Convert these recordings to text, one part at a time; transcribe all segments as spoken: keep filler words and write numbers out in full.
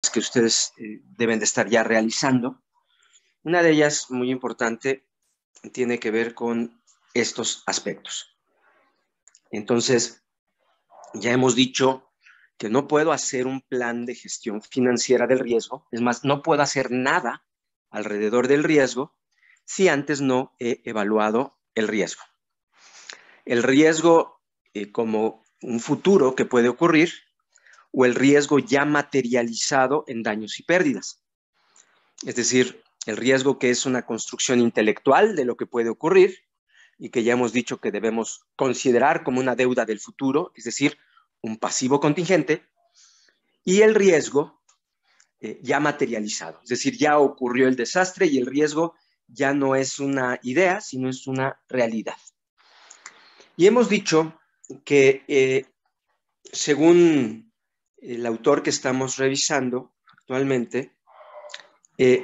que ustedes eh, deben de estar ya realizando. Una de ellas, muy importante, tiene que ver con estos aspectos. Entonces, ya hemos dicho que no puedo hacer un plan de gestión financiera del riesgo, es más, no puedo hacer nada alrededor del riesgo si antes no he evaluado el riesgo. El riesgo eh, como un futuro que puede ocurrir o el riesgo ya materializado en daños y pérdidas. Es decir, el riesgo que es una construcción intelectual de lo que puede ocurrir y que ya hemos dicho que debemos considerar como una deuda del futuro, es decir, un pasivo contingente, y el riesgo eh, ya materializado, es decir, ya ocurrió el desastre y el riesgo ya no es una idea, sino es una realidad. Y hemos dicho que eh, según el autor que estamos revisando actualmente, eh,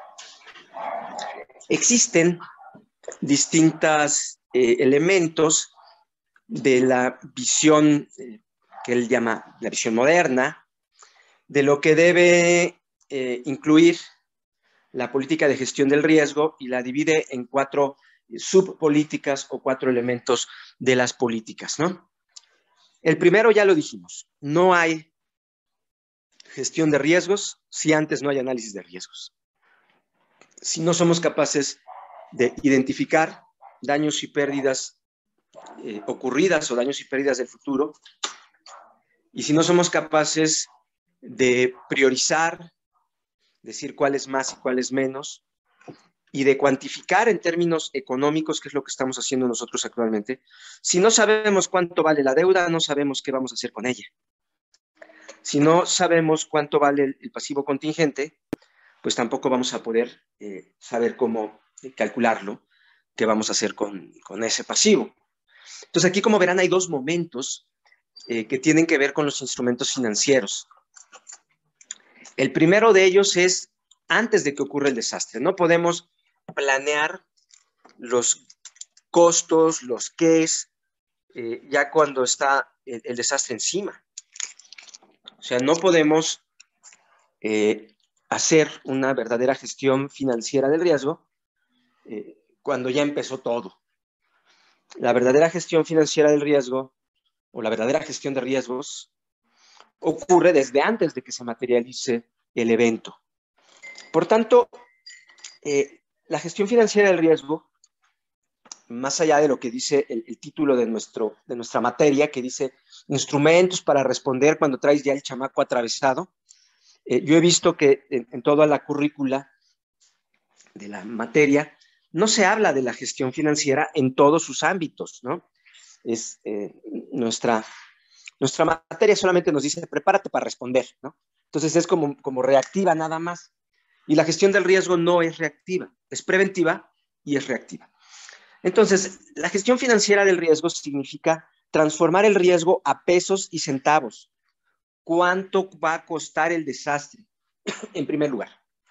existen distintos eh, elementos de la visión eh, que él llama la visión moderna, de lo que debe eh, incluir la política de gestión del riesgo, y la divide en cuatro eh, subpolíticas o cuatro elementos de las políticas, ¿no? El primero ya lo dijimos, no hay gestión de riesgos si antes no hay análisis de riesgos. Si no somos capaces de identificar daños y pérdidas eh, ocurridas o daños y pérdidas del futuro, y si no somos capaces de priorizar, decir cuál es más y cuál es menos, y de cuantificar en términos económicos, que es lo que estamos haciendo nosotros actualmente, si no sabemos cuánto vale la deuda, no sabemos qué vamos a hacer con ella. Si no sabemos cuánto vale el, el pasivo contingente, pues tampoco vamos a poder eh, saber cómo eh, calcularlo, qué vamos a hacer con, con ese pasivo. Entonces aquí, como verán, hay dos momentos eh, que tienen que ver con los instrumentos financieros. El primero de ellos es antes de que ocurra el desastre. No podemos planear los costos, los qués, eh, ya cuando está el, el desastre encima. O sea, no podemos eh, hacer una verdadera gestión financiera del riesgo eh, cuando ya empezó todo. La verdadera gestión financiera del riesgo o la verdadera gestión de riesgos ocurre desde antes de que se materialice el evento. Por tanto, eh, la gestión financiera del riesgo, más allá de lo que dice el, el título de, nuestro, de nuestra materia, que dice instrumentos para responder cuando traes ya el chamaco atravesado, eh, yo he visto que en, en toda la currícula de la materia no se habla de la gestión financiera en todos sus ámbitos, ¿no? Es eh, nuestra, nuestra materia solamente nos dice prepárate para responder, ¿no? Entonces es como, como reactiva nada más. Y la gestión del riesgo no es reactiva, es preventiva y es reactiva. Entonces, la gestión financiera del riesgo significa transformar el riesgo a pesos y centavos. ¿Cuánto va a costar el desastre? En primer lugar.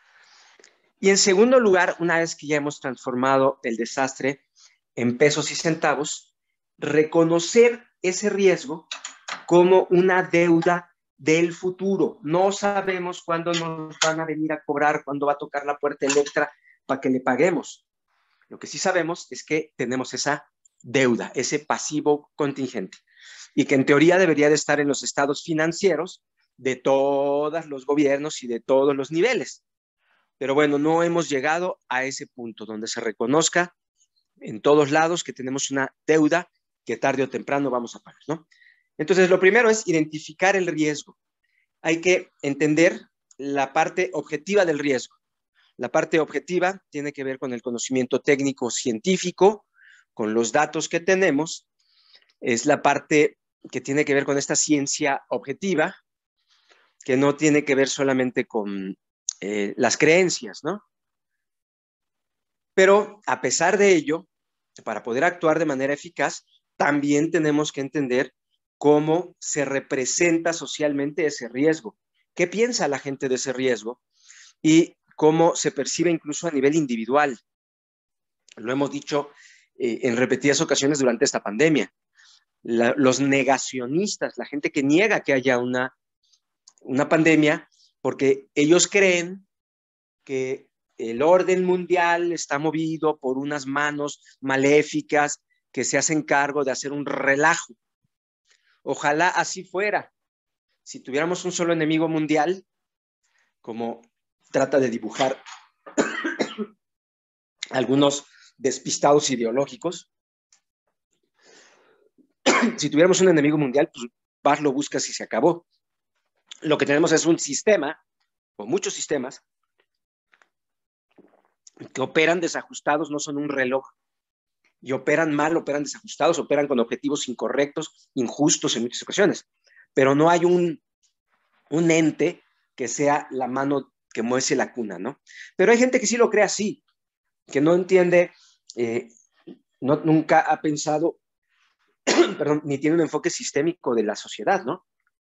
Y en segundo lugar, una vez que ya hemos transformado el desastre en pesos y centavos, reconocer ese riesgo como una deuda del futuro. No sabemos cuándo nos van a venir a cobrar, cuándo va a tocar la puerta Electra para que le paguemos. Lo que sí sabemos es que tenemos esa deuda, ese pasivo contingente, y que en teoría debería de estar en los estados financieros de todos los gobiernos y de todos los niveles. Pero bueno, no hemos llegado a ese punto donde se reconozca en todos lados que tenemos una deuda que tarde o temprano vamos a pagar, ¿no? Entonces, lo primero es identificar el riesgo. Hay que entender la parte objetiva del riesgo. La parte objetiva tiene que ver con el conocimiento técnico científico, con los datos que tenemos. Es la parte que tiene que ver con esta ciencia objetiva, que no tiene que ver solamente con eh, las creencias, ¿no? Pero a pesar de ello, para poder actuar de manera eficaz, también tenemos que entender cómo se representa socialmente ese riesgo. ¿Qué piensa la gente de ese riesgo? Y cómo se percibe incluso a nivel individual. Lo hemos dicho eh, en repetidas ocasiones durante esta pandemia. La, los negacionistas, la gente que niega que haya una, una pandemia, porque ellos creen que el orden mundial está movido por unas manos maléficas que se hacen cargo de hacer un relajo. Ojalá así fuera. Si tuviéramos un solo enemigo mundial, como trata de dibujar algunos despistados ideológicos, si tuviéramos un enemigo mundial, pues vas, lo buscas y se acabó. Lo que tenemos es un sistema, o muchos sistemas, que operan desajustados, no son un reloj, y operan mal, operan desajustados, operan con objetivos incorrectos, injustos en muchas ocasiones, pero no hay un, un ente que sea la mano que muece la cuna, ¿no? Pero hay gente que sí lo cree así, que no entiende, eh, no, nunca ha pensado, perdón, ni tiene un enfoque sistémico de la sociedad, ¿no?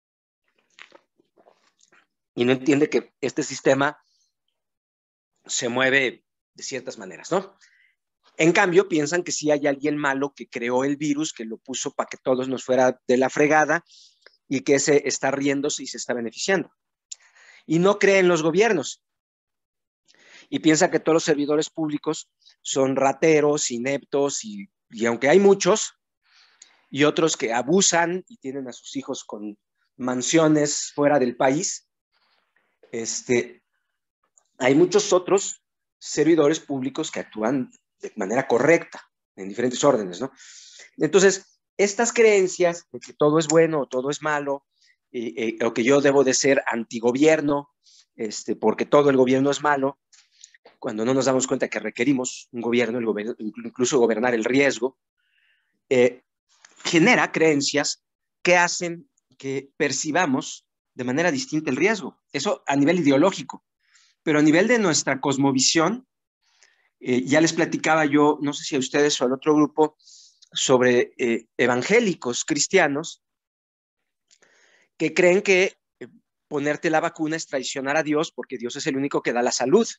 Y no entiende que este sistema se mueve de ciertas maneras, ¿no? En cambio, piensan que sí hay alguien malo que creó el virus, que lo puso para que todos nos fuera de la fregada y que se está riéndose y se está beneficiando. Y no cree en los gobiernos. Y piensa que todos los servidores públicos son rateros, ineptos, y, y aunque hay muchos, y otros que abusan y tienen a sus hijos con mansiones fuera del país, este, hay muchos otros servidores públicos que actúan de manera correcta, en diferentes órdenes, ¿no? Entonces, estas creencias de que todo es bueno o todo es malo, eh, eh, o que yo debo de ser antigobierno, este, porque todo el gobierno es malo, cuando no nos damos cuenta que requerimos un gobierno, el gobierno incluso gobernar el riesgo, eh, genera creencias que hacen que percibamos de manera distinta el riesgo. Eso a nivel ideológico, pero a nivel de nuestra cosmovisión, eh, ya les platicaba yo, no sé si a ustedes o al otro grupo, sobre eh, evangélicos cristianos que creen que eh, ponerte la vacuna es traicionar a Dios porque Dios es el único que da la salud,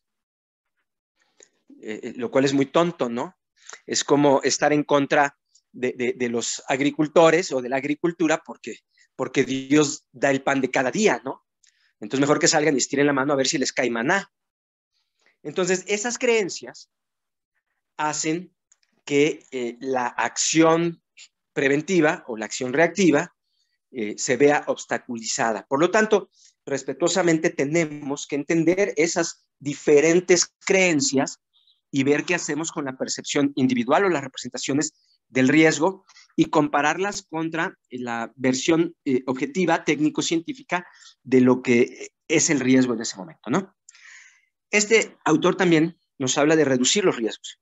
eh, lo cual es muy tonto, ¿no? Es como estar en contra de, de, de los agricultores o de la agricultura porque, porque Dios da el pan de cada día, ¿no? Entonces mejor que salgan y estiren la mano a ver si les cae maná. Entonces esas creencias hacen que eh, la acción preventiva o la acción reactiva eh, se vea obstaculizada. Por lo tanto, respetuosamente tenemos que entender esas diferentes creencias y ver qué hacemos con la percepción individual o las representaciones del riesgo y compararlas contra la versión eh, objetiva, técnico-científica de lo que es el riesgo en ese momento, ¿no? Este autor también nos habla de reducir los riesgos,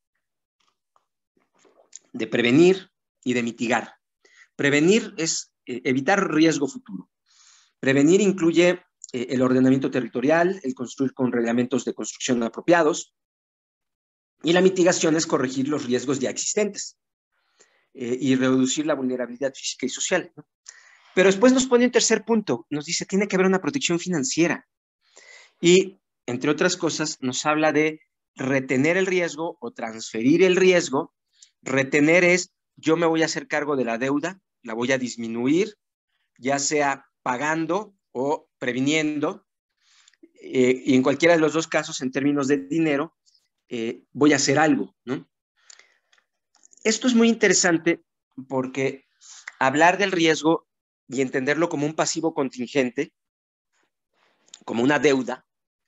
de prevenir y de mitigar. Prevenir es eh, evitar riesgo futuro. Prevenir incluye eh, el ordenamiento territorial, el construir con reglamentos de construcción apropiados, y la mitigación es corregir los riesgos ya existentes eh, y reducir la vulnerabilidad física y social, ¿no? Pero después nos pone un tercer punto, nos dice tiene que haber una protección financiera y, entre otras cosas, nos habla de retener el riesgo o transferir el riesgo. Retener es yo me voy a hacer cargo de la deuda, la voy a disminuir, ya sea pagando o previniendo, eh, y en cualquiera de los dos casos, en términos de dinero, eh, voy a hacer algo, ¿no? Esto es muy interesante porque hablar del riesgo y entenderlo como un pasivo contingente, como una deuda,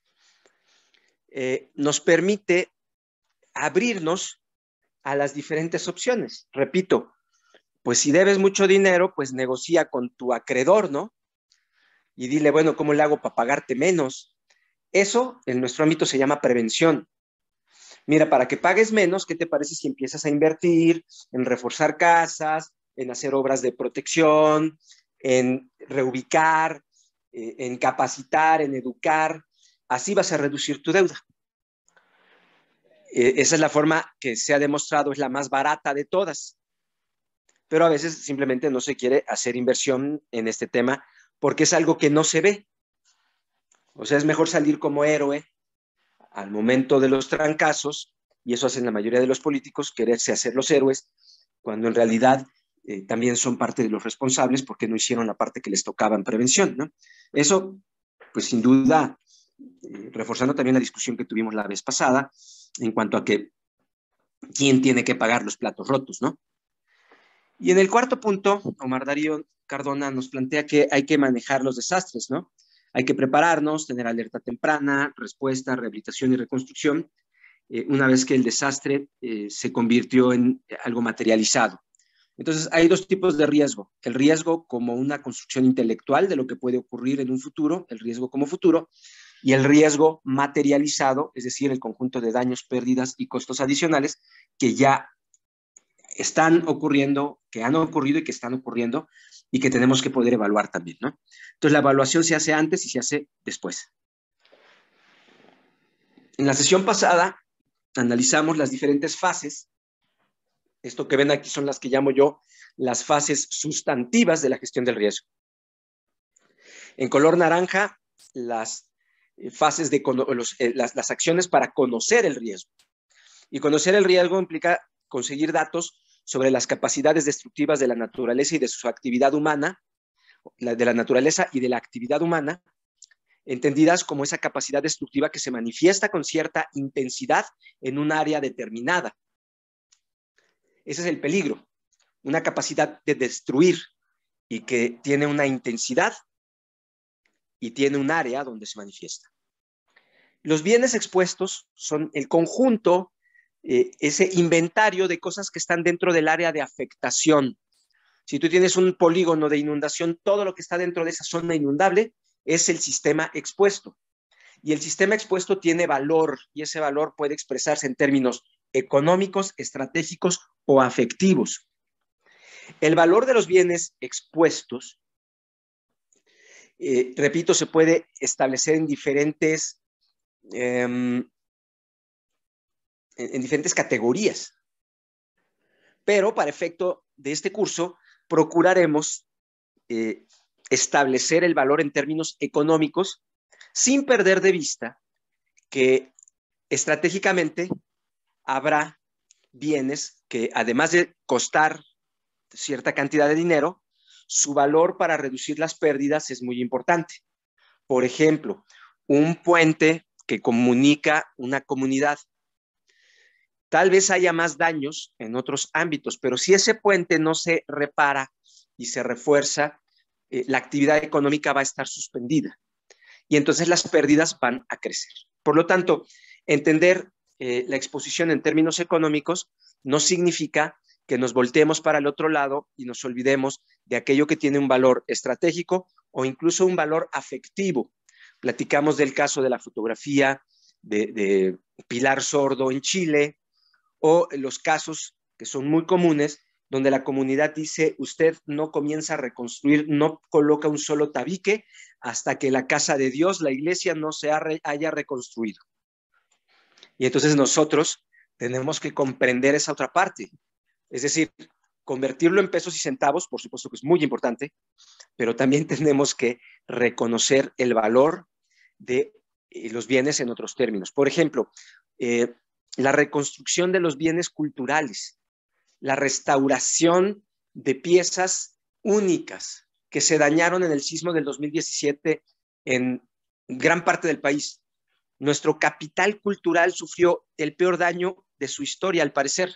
eh, nos permite abrirnos a las diferentes opciones. Repito, pues si debes mucho dinero, pues negocia con tu acreedor, ¿no? Y dile, bueno, ¿cómo le hago para pagarte menos? Eso en nuestro ámbito se llama prevención. Mira, para que pagues menos, ¿qué te parece si empiezas a invertir en reforzar casas, en hacer obras de protección, en reubicar, eh, en capacitar, en educar? Así vas a reducir tu deuda. Eh, esa es la forma que se ha demostrado es la más barata de todas. Pero a veces simplemente no se quiere hacer inversión en este tema porque es algo que no se ve. O sea, es mejor salir como héroe al momento de los trancazos, y eso hacen la mayoría de los políticos, quererse hacer los héroes, cuando en realidad eh, también son parte de los responsables porque no hicieron la parte que les tocaba en prevención, ¿no? Eso pues sin duda, eh, reforzando también la discusión que tuvimos la vez pasada en cuanto a que quién tiene que pagar los platos rotos, ¿no? Y en el cuarto punto, Omar Darío Cardona nos plantea que hay que manejar los desastres, ¿no? Hay que prepararnos, tener alerta temprana, respuesta, rehabilitación y reconstrucción, eh, una vez que el desastre eh, se convirtió en algo materializado. Entonces, hay dos tipos de riesgo. El riesgo como una construcción intelectual de lo que puede ocurrir en un futuro, el riesgo como futuro, y el riesgo materializado, es decir, el conjunto de daños, pérdidas y costos adicionales que ya están ocurriendo, que han ocurrido y que están ocurriendo y que tenemos que poder evaluar también, ¿no? Entonces, la evaluación se hace antes y se hace después. En la sesión pasada analizamos las diferentes fases. Esto que ven aquí son las que llamo yo las fases sustantivas de la gestión del riesgo. En color naranja, las fases de los, eh, las, las acciones para conocer el riesgo. Y conocer el riesgo implica conseguir datos sobre las capacidades destructivas de la naturaleza y de su actividad humana, la, de la naturaleza y de la actividad humana, entendidas como esa capacidad destructiva que se manifiesta con cierta intensidad en un área determinada. Ese es el peligro, una capacidad de destruir y que tiene una intensidad y tiene un área donde se manifiesta. Los bienes expuestos son el conjunto, eh, ese inventario de cosas que están dentro del área de afectación. Si tú tienes un polígono de inundación, todo lo que está dentro de esa zona inundable es el sistema expuesto. Y el sistema expuesto tiene valor, y ese valor puede expresarse en términos económicos, estratégicos o afectivos. El valor de los bienes expuestos, eh, repito, se puede establecer en diferentes, eh, en, en diferentes categorías. Pero para efecto de este curso, procuraremos eh, establecer el valor en términos económicos sin perder de vista que estratégicamente habrá bienes que, además de costar cierta cantidad de dinero, su valor para reducir las pérdidas es muy importante. Por ejemplo, un puente que comunica una comunidad. Tal vez haya más daños en otros ámbitos, pero si ese puente no se repara y se refuerza, eh, la actividad económica va a estar suspendida y entonces las pérdidas van a crecer. Por lo tanto, entender eh, la exposición en términos económicos no significa que nos volteemos para el otro lado y nos olvidemos de aquello que tiene un valor estratégico o incluso un valor afectivo. Platicamos del caso de la fotografía de, de Pilar Sordo en Chile, o los casos que son muy comunes, donde la comunidad dice, usted no comienza a reconstruir, no coloca un solo tabique hasta que la casa de Dios, la iglesia, no se haya reconstruido. Y entonces nosotros tenemos que comprender esa otra parte. Es decir, convertirlo en pesos y centavos, por supuesto que es muy importante, pero también tenemos que reconocer el valor de eh, los bienes en otros términos. Por ejemplo, eh, la reconstrucción de los bienes culturales, la restauración de piezas únicas que se dañaron en el sismo del dos mil diecisiete en gran parte del país. Nuestro capital cultural sufrió el peor daño de su historia, al parecer.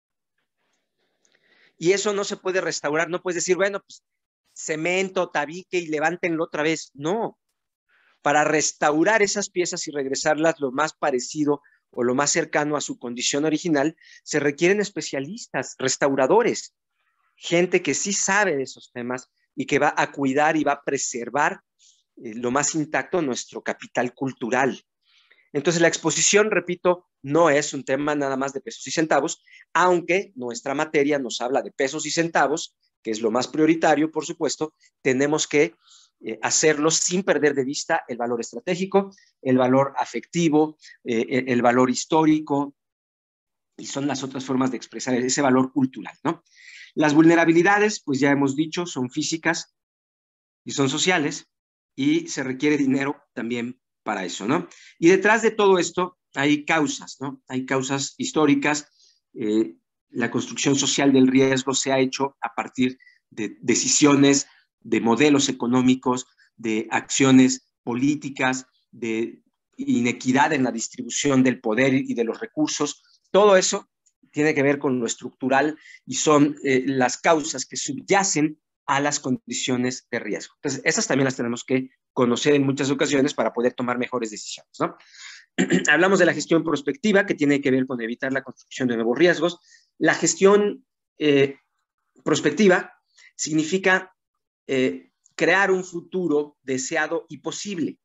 Y eso no se puede restaurar, no puedes decir, bueno, pues cemento, tabique y levántenlo otra vez. No, para restaurar esas piezas y regresarlas lo más parecido o lo más cercano a su condición original, se requieren especialistas, restauradores, gente que sí sabe de esos temas y que va a cuidar y va a preservar eh, lo más intacto nuestro capital cultural. Entonces la exposición, repito, no es un tema nada más de pesos y centavos, aunque nuestra materia nos habla de pesos y centavos, que es lo más prioritario, por supuesto, tenemos que eh, hacerlo sin perder de vista el valor estratégico, el valor afectivo, eh, el valor histórico, y son las otras formas de expresar ese valor cultural, ¿no? Las vulnerabilidades, pues ya hemos dicho, son físicas y son sociales, y se requiere dinero también para eso, ¿no? Y detrás de todo esto hay causas, ¿no? Hay causas históricas. Eh, la construcción social del riesgo se ha hecho a partir de decisiones, de modelos económicos, de acciones políticas de inequidad en la distribución del poder y de los recursos. Todo eso tiene que ver con lo estructural y son eh, las causas que subyacen a las condiciones de riesgo. Entonces, esas también las tenemos que conocer en muchas ocasiones para poder tomar mejores decisiones, ¿no? Hablamos de la gestión prospectiva, que tiene que ver con evitar la construcción de nuevos riesgos. La gestión eh, prospectiva significa eh, crear un futuro deseado y posible.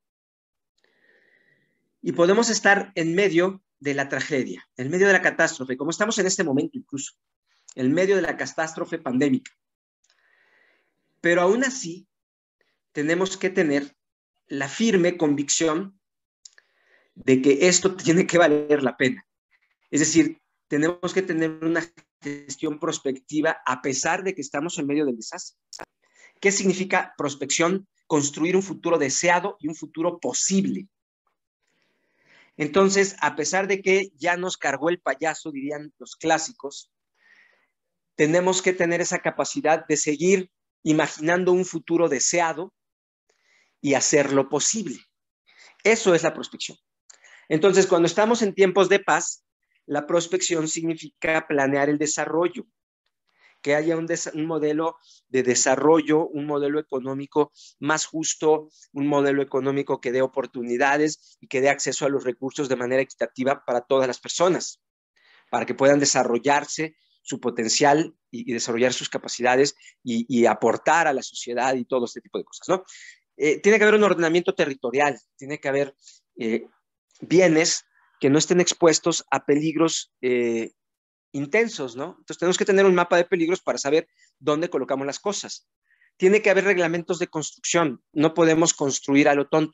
Y podemos estar en medio de la tragedia, en medio de la catástrofe, como estamos en este momento incluso, en medio de la catástrofe pandémica. Pero aún así, tenemos que tener la firme convicción de que esto tiene que valer la pena. Es decir, tenemos que tener una gestión prospectiva a pesar de que estamos en medio del desastre. ¿Qué significa prospección? Construir un futuro deseado y un futuro posible. Entonces, a pesar de que ya nos cargó el payaso, dirían los clásicos, tenemos que tener esa capacidad de seguir imaginando un futuro deseado y hacerlo posible. Eso es la prospección. Entonces, cuando estamos en tiempos de paz, la prospección significa planear el desarrollo, que haya un, un modelo de desarrollo, un modelo económico más justo, un modelo económico que dé oportunidades y que dé acceso a los recursos de manera equitativa para todas las personas, para que puedan desarrollarse su potencial y, y desarrollar sus capacidades y, y aportar a la sociedad y todo este tipo de cosas, ¿no? Eh, tiene que haber un ordenamiento territorial, tiene que haber eh, bienes que no estén expuestos a peligros eh, intensos, ¿no? Entonces tenemos que tener un mapa de peligros para saber dónde colocamos las cosas. Tiene que haber reglamentos de construcción, no podemos construir a lo tonto.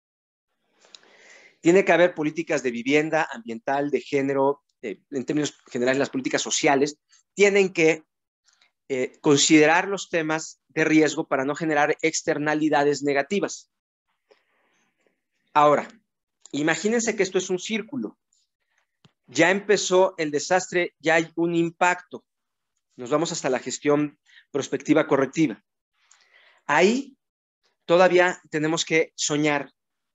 Tiene que haber políticas de vivienda, ambiental, de género, eh, en términos generales las políticas sociales, tienen que eh, considerar los temas de riesgo para no generar externalidades negativas. Ahora, imagínense que esto es un círculo. Ya empezó el desastre, ya hay un impacto. Nos vamos hasta la gestión prospectiva correctiva. Ahí todavía tenemos que soñar.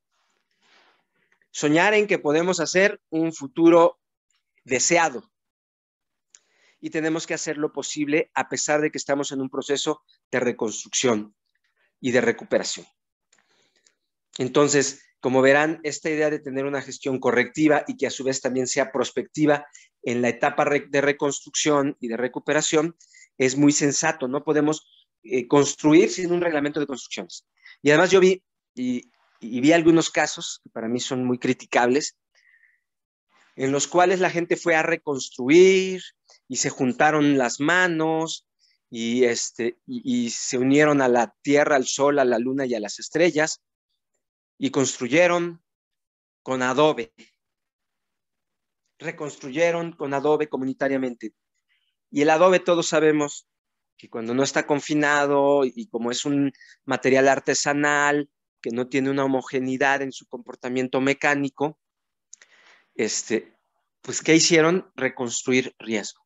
Soñar en que podemos hacer un futuro deseado. Y tenemos que hacer lo posible a pesar de que estamos en un proceso de reconstrucción y de recuperación. Entonces, como verán, esta idea de tener una gestión correctiva y que a su vez también sea prospectiva en la etapa de reconstrucción y de recuperación es muy sensato. No podemos eh, construir sin un reglamento de construcciones. Y además yo vi, y, y vi algunos casos que para mí son muy criticables, en los cuales la gente fue a reconstruir y se juntaron las manos y, este, y, y se unieron a la tierra, al sol, a la luna y a las estrellas, y construyeron con adobe, reconstruyeron con adobe comunitariamente. Y el adobe todos sabemos que cuando no está confinado y como es un material artesanal que no tiene una homogeneidad en su comportamiento mecánico, este, pues ¿qué hicieron? Reconstruir riesgo.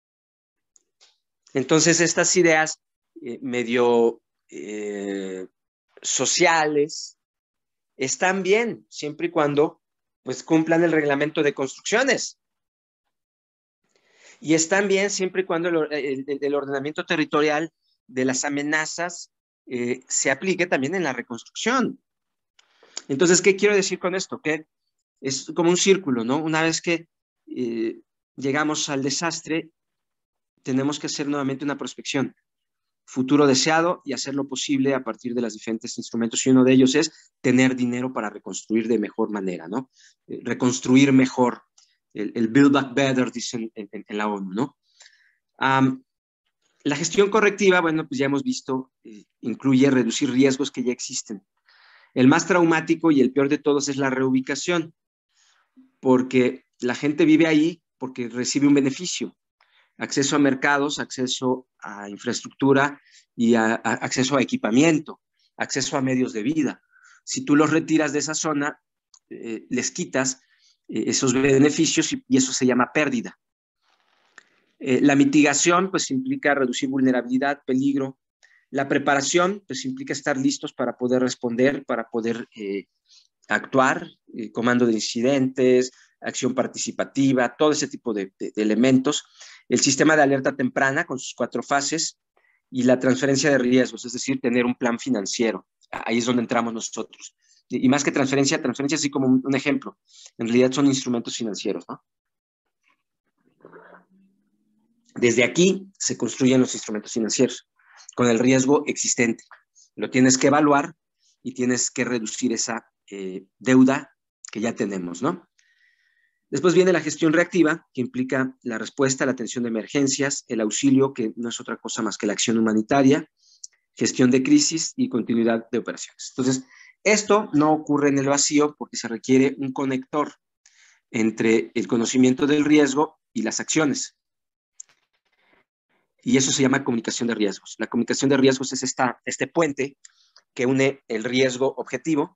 Entonces estas ideas eh, medio eh, sociales están bien, siempre y cuando pues, cumplan el reglamento de construcciones. Y están bien siempre y cuando el, el, el ordenamiento territorial de las amenazas eh, se aplique también en la reconstrucción. Entonces, ¿qué quiero decir con esto? Que es como un círculo, ¿no? Una vez que eh, llegamos al desastre, tenemos que hacer nuevamente una prospección. Futuro deseado y hacer lo posible a partir de los diferentes instrumentos. Y uno de ellos es tener dinero para reconstruir de mejor manera, ¿no? Eh, reconstruir mejor. El, el Build Back Better, dicen en, en, en la ONU, ¿no? Um, la gestión correctiva, bueno, pues ya hemos visto, eh, incluye reducir riesgos que ya existen. El más traumático y el peor de todos es la reubicación, porque la gente vive ahí porque recibe un beneficio. Acceso a mercados, acceso a infraestructura y a, a acceso a equipamiento, acceso a medios de vida. Si tú los retiras de esa zona, eh, les quitas eh, esos beneficios y, y eso se llama pérdida. Eh, la mitigación pues implica reducir vulnerabilidad, peligro, La preparación, pues, implica estar listos para poder responder, para poder eh, actuar, eh, comando de incidentes, acción participativa, todo ese tipo de, de, de elementos. El sistema de alerta temprana con sus cuatro fases y la transferencia de riesgos, es decir, tener un plan financiero. Ahí es donde entramos nosotros. Y, y más que transferencia, transferencia así como un, un ejemplo. En realidad son instrumentos financieros, ¿no? Desde aquí se construyen los instrumentos financieros con el riesgo existente. Lo tienes que evaluar y tienes que reducir esa eh, deuda que ya tenemos, ¿no? Después viene la gestión reactiva, que implica la respuesta, la atención de emergencias, el auxilio, que no es otra cosa más que la acción humanitaria, gestión de crisis y continuidad de operaciones. Entonces, esto no ocurre en el vacío porque se requiere un conector entre el conocimiento del riesgo y las acciones. Y eso se llama comunicación de riesgos. La comunicación de riesgos es esta, este puente que une el riesgo objetivo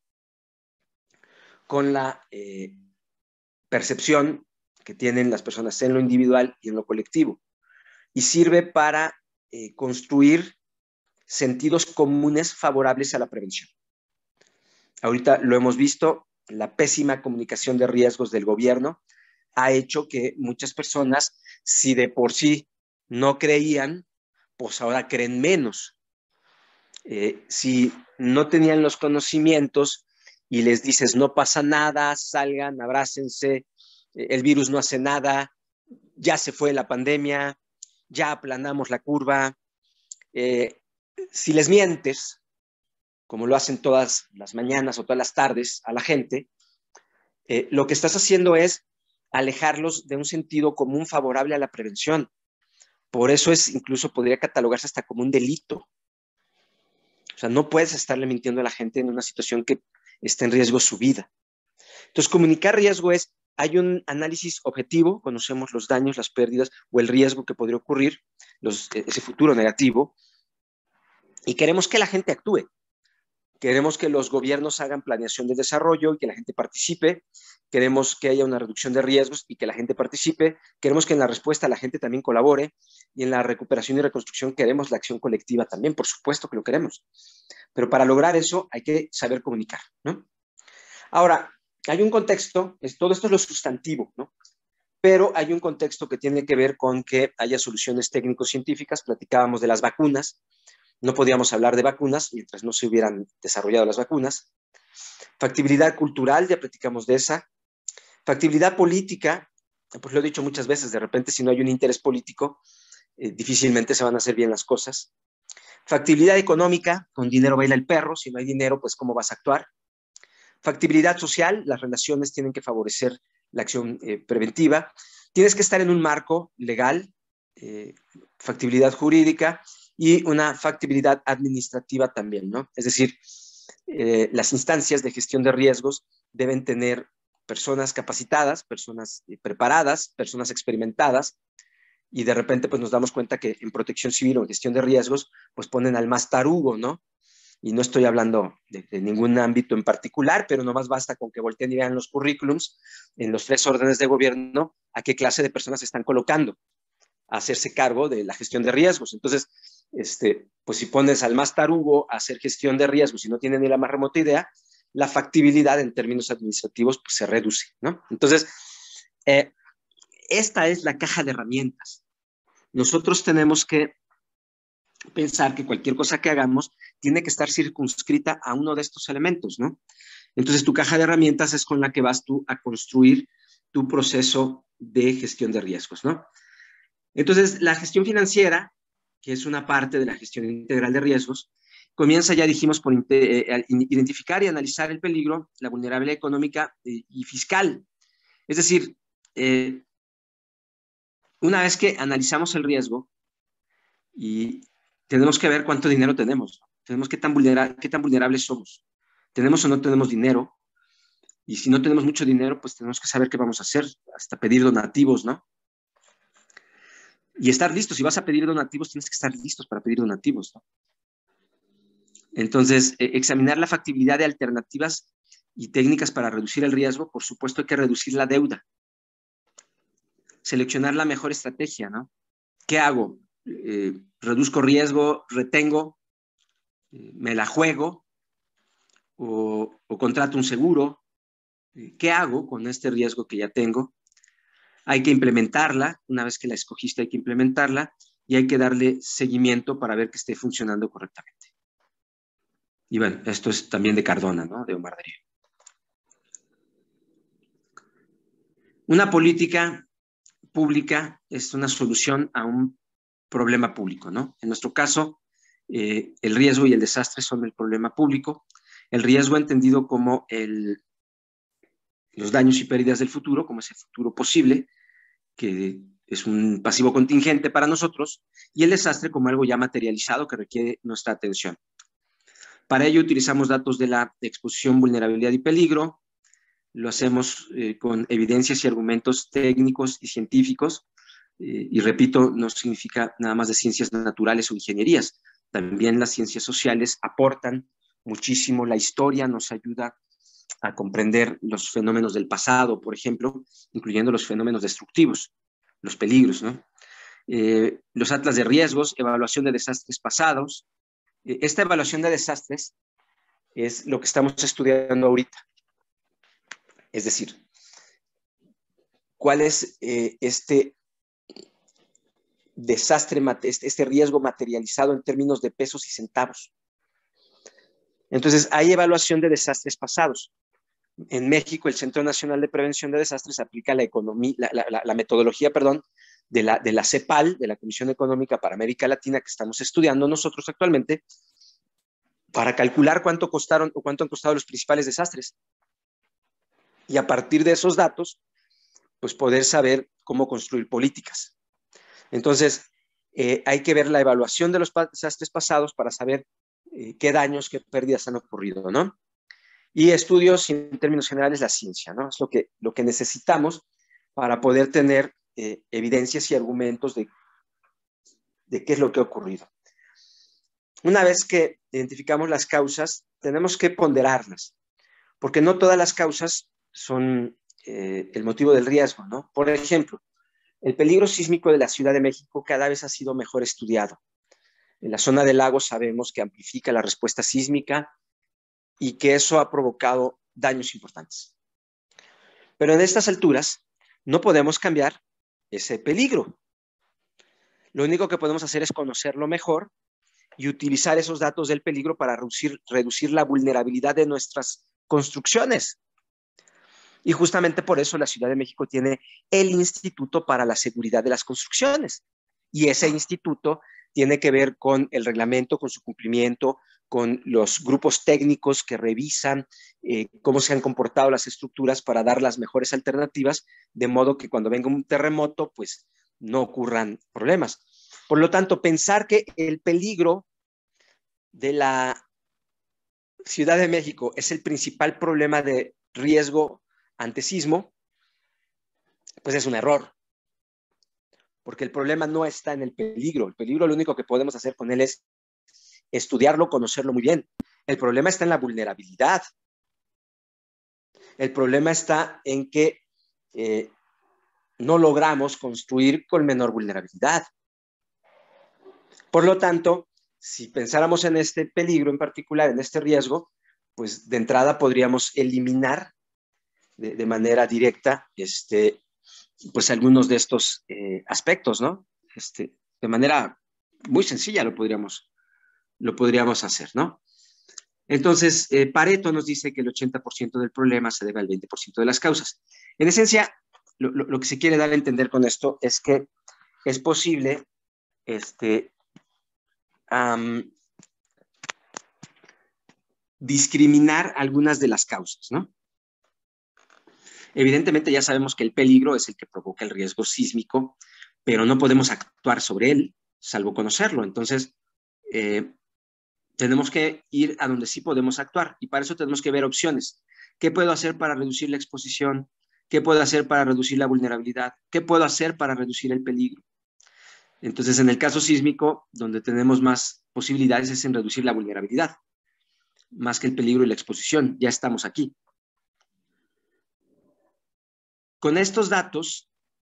con la eh, percepción que tienen las personas en lo individual y en lo colectivo. Y sirve para eh, construir sentidos comunes favorables a la prevención. Ahorita lo hemos visto, la pésima comunicación de riesgos del gobierno ha hecho que muchas personas, si de por sí no creían, pues ahora creen menos. Eh, si no tenían los conocimientos y les dices no pasa nada, salgan, abrácense, eh, el virus no hace nada, ya se fue la pandemia, ya aplanamos la curva. Eh, si les mientes, como lo hacen todas las mañanas o todas las tardes a la gente, eh, lo que estás haciendo es alejarlos de un sentido común favorable a la prevención. Por eso es, incluso podría catalogarse hasta como un delito. O sea, no puedes estarle mintiendo a la gente en una situación que está en riesgo su vida. Entonces, comunicar riesgo es, hay un análisis objetivo, conocemos los daños, las pérdidas o el riesgo que podría ocurrir, los, ese futuro negativo, y queremos que la gente actúe. Queremos que los gobiernos hagan planeación de desarrollo y que la gente participe. Queremos que haya una reducción de riesgos y que la gente participe. Queremos que en la respuesta la gente también colabore. Y en la recuperación y reconstrucción queremos la acción colectiva también, por supuesto que lo queremos. Pero para lograr eso hay que saber comunicar, ¿no? Ahora, hay un contexto, es, todo esto es lo sustantivo, ¿no? Pero hay un contexto que tiene que ver con que haya soluciones técnico-científicas. Platicábamos de las vacunas. No podíamos hablar de vacunas mientras no se hubieran desarrollado las vacunas. Factibilidad cultural, ya platicamos de esa. Factibilidad política, pues lo he dicho muchas veces, de repente si no hay un interés político, eh, difícilmente se van a hacer bien las cosas. Factibilidad económica, con dinero baila el perro, si no hay dinero, pues ¿cómo vas a actuar? Factibilidad social, las relaciones tienen que favorecer la acción eh, preventiva. Tienes que estar en un marco legal, eh, factibilidad jurídica, y una factibilidad administrativa también, ¿no? Es decir, eh, las instancias de gestión de riesgos deben tener personas capacitadas, personas eh, preparadas, personas experimentadas, y de repente pues nos damos cuenta que en protección civil o en gestión de riesgos pues ponen al más tarugo, ¿no? Y no estoy hablando de, de ningún ámbito en particular, pero nomás basta con que volteen y vean los currículums en los tres órdenes de gobierno a qué clase de personas se están colocando a hacerse cargo de la gestión de riesgos. Entonces, este, pues si pones al más tarugo a hacer gestión de riesgos y no tiene ni la más remota idea, la factibilidad en términos administrativos pues, se reduce, ¿no? Entonces, eh, esta es la caja de herramientas. Nosotros tenemos que pensar que cualquier cosa que hagamos tiene que estar circunscrita a uno de estos elementos, ¿no? Entonces, tu caja de herramientas es con la que vas tú a construir tu proceso de gestión de riesgos, ¿no? Entonces, la gestión financiera, que es una parte de la gestión integral de riesgos, comienza, ya dijimos, por eh, identificar y analizar el peligro, la vulnerabilidad económica eh, y fiscal. Es decir, eh, una vez que analizamos el riesgo y tenemos que ver cuánto dinero tenemos, tenemos qué tan, vulnera qué tan vulnerables somos, tenemos o no tenemos dinero, y si no tenemos mucho dinero, pues tenemos que saber qué vamos a hacer, hasta pedir donativos, ¿no? Y estar listos. Si vas a pedir donativos, tienes que estar listos para pedir donativos, ¿no? Entonces, eh, examinar la factibilidad de alternativas y técnicas para reducir el riesgo. Por supuesto, hay que reducir la deuda. Seleccionar la mejor estrategia, ¿no? ¿Qué hago? Eh, reduzco riesgo, retengo, ¿Me la juego o, o contrato un seguro? ¿Qué hago con este riesgo que ya tengo? Hay que implementarla. Una vez que la escogiste, hay que implementarla y hay que darle seguimiento para ver que esté funcionando correctamente. Y bueno, esto es también de Cardona, ¿no? De Omar Darío. Una política pública es una solución a un problema público, ¿no? En nuestro caso, eh, el riesgo y el desastre son el problema público. El riesgo entendido como el, los daños y pérdidas del futuro, como ese futuro posible, que es un pasivo contingente para nosotros, y el desastre como algo ya materializado que requiere nuestra atención. Para ello utilizamos datos de la exposición, vulnerabilidad y peligro. Lo hacemos eh, con evidencias y argumentos técnicos y científicos. Eh, y repito, no significa nada más de ciencias naturales o ingenierías. También las ciencias sociales aportan muchísimo. La historia nos ayuda a comprender los fenómenos del pasado, por ejemplo, incluyendo los fenómenos destructivos, los peligros, ¿no? Eh, los atlas de riesgos, evaluación de desastres pasados. Eh, esta evaluación de desastres es lo que estamos estudiando ahorita. Es decir, ¿cuál es eh, este desastre, este riesgo materializado en términos de pesos y centavos? Entonces, hay evaluación de desastres pasados. En México, el Centro Nacional de Prevención de Desastres aplica la, economía, la, la, la metodología perdón, de, la, de la CEPAL, de la Comisión Económica para América Latina, que estamos estudiando nosotros actualmente, para calcular cuánto costaron o cuánto han costado los principales desastres. Y a partir de esos datos, pues poder saber cómo construir políticas. Entonces, eh, hay que ver la evaluación de los desastres pasados para saber eh, qué daños, qué pérdidas han ocurrido, ¿no? Y estudios, en términos generales, la ciencia, ¿no? Es lo que, lo que necesitamos para poder tener eh, evidencias y argumentos de, de qué es lo que ha ocurrido. Una vez que identificamos las causas, tenemos que ponderarlas, porque no todas las causas son eh, el motivo del riesgo, ¿no? Por ejemplo, el peligro sísmico de la Ciudad de México cada vez ha sido mejor estudiado. En la zona del lago sabemos que amplifica la respuesta sísmica y que eso ha provocado daños importantes. Pero en estas alturas no podemos cambiar ese peligro. Lo único que podemos hacer es conocerlo mejor y utilizar esos datos del peligro para reducir, reducir la vulnerabilidad de nuestras construcciones. Y justamente por eso la Ciudad de México tiene el Instituto para la Seguridad de las Construcciones. Y ese instituto tiene que ver con el reglamento, con su cumplimiento, con los grupos técnicos que revisan eh, cómo se han comportado las estructuras para dar las mejores alternativas, de modo que cuando venga un terremoto, pues no ocurran problemas. Por lo tanto, pensar que el peligro de la Ciudad de México es el principal problema de riesgo ante sismo, pues es un error. Porque el problema no está en el peligro. El peligro, lo único que podemos hacer con él es estudiarlo, conocerlo muy bien. El problema está en la vulnerabilidad. El problema está en que eh, no logramos construir con menor vulnerabilidad. Por lo tanto, si pensáramos en este peligro en particular, en este riesgo, pues de entrada podríamos eliminar de, de manera directa este, pues algunos de estos eh, aspectos, ¿no? Este, de manera muy sencilla lo podríamos, lo podríamos hacer, ¿no? Entonces, eh, Pareto nos dice que el ochenta por ciento del problema se debe al veinte por ciento de las causas. En esencia, lo, lo, lo que se quiere dar a entender con esto es que es posible este, um, discriminar algunas de las causas, ¿no? Evidentemente ya sabemos que el peligro es el que provoca el riesgo sísmico, pero no podemos actuar sobre él, salvo conocerlo. Entonces, eh, tenemos que ir a donde sí podemos actuar y para eso tenemos que ver opciones. ¿Qué puedo hacer para reducir la exposición? ¿Qué puedo hacer para reducir la vulnerabilidad? ¿Qué puedo hacer para reducir el peligro? Entonces, en el caso sísmico, donde tenemos más posibilidades es en reducir la vulnerabilidad, más que el peligro y la exposición. Ya estamos aquí. Con estos datos,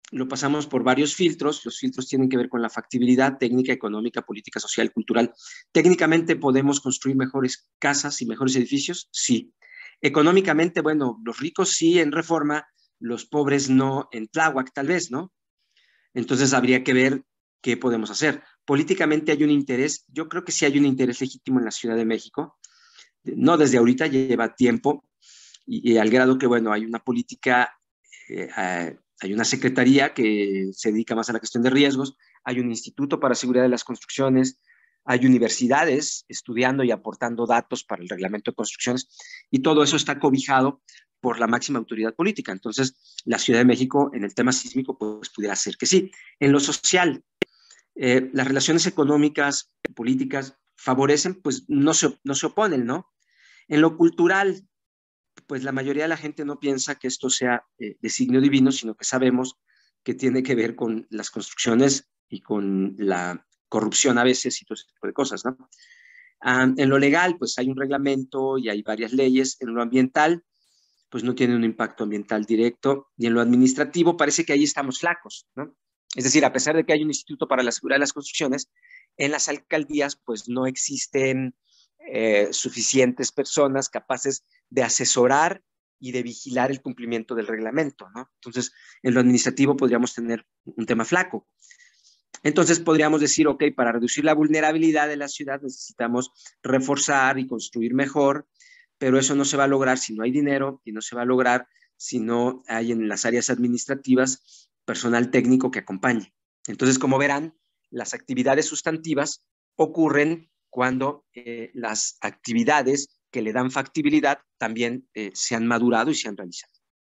lo pasamos por varios filtros. Los filtros tienen que ver con la factibilidad técnica, económica, política, social, cultural. ¿Técnicamente podemos construir mejores casas y mejores edificios? Sí. Económicamente, bueno, los ricos sí en Reforma, los pobres no en Tláhuac, tal vez, ¿no? Entonces habría que ver qué podemos hacer. Políticamente hay un interés, yo creo que sí hay un interés legítimo en la Ciudad de México, no desde ahorita, lleva tiempo, y, y al grado que, bueno, hay una política, eh, eh, hay una secretaría que se dedica más a la cuestión de riesgos, hay un instituto para seguridad de las construcciones, hay universidades estudiando y aportando datos para el reglamento de construcciones, y todo eso está cobijado por la máxima autoridad política. Entonces, la Ciudad de México en el tema sísmico, pues pudiera ser que sí. En lo social, eh, las relaciones económicas, políticas, favorecen, pues no se, no se oponen, ¿no? En lo cultural, pues la mayoría de la gente no piensa que esto sea eh, designio divino, sino que sabemos que tiene que ver con las construcciones y con la corrupción a veces y todo ese tipo de cosas, ¿no? Ah, en lo legal, pues hay un reglamento y hay varias leyes. En lo ambiental, pues no tiene un impacto ambiental directo. Y en lo administrativo parece que ahí estamos flacos, ¿no? Es decir, a pesar de que hay un instituto para la seguridad de las construcciones, en las alcaldías pues no existen eh, suficientes personas capaces de asesorar y de vigilar el cumplimiento del reglamento, ¿no? Entonces, en lo administrativo podríamos tener un tema flaco. Entonces podríamos decir, ok, para reducir la vulnerabilidad de la ciudad necesitamos reforzar y construir mejor, pero eso no se va a lograr si no hay dinero y no se va a lograr si no hay en las áreas administrativas personal técnico que acompañe. Entonces, como verán, las actividades sustantivas ocurren cuando eh, las actividades que le dan factibilidad también eh, se han madurado y se han realizado.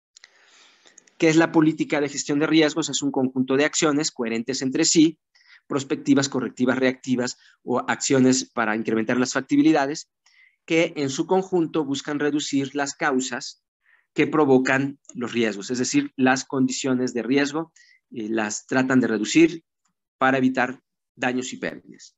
¿Qué es la política de gestión de riesgos? Es un conjunto de acciones coherentes entre sí, prospectivas, correctivas, reactivas o acciones para incrementar las factibilidades, que en su conjunto buscan reducir las causas que provocan los riesgos, es decir, las condiciones de riesgo, eh, las tratan de reducir para evitar daños y pérdidas.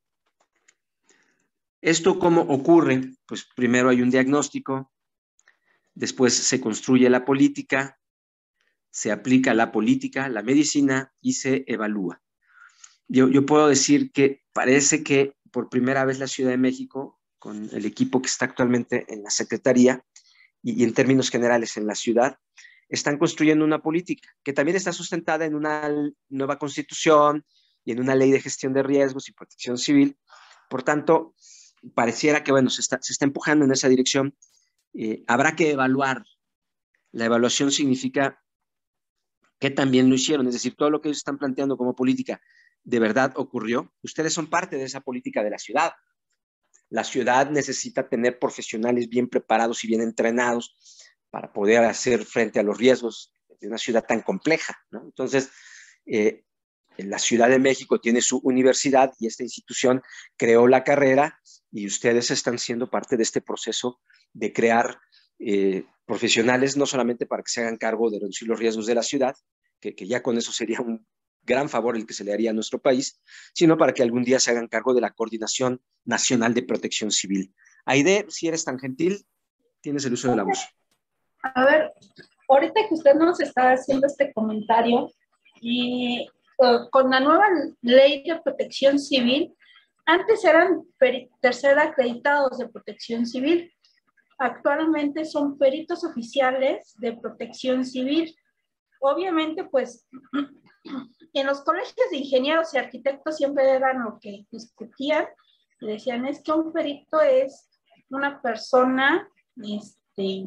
¿Esto cómo ocurre? Pues primero hay un diagnóstico, después se construye la política, se aplica la política, la medicina y se evalúa. Yo, yo puedo decir que parece que por primera vez la Ciudad de México, con el equipo que está actualmente en la Secretaría y, y en términos generales en la ciudad, están construyendo una política que también está sustentada en una nueva constitución y en una ley de gestión de riesgos y protección civil. Por tanto, pareciera que, bueno, se está, se está empujando en esa dirección. Eh, habrá que evaluar. La evaluación significa que también lo hicieron, es decir, todo lo que ellos están planteando como política, ¿de verdad ocurrió? Ustedes son parte de esa política de la ciudad. La ciudad necesita tener profesionales bien preparados y bien entrenados para poder hacer frente a los riesgos de una ciudad tan compleja, ¿no? Entonces, eh, la Ciudad de México tiene su universidad y esta institución creó la carrera y ustedes están siendo parte de este proceso de crear eh, profesionales, no solamente para que se hagan cargo de reducir los riesgos de la ciudad, que, que ya con eso sería un gran favor el que se le haría a nuestro país, sino para que algún día se hagan cargo de la Coordinación Nacional de Protección Civil. Aide, si eres tan gentil, tienes el uso de la voz. A ver, ahorita que usted nos está haciendo este comentario, y uh, con la nueva ley de protección civil, antes eran tercer acreditados de protección civil, actualmente son peritos oficiales de protección civil. Obviamente, pues, en los colegios de ingenieros y arquitectos siempre eran lo que discutían y decían, es que un perito es una persona este,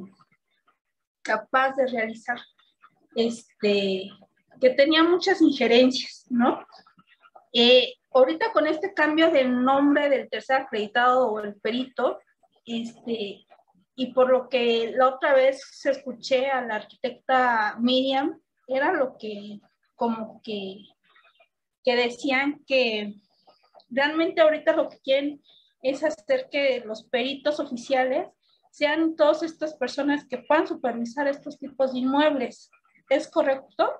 capaz de realizar, este, que tenía muchas injerencias, ¿no? Eh, ahorita con este cambio del nombre del tercer acreditado o el perito, este, y por lo que la otra vez se escuché a la arquitecta Miriam, era lo que como que, que decían que realmente ahorita lo que quieren es hacer que los peritos oficiales sean todas estas personas que puedan supervisar estos tipos de inmuebles. ¿Es correcto?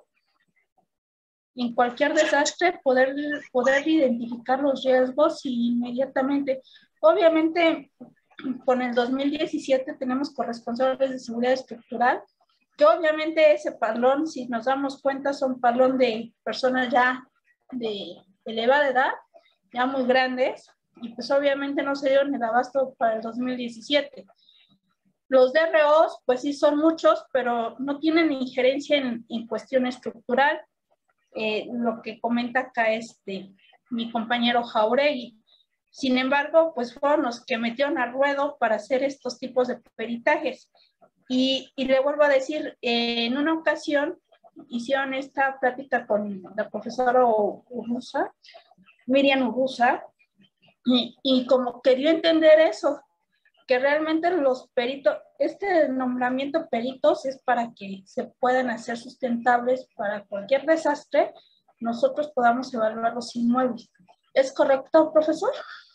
En cualquier desastre, poder, poder identificar los riesgos y inmediatamente. Obviamente, con el dos mil diecisiete tenemos corresponsales de seguridad estructural que obviamente ese padrón, si nos damos cuenta, son padrón de personas ya de elevada edad, ya muy grandes, y pues obviamente no se dieron el abasto para el dos mil diecisiete. Los D R Os, pues sí son muchos, pero no tienen injerencia en, en cuestión estructural, eh, lo que comenta acá este, mi compañero Jauregui. Sin embargo, pues fueron los que metieron al ruedo para hacer estos tipos de peritajes. Y, y le vuelvo a decir, eh, en una ocasión hicieron esta plática con la profesora Urruza, Miriam Urruza, y, y como quería entender eso, que realmente los peritos, este nombramiento peritos es para que se puedan hacer sustentables para cualquier desastre, nosotros podamos evaluar los inmuebles. ¿Es correcto, profesor?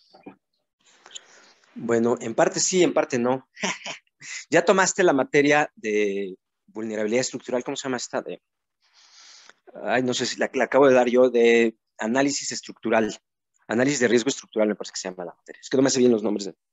Bueno, en parte sí, en parte no. Ya tomaste la materia de vulnerabilidad estructural, ¿cómo se llama esta? De, ay, no sé si la, la acabo de dar yo, de análisis estructural, análisis de riesgo estructural, me parece que se llama la materia. Es que no me sé bien los nombres. De...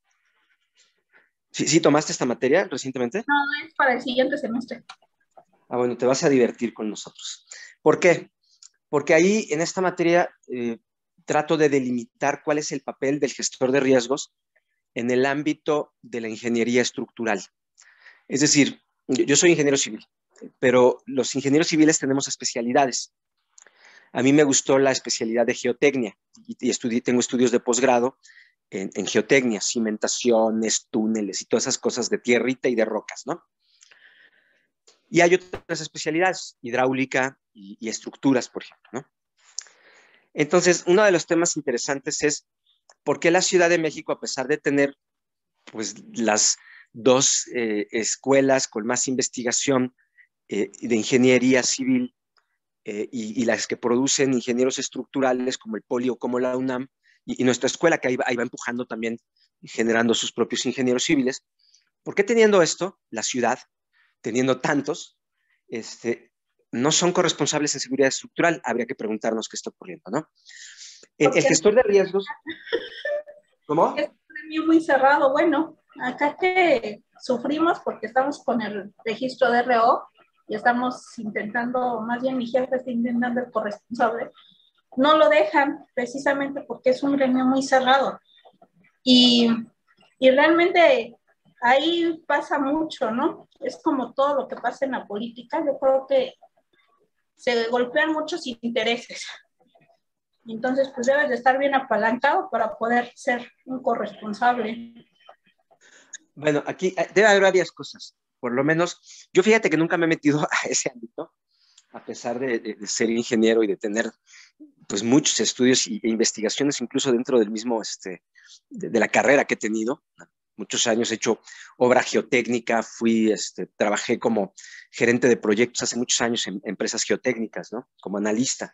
¿Sí, sí tomaste esta materia recientemente? No, es para el siguiente semestre. Ah, bueno, te vas a divertir con nosotros. ¿Por qué? Porque ahí, en esta materia, eh, trato de delimitar cuál es el papel del gestor de riesgos en el ámbito de la ingeniería estructural. Es decir, yo soy ingeniero civil, pero los ingenieros civiles tenemos especialidades. A mí me gustó la especialidad de geotecnia y estudié, tengo estudios de posgrado en, en geotecnia, cimentaciones, túneles y todas esas cosas de tierrita y de rocas, ¿no? Y hay otras especialidades, hidráulica y, y estructuras, por ejemplo, ¿no? Entonces, uno de los temas interesantes es por qué la Ciudad de México, a pesar de tener pues, las dos eh, escuelas con más investigación eh, de ingeniería civil eh, y, y las que producen ingenieros estructurales como el Poli o como la UNAM, y, y nuestra escuela que ahí va, ahí va empujando también, generando sus propios ingenieros civiles, ¿por qué teniendo esto, la ciudad, teniendo tantos, este, no son corresponsables en seguridad estructural? Habría que preguntarnos qué está ocurriendo, ¿no? El, el gestor de riesgos, ¿cómo? Es un premio muy cerrado. Bueno, acá que sufrimos porque estamos con el registro de R O y estamos intentando, más bien mi jefe está intentando el corresponsable, no lo dejan precisamente porque es un gremio muy cerrado. Y, y realmente ahí pasa mucho, ¿no? Es como todo lo que pasa en la política. Yo creo que se golpean muchos intereses. Entonces, pues debes de estar bien apalancado para poder ser un corresponsable. Bueno, aquí debe haber varias cosas. Por lo menos, yo fíjate que nunca me he metido a ese ámbito, a pesar de, de, de ser ingeniero y de tener pues muchos estudios e investigaciones, incluso dentro del mismo, este, de, de la carrera que he tenido. Muchos años he hecho obra geotécnica, fui, este, trabajé como gerente de proyectos hace muchos años en empresas geotécnicas, ¿no? Como analista.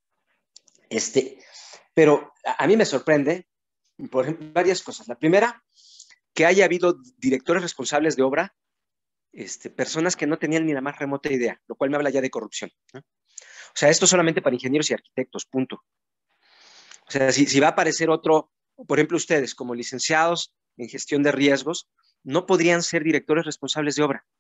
Este, pero a, a mí me sorprende, por ejemplo, varias cosas. La primera, que haya habido directores responsables de obra, este, personas que no tenían ni la más remota idea, lo cual me habla ya de corrupción, ¿no? O sea, esto solamente para ingenieros y arquitectos, punto. O sea, si, si va a aparecer otro, por ejemplo, ustedes como licenciados en gestión de riesgos, no podrían ser directores responsables de obra.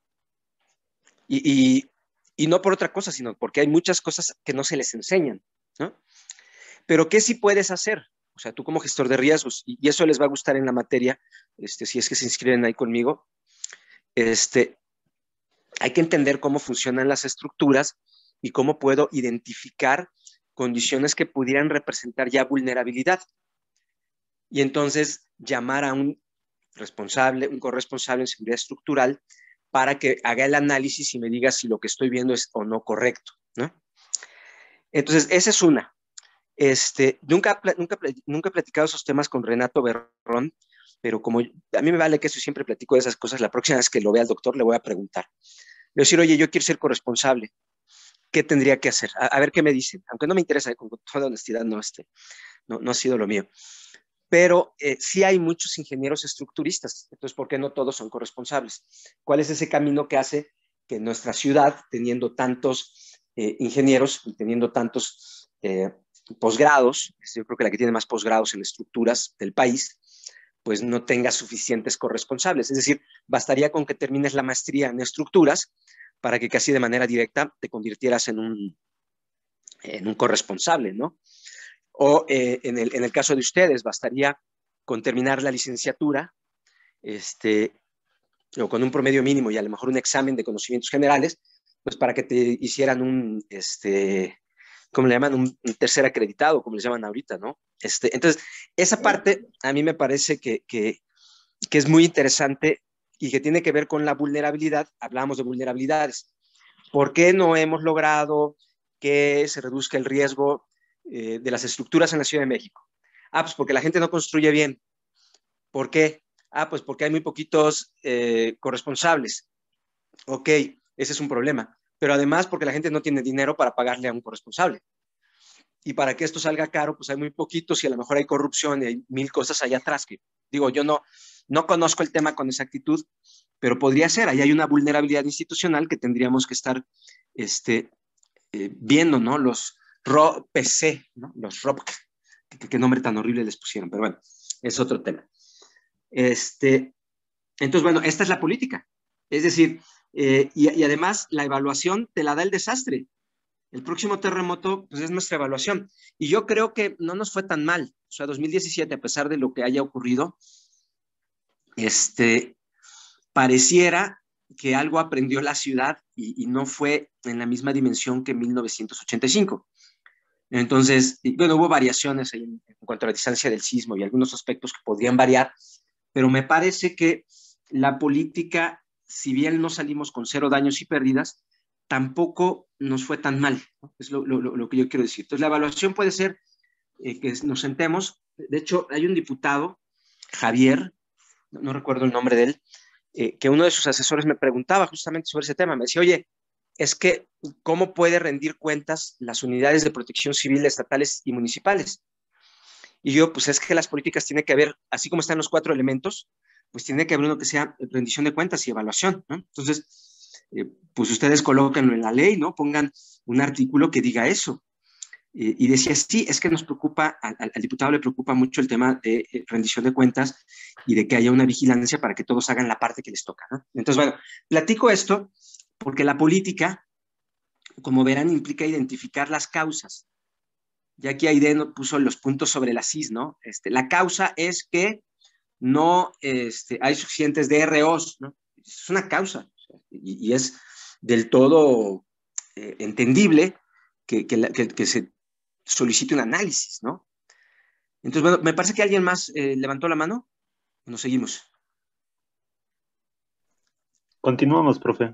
Y, y, y no por otra cosa, sino porque hay muchas cosas que no se les enseñan, ¿no? Pero ¿qué sí puedes hacer? O sea, tú como gestor de riesgos, y, y eso les va a gustar en la materia, este, si es que se inscriben ahí conmigo, este, hay que entender cómo funcionan las estructuras y cómo puedo identificar condiciones que pudieran representar ya vulnerabilidad. Y entonces llamar a un responsable, un corresponsable en seguridad estructural para que haga el análisis y me diga si lo que estoy viendo es o no correcto, ¿no? Entonces, esa es una. Este, nunca, nunca, nunca he platicado esos temas con Renato Berrón, pero como a mí me vale que eso siempre platico de esas cosas, la próxima vez que lo vea al doctor le voy a preguntar. Le voy a decir, oye, yo quiero ser corresponsable. ¿Qué tendría que hacer? A, a ver qué me dicen. Aunque no me interesa, con toda honestidad, no, este, no, no ha sido lo mío. Pero eh, sí hay muchos ingenieros estructuristas. Entonces, ¿por qué no todos son corresponsables? ¿Cuál es ese camino que hace que nuestra ciudad, teniendo tantos eh, ingenieros y teniendo tantos eh, posgrados, yo creo que la que tiene más posgrados en estructuras del país, pues no tenga suficientes corresponsables? Es decir, bastaría con que termines la maestría en estructuras para que casi de manera directa te convirtieras en un, en un corresponsable, ¿no? O eh, en, el, en el caso de ustedes, bastaría con terminar la licenciatura, este, o con un promedio mínimo y a lo mejor un examen de conocimientos generales, pues para que te hicieran un, este, ¿cómo le llaman? Un, un tercer acreditado, como les llaman ahorita, ¿no? Este, entonces, esa parte a mí me parece que, que, que es muy interesante y que tiene que ver con la vulnerabilidad. Hablábamos de vulnerabilidades. ¿Por qué no hemos logrado que se reduzca el riesgo eh, de las estructuras en la Ciudad de México? Ah, pues porque la gente no construye bien. ¿Por qué? Ah, pues porque hay muy poquitos eh, corresponsables. Ok, ese es un problema. Pero además porque la gente no tiene dinero para pagarle a un corresponsable. Y para que esto salga caro, pues hay muy poquitos y a lo mejor hay corrupción y hay mil cosas allá atrás que, digo, yo no, no conozco el tema con exactitud, pero podría ser. Ahí hay una vulnerabilidad institucional que tendríamos que estar este, eh, viendo, ¿no? Los R O P C, ¿no? Los R O P C, ¿qué, qué nombre tan horrible les pusieron? Pero bueno, es otro tema. Este, entonces, bueno, esta es la política. Es decir, eh, y, y además la evaluación te la da el desastre. El próximo terremoto, pues es nuestra evaluación. Y yo creo que no nos fue tan mal. O sea, dos mil diecisiete, a pesar de lo que haya ocurrido, este, pareciera que algo aprendió la ciudad y, y no fue en la misma dimensión que en mil novecientos ochenta y cinco. Entonces, y, bueno, hubo variaciones ahí en, en cuanto a la distancia del sismo y algunos aspectos que podrían variar, pero me parece que la política, si bien no salimos con cero daños y pérdidas, tampoco nos fue tan mal, ¿no? Es lo, lo, lo que yo quiero decir. Entonces, la evaluación puede ser eh, que nos sentemos. De hecho, hay un diputado, Javier, no, no recuerdo el nombre de él, eh, que uno de sus asesores me preguntaba justamente sobre ese tema. Me decía, oye, es que, ¿cómo puede rendir cuentas las unidades de protección civil estatales y municipales? Y yo, pues es que las políticas tienen que haber, así como están los cuatro elementos, pues tiene que haber uno que sea rendición de cuentas y evaluación, ¿no? Entonces, eh, pues ustedes colóquenlo en la ley, ¿no? Pongan un artículo que diga eso. Eh, y decía, sí, es que nos preocupa, al, al, diputado le preocupa mucho el tema de eh, rendición de cuentas y de que haya una vigilancia para que todos hagan la parte que les toca, ¿no? Entonces, bueno, platico esto porque la política, como verán, implica identificar las causas. Ya aquí Aiden puso los puntos sobre las is, ¿no? Este, la causa es que no este, hay suficientes D R Os, ¿no? Es una causa y, y es del todo eh, entendible que, que, la, que, que se solicite un análisis, ¿no? Entonces, bueno, me parece que alguien más eh, levantó la mano. Nos seguimos. Continuamos, profe.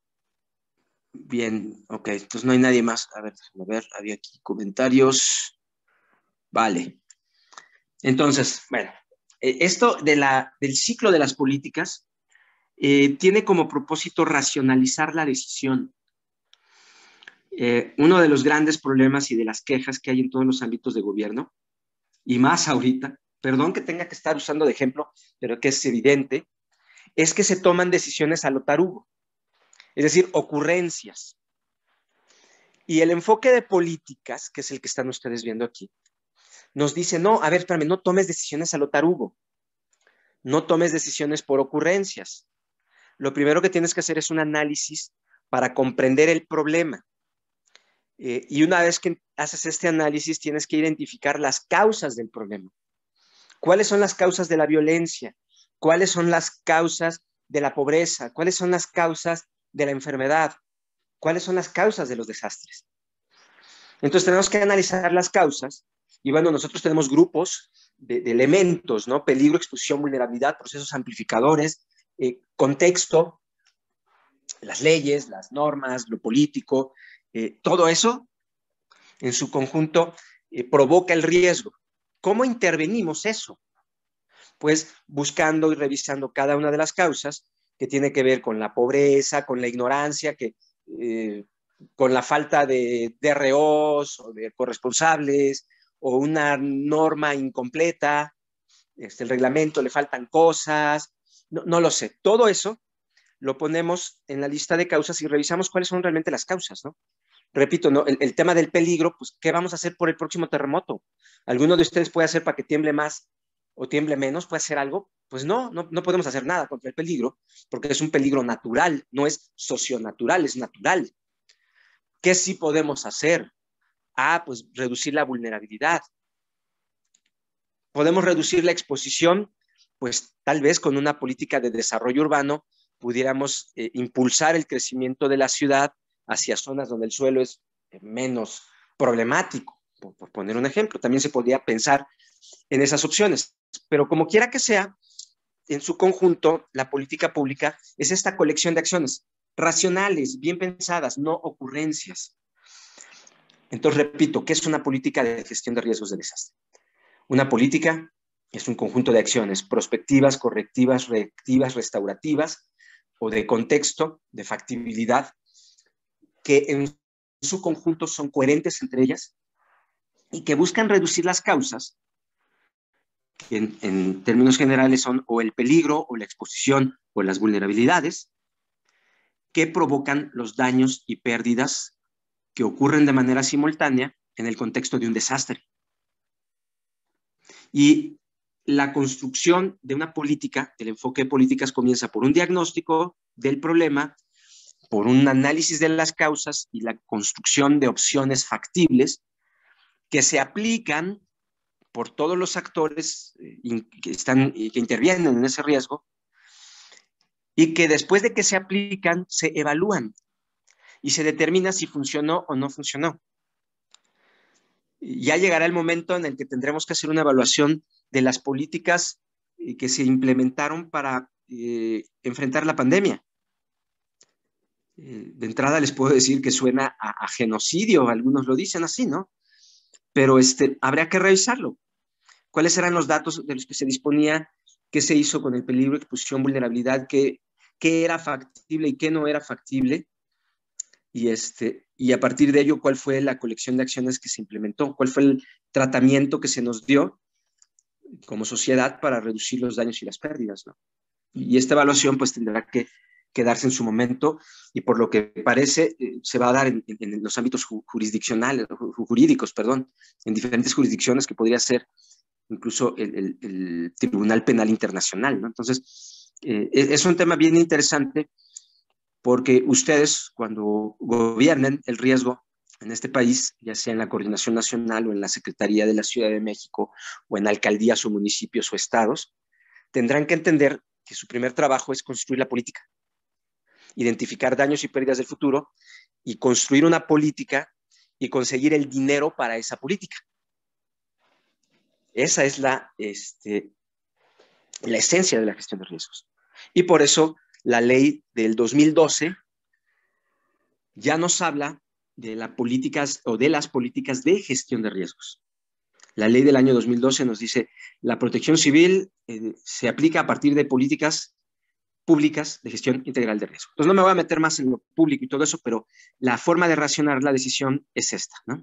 Bien, ok, entonces no hay nadie más. A ver, déjame ver, había aquí comentarios. Vale. Entonces, bueno, eh, esto de la, del ciclo de las políticas eh, tiene como propósito racionalizar la decisión. Eh, uno de los grandes problemas y de las quejas que hay en todos los ámbitos de gobierno, y más ahorita, perdón que tenga que estar usando de ejemplo, pero que es evidente, es que se toman decisiones a lo tarugo, es decir, ocurrencias. Y el enfoque de políticas, que es el que están ustedes viendo aquí, nos dice, no, a ver, espérame, no tomes decisiones a lo tarugo, no tomes decisiones por ocurrencias. Lo primero que tienes que hacer es un análisis para comprender el problema. Eh, y una vez que haces este análisis, tienes que identificar las causas del problema. ¿Cuáles son las causas de la violencia? ¿Cuáles son las causas de la pobreza? ¿Cuáles son las causas de la enfermedad? ¿Cuáles son las causas de los desastres? Entonces tenemos que analizar las causas y bueno, nosotros tenemos grupos de, de elementos, ¿no? Peligro, exposición, vulnerabilidad, procesos amplificadores, eh, contexto, las leyes, las normas, lo político, eh, todo eso en su conjunto eh, provoca el riesgo. ¿Cómo intervenimos eso? Pues buscando y revisando cada una de las causas que tiene que ver con la pobreza, con la ignorancia, que, eh, con la falta de D R Os o de corresponsables o una norma incompleta, este, el reglamento le faltan cosas, no, no lo sé. Todo eso lo ponemos en la lista de causas y revisamos cuáles son realmente las causas, ¿no? Repito, ¿no? El, el tema del peligro, pues, ¿qué vamos a hacer por el próximo terremoto? ¿Alguno de ustedes puede hacer para que tiemble más o tiemble menos? ¿Puede hacer algo? Pues no, no, no podemos hacer nada contra el peligro, porque es un peligro natural, no es socionatural, es natural. ¿Qué sí podemos hacer? Ah, pues reducir la vulnerabilidad. ¿Podemos reducir la exposición? Pues tal vez con una política de desarrollo urbano pudiéramos eh, impulsar el crecimiento de la ciudad hacia zonas donde el suelo es eh, menos problemático, por, por poner un ejemplo. También se podría pensar en esas opciones, pero como quiera que sea, en su conjunto, la política pública es esta colección de acciones racionales, bien pensadas, no ocurrencias. Entonces, repito, ¿qué es una política de gestión de riesgos de desastre? Una política es un conjunto de acciones prospectivas, correctivas, reactivas, restaurativas o de contexto, de factibilidad, que en su conjunto son coherentes entre ellas y que buscan reducir las causas, que en, en términos generales son o el peligro o la exposición o las vulnerabilidades, que provocan los daños y pérdidas que ocurren de manera simultánea en el contexto de un desastre. Y la construcción de una política, el enfoque de políticas comienza por un diagnóstico del problema, por un análisis de las causas y la construcción de opciones factibles que se aplican por todos los actores eh, que, están, que intervienen en ese riesgo y que después de que se aplican, se evalúan y se determina si funcionó o no funcionó. Ya llegará el momento en el que tendremos que hacer una evaluación de las políticas que se implementaron para eh, enfrentar la pandemia. Eh, de entrada les puedo decir que suena a, a genocidio, algunos lo dicen así, ¿no? Pero este, habría que revisarlo. ¿Cuáles eran los datos de los que se disponía? ¿Qué se hizo con el peligro, exposición, vulnerabilidad? ¿Qué, qué era factible y qué no era factible? Y, este, y a partir de ello, ¿cuál fue la colección de acciones que se implementó? ¿Cuál fue el tratamiento que se nos dio como sociedad para reducir los daños y las pérdidas, ¿no? Y esta evaluación pues tendrá que quedarse en su momento y por lo que parece eh, se va a dar en, en los ámbitos jurisdiccionales, jurídicos, perdón, en diferentes jurisdicciones que podría ser incluso el, el, el Tribunal Penal Internacional, ¿no? Entonces, eh, es un tema bien interesante porque ustedes cuando gobiernen el riesgo en este país, ya sea en la Coordinación Nacional o en la Secretaría de la Ciudad de México o en alcaldías o municipios o estados, tendrán que entender que su primer trabajo es construir la política, identificar daños y pérdidas del futuro y construir una política y conseguir el dinero para esa política. Esa es la, este, la esencia de la gestión de riesgos. Y por eso la ley del dos mil doce ya nos habla de las políticas o de las políticas de gestión de riesgos. La ley del año dos mil doce nos dice la protección civil eh, se aplica a partir de políticas públicas de gestión integral de riesgo. Entonces no me voy a meter más en lo público y todo eso, pero la forma de racionar la decisión es esta, ¿no?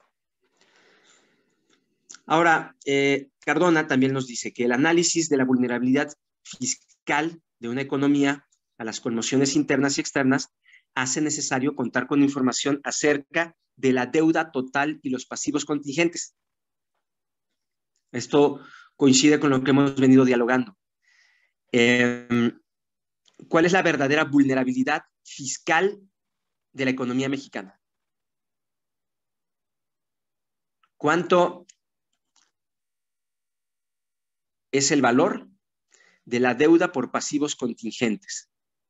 Ahora, eh, Cardona también nos dice que el análisis de la vulnerabilidad fiscal de una economía a las conmociones internas y externas hace necesario contar con información acerca de la deuda total y los pasivos contingentes. Esto coincide con lo que hemos venido dialogando. Eh, ¿Cuál es la verdadera vulnerabilidad fiscal de la economía mexicana? ¿Cuánto es el valor de la deuda por pasivos contingentes?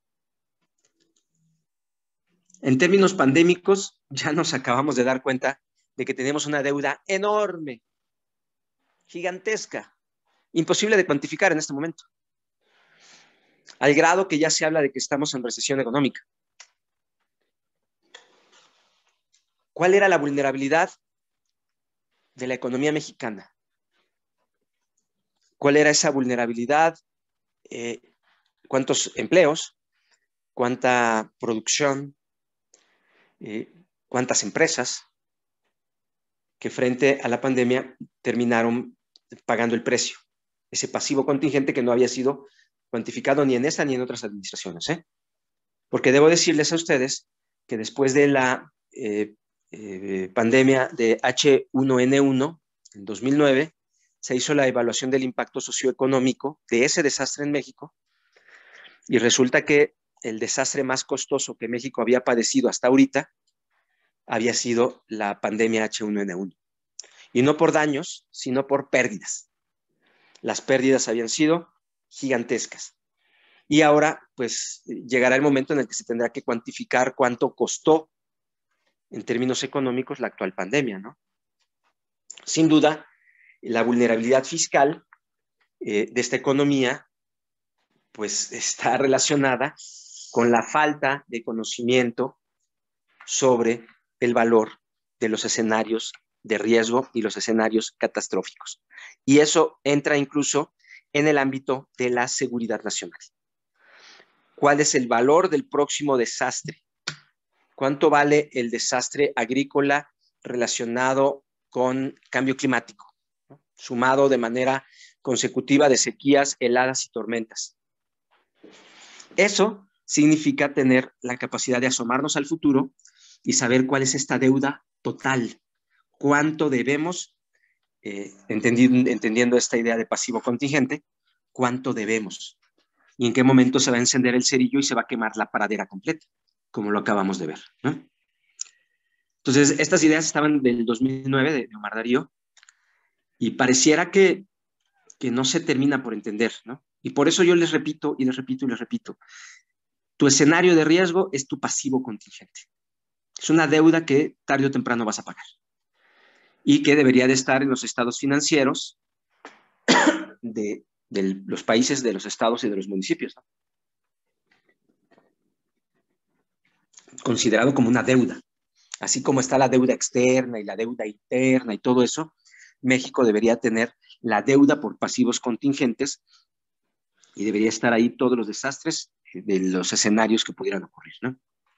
En términos pandémicos, ya nos acabamos de dar cuenta de que tenemos una deuda enorme, gigantesca, imposible de cuantificar en este momento, al grado que ya se habla de que estamos en recesión económica. ¿Cuál era la vulnerabilidad de la economía mexicana? ¿Cuál era esa vulnerabilidad? Eh, ¿Cuántos empleos? ¿Cuánta producción? Eh, ¿Cuántas empresas que frente a la pandemia terminaron pagando el precio? Ese pasivo contingente que no había sido cuantificado ni en esta ni en otras administraciones, ¿eh? Porque debo decirles a ustedes que después de la eh, eh, pandemia de H uno N uno en dos mil nueve, se hizo la evaluación del impacto socioeconómico de ese desastre en México y resulta que el desastre más costoso que México había padecido hasta ahorita había sido la pandemia H uno N uno. Y no por daños, sino por pérdidas. Las pérdidas habían sido gigantescas. Y ahora, pues, llegará el momento en el que se tendrá que cuantificar cuánto costó en términos económicos la actual pandemia, ¿no? Sin duda, la vulnerabilidad fiscal eh, de esta economía, pues, está relacionada con la falta de conocimiento sobre el valor de los escenarios de riesgo y los escenarios catastróficos. Y eso entra incluso en el ámbito de la seguridad nacional. ¿Cuál es el valor del próximo desastre? ¿Cuánto vale el desastre agrícola relacionado con cambio climático, ¿no? Sumado de manera consecutiva de sequías, heladas y tormentas? Eso significa tener la capacidad de asomarnos al futuro y saber cuál es esta deuda total, cuánto debemos, eh, entendiendo, entendiendo esta idea de pasivo contingente, cuánto debemos y en qué momento se va a encender el cerillo y se va a quemar la pradera completa, como lo acabamos de ver, ¿no? Entonces, estas ideas estaban del dos mil nueve de, de Omar Darío y pareciera que, que no se termina por entender, ¿no? Y por eso yo les repito y les repito y les repito, tu escenario de riesgo es tu pasivo contingente. Es una deuda que tarde o temprano vas a pagar y que debería de estar en los estados financieros de, de los países, de los estados y de los municipios, ¿no? Considerado como una deuda. Así como está la deuda externa y la deuda interna y todo eso, México debería tener la deuda por pasivos contingentes y debería estar ahí todos los desastres de los escenarios que pudieran ocurrir, ¿no?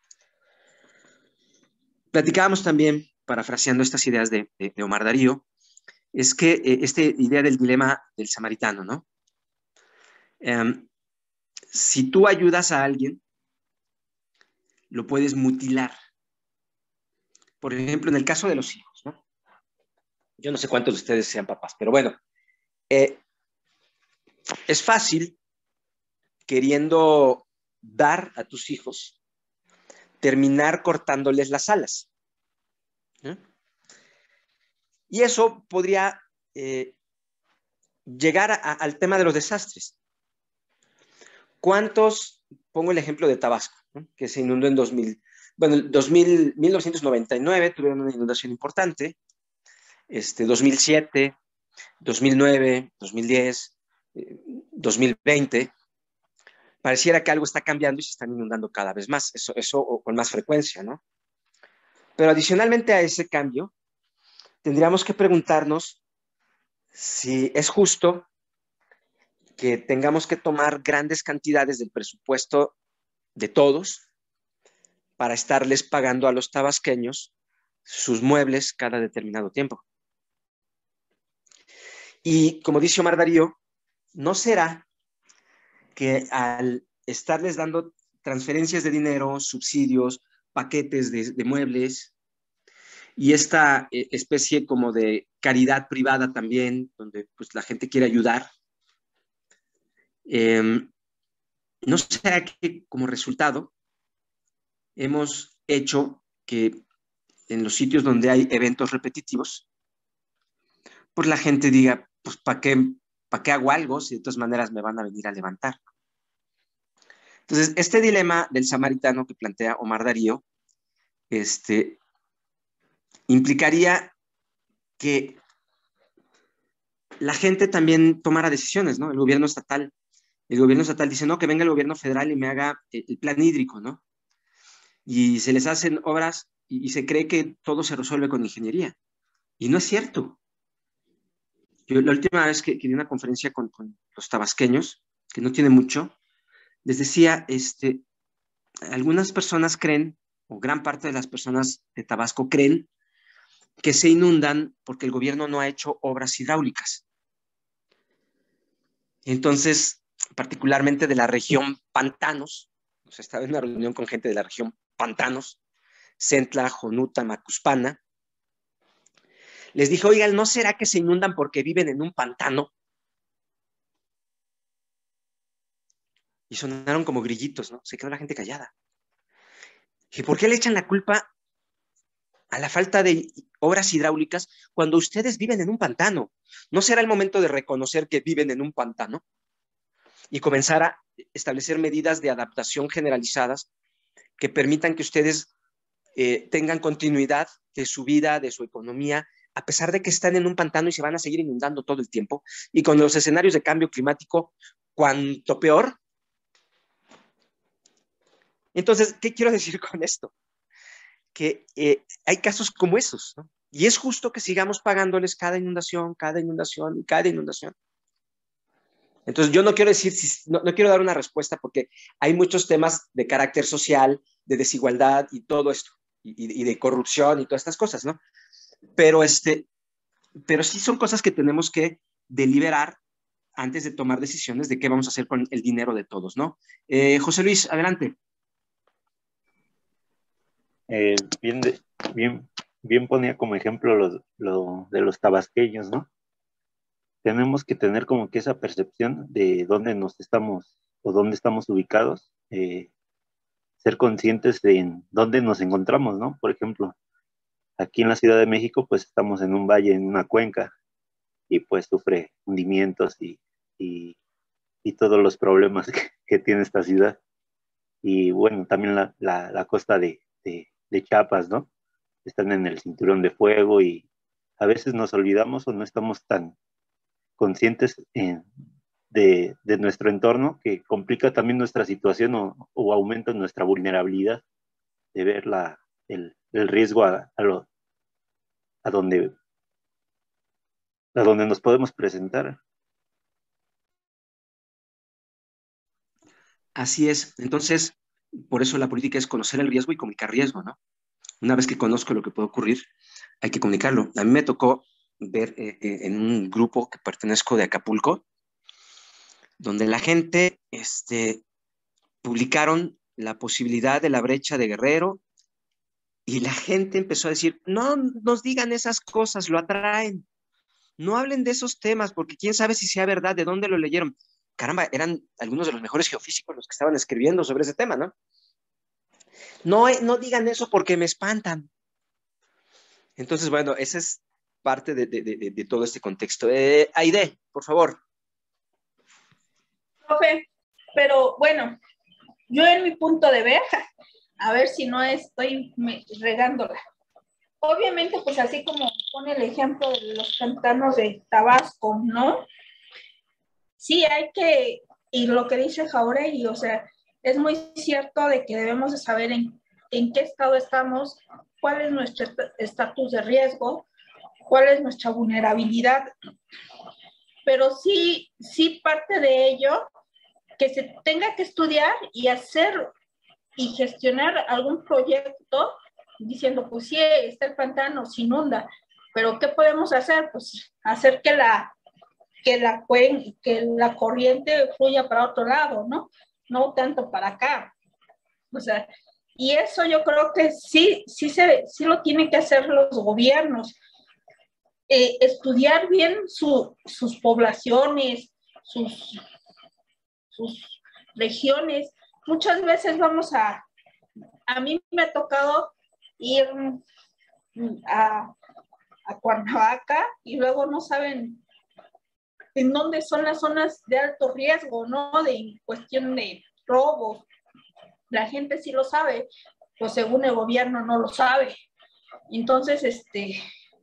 Platicábamos también, parafraseando estas ideas de, de, de Omar Darío, es que eh, esta idea del dilema del samaritano, ¿no? Um, si tú ayudas a alguien, lo puedes mutilar. Por ejemplo, en el caso de los hijos, ¿no? Yo no sé cuántos de ustedes sean papás, pero bueno, eh, es fácil, queriendo dar a tus hijos, terminar cortándoles las alas, ¿no? Y eso podría eh, llegar a, a, al tema de los desastres. ¿Cuántos, pongo el ejemplo de Tabasco, ¿no? Que se inundó en dos mil, bueno, dos mil, mil novecientos noventa y nueve tuvieron una inundación importante, este, dos mil siete, dos mil nueve, dos mil diez, eh, dos mil veinte, pareciera que algo está cambiando y se están inundando cada vez más, eso, eso con más frecuencia, ¿no? Pero adicionalmente a ese cambio, tendríamos que preguntarnos si es justo que tengamos que tomar grandes cantidades del presupuesto de todos para estarles pagando a los tabasqueños sus muebles cada determinado tiempo. Y como dice Omar Darío, ¿no será que al estarles dando transferencias de dinero, subsidios, paquetes de, de muebles y esta eh, especie como de caridad privada también, donde pues la gente quiere ayudar, eh, ¿no será que como resultado hemos hecho que en los sitios donde hay eventos repetitivos, pues la gente diga, pues ¿para qué, ¿para qué hago algo si de todas maneras me van a venir a levantar? Entonces, este dilema del samaritano que plantea Omar Darío, este, implicaría que la gente también tomara decisiones, ¿no? El gobierno estatal, el gobierno estatal dice, no, que venga el gobierno federal y me haga el plan hídrico, ¿no? Y se les hacen obras y, y se cree que todo se resuelve con ingeniería. Y no es cierto. Yo la última vez que, que di una conferencia con, con los tabasqueños, que no tiene mucho, les decía, este, algunas personas creen, o gran parte de las personas de Tabasco creen, que se inundan porque el gobierno no ha hecho obras hidráulicas. Entonces, particularmente de la región Pantanos, o sea, estaba en una reunión con gente de la región Pantanos, Centla, Jonuta, Macuspana, Les dije, oigan, ¿no será que se inundan porque viven en un pantano? Y sonaron como grillitos, ¿no? Se quedó la gente callada. Dije, ¿por qué le echan la culpa a la falta de obras hidráulicas cuando ustedes viven en un pantano? ¿No será el momento de reconocer que viven en un pantano y comenzar a establecer medidas de adaptación generalizadas que permitan que ustedes eh, tengan continuidad de su vida, de su economía, a pesar de que están en un pantano y se van a seguir inundando todo el tiempo? Y con los escenarios de cambio climático, cuanto peor. Entonces, ¿qué quiero decir con esto? Que eh, hay casos como esos, ¿no? Y es justo que sigamos pagándoles cada inundación, cada inundación y cada inundación. Entonces, yo no quiero decir, no, no quiero dar una respuesta porque hay muchos temas de carácter social, de desigualdad y todo esto, y, y de corrupción y todas estas cosas, ¿no? Pero, este, pero sí son cosas que tenemos que deliberar antes de tomar decisiones de qué vamos a hacer con el dinero de todos, ¿no? Eh, José Luis, adelante. Eh, bien, de, bien, bien ponía como ejemplo lo, lo de los tabasqueños, ¿no? Tenemos que tener como que esa percepción de dónde nos estamos o dónde estamos ubicados, eh, ser conscientes de en dónde nos encontramos, ¿no? Por ejemplo, aquí en la Ciudad de México, pues estamos en un valle, en una cuenca, y pues sufre hundimientos y, y, y todos los problemas que, que tiene esta ciudad. Y bueno, también la, la, la costa de, de, de Chiapas, ¿no? Están en el cinturón de fuego y a veces nos olvidamos o no estamos tan conscientes en, de, de nuestro entorno, que complica también nuestra situación o, o aumenta nuestra vulnerabilidad de ver la, el, el riesgo a, a, lo, a, donde, a donde nos podemos presentar. Así es. Entonces, por eso la política es conocer el riesgo y comunicar riesgo, ¿no? Una vez que conozco lo que puede ocurrir, hay que comunicarlo. A mí me tocó ver eh, eh, en un grupo que pertenezco de Acapulco, donde la gente este, publicaron la posibilidad de la brecha de Guerrero y la gente empezó a decir, no nos digan esas cosas, lo atraen. No hablen de esos temas porque quién sabe si sea verdad, de dónde lo leyeron. Caramba, eran algunos de los mejores geofísicos los que estaban escribiendo sobre ese tema, ¿no? No, no digan eso porque me espantan. Entonces, bueno, esa es parte de, de, de, de todo este contexto. Eh, Aide, por favor. Profe, pero bueno, yo en mi punto de ver, a ver si no estoy regándola. Obviamente, pues así como pone el ejemplo de los pantanos de Tabasco, ¿no? Sí, hay que, y lo que dice Jauregui, o sea, es muy cierto de que debemos de saber en, en qué estado estamos, cuál es nuestro estatus de riesgo, cuál es nuestra vulnerabilidad, pero sí, sí parte de ello que se tenga que estudiar y hacer y gestionar algún proyecto diciendo, pues sí, está el pantano, se inunda, pero ¿qué podemos hacer? Pues hacer que la, que la, que la corriente fluya para otro lado, ¿no? No tanto para acá. O sea, y eso yo creo que sí, sí, se, sí lo tienen que hacer los gobiernos. Eh, estudiar bien su, sus poblaciones, sus, sus regiones. Muchas veces vamos a, a mí me ha tocado ir a, a Cuernavaca y luego no saben en dónde son las zonas de alto riesgo, ¿no? De cuestión de robos. La gente sí lo sabe, pues según el gobierno no lo sabe. Entonces, este,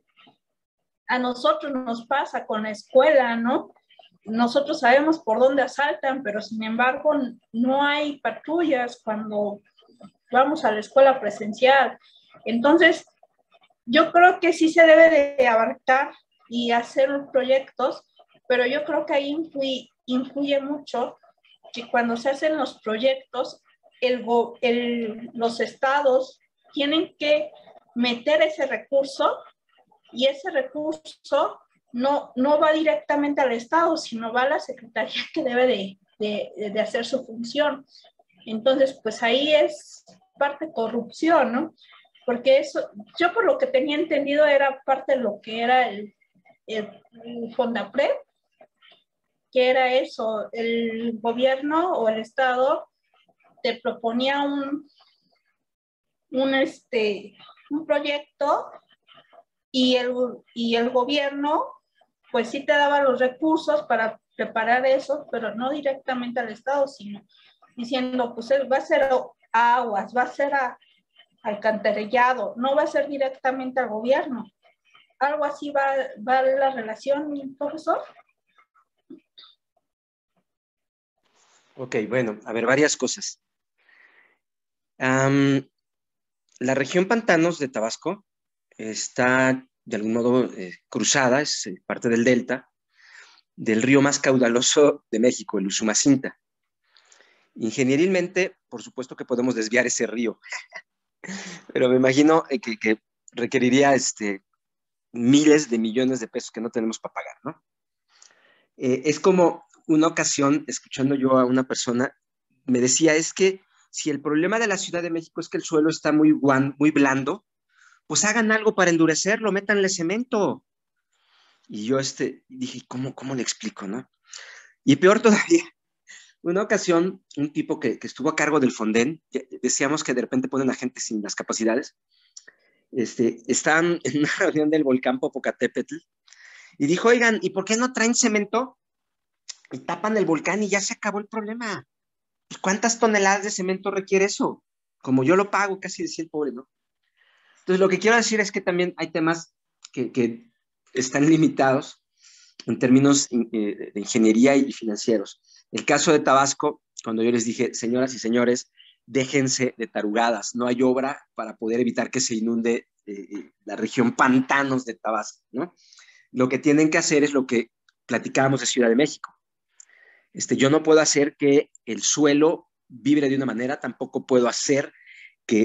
a nosotros nos pasa con la escuela, ¿no? Nosotros sabemos por dónde asaltan, pero sin embargo no hay patrullas cuando vamos a la escuela presencial. Entonces, yo creo que sí se debe de abarcar y hacer proyectos, pero yo creo que ahí influye, influye mucho que cuando se hacen los proyectos, el, el, los estados tienen que meter ese recurso y ese recurso no, no va directamente al estado, sino va a la secretaría que debe de, de, de hacer su función. Entonces, pues ahí es parte corrupción, ¿no? porque eso, yo por lo que tenía entendido era parte de lo que era el, el, el Fondapred, que era eso, el gobierno o el Estado te proponía un, un, este, un proyecto y el, y el gobierno pues sí te daba los recursos para preparar eso, pero no directamente al Estado, sino diciendo, pues va a ser aguas, va a ser a, alcantarillado, no va a ser directamente al gobierno. ¿Algo así va, va la relación, profesor? Ok, bueno, a ver, varias cosas. Um, la región Pantanos de Tabasco está de algún modo eh, cruzada, es eh, parte del delta, del río más caudaloso de México, el Usumacinta. Ingenierilmente, por supuesto que podemos desviar ese río, pero me imagino eh, que, que, requeriría este, miles de millones de pesos que no tenemos para pagar, ¿no? Eh, es como una ocasión, escuchando yo a una persona, me decía, es que si el problema de la Ciudad de México es que el suelo está muy, guan, muy blando, pues hagan algo para endurecerlo, métanle cemento. Y yo este, dije, ¿cómo, cómo le explico, no? Y peor todavía, una ocasión, un tipo que, que estuvo a cargo del Fonden, decíamos que de repente ponen a gente sin las capacidades, este, estaban en una reunión del volcán Popocatépetl y dijo, oigan, ¿y por qué no traen cemento y tapan el volcán y ya se acabó el problema? Pues, ¿cuántas toneladas de cemento requiere eso? Como yo lo pago, casi decía el pobre, ¿no? Entonces, lo que quiero decir es que también hay temas que, que están limitados en términos eh, de ingeniería y financieros. El caso de Tabasco, cuando yo les dije, señoras y señores, déjense de tarugadas, no hay obra para poder evitar que se inunde eh, la región Pantanos de Tabasco, ¿no? Lo que tienen que hacer es lo que platicábamos de Ciudad de México. Este, yo no puedo hacer que el suelo vibre de una manera, tampoco puedo hacer que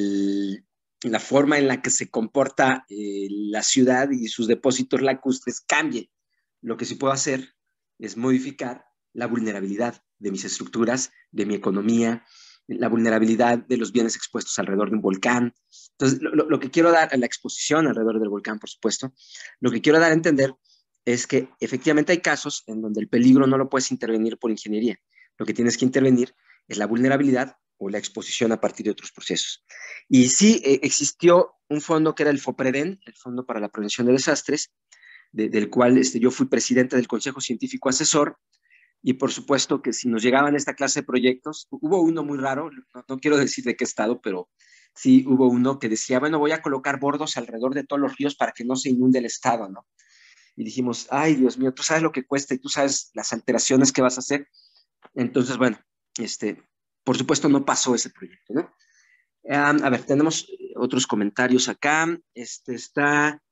el, la forma en la que se comporta eh, la ciudad y sus depósitos lacustres cambie. Lo que sí puedo hacer es modificar la vulnerabilidad de mis estructuras, de mi economía, la vulnerabilidad de los bienes expuestos alrededor de un volcán. Entonces, lo, lo que quiero dar a la exposición alrededor del volcán, por supuesto, lo que quiero dar a entender es que efectivamente hay casos en donde el peligro no lo puedes intervenir por ingeniería. Lo que tienes que intervenir es la vulnerabilidad o la exposición a partir de otros procesos. Y sí eh, existió un fondo que era el FOPREDEN, el Fondo para la Prevención de Desastres, de, del cual este, yo fui presidente del Consejo Científico Asesor, y por supuesto que si nos llegaban esta clase de proyectos, hubo uno muy raro, no, no quiero decir de qué estado, pero sí hubo uno que decía, bueno, voy a colocar bordos alrededor de todos los ríos para que no se inunde el estado, ¿no? Y dijimos, ay, Dios mío, tú sabes lo que cuesta y tú sabes las alteraciones que vas a hacer. Entonces, bueno, este, por supuesto no pasó ese proyecto, ¿no? Um, a ver, tenemos otros comentarios acá. Este está,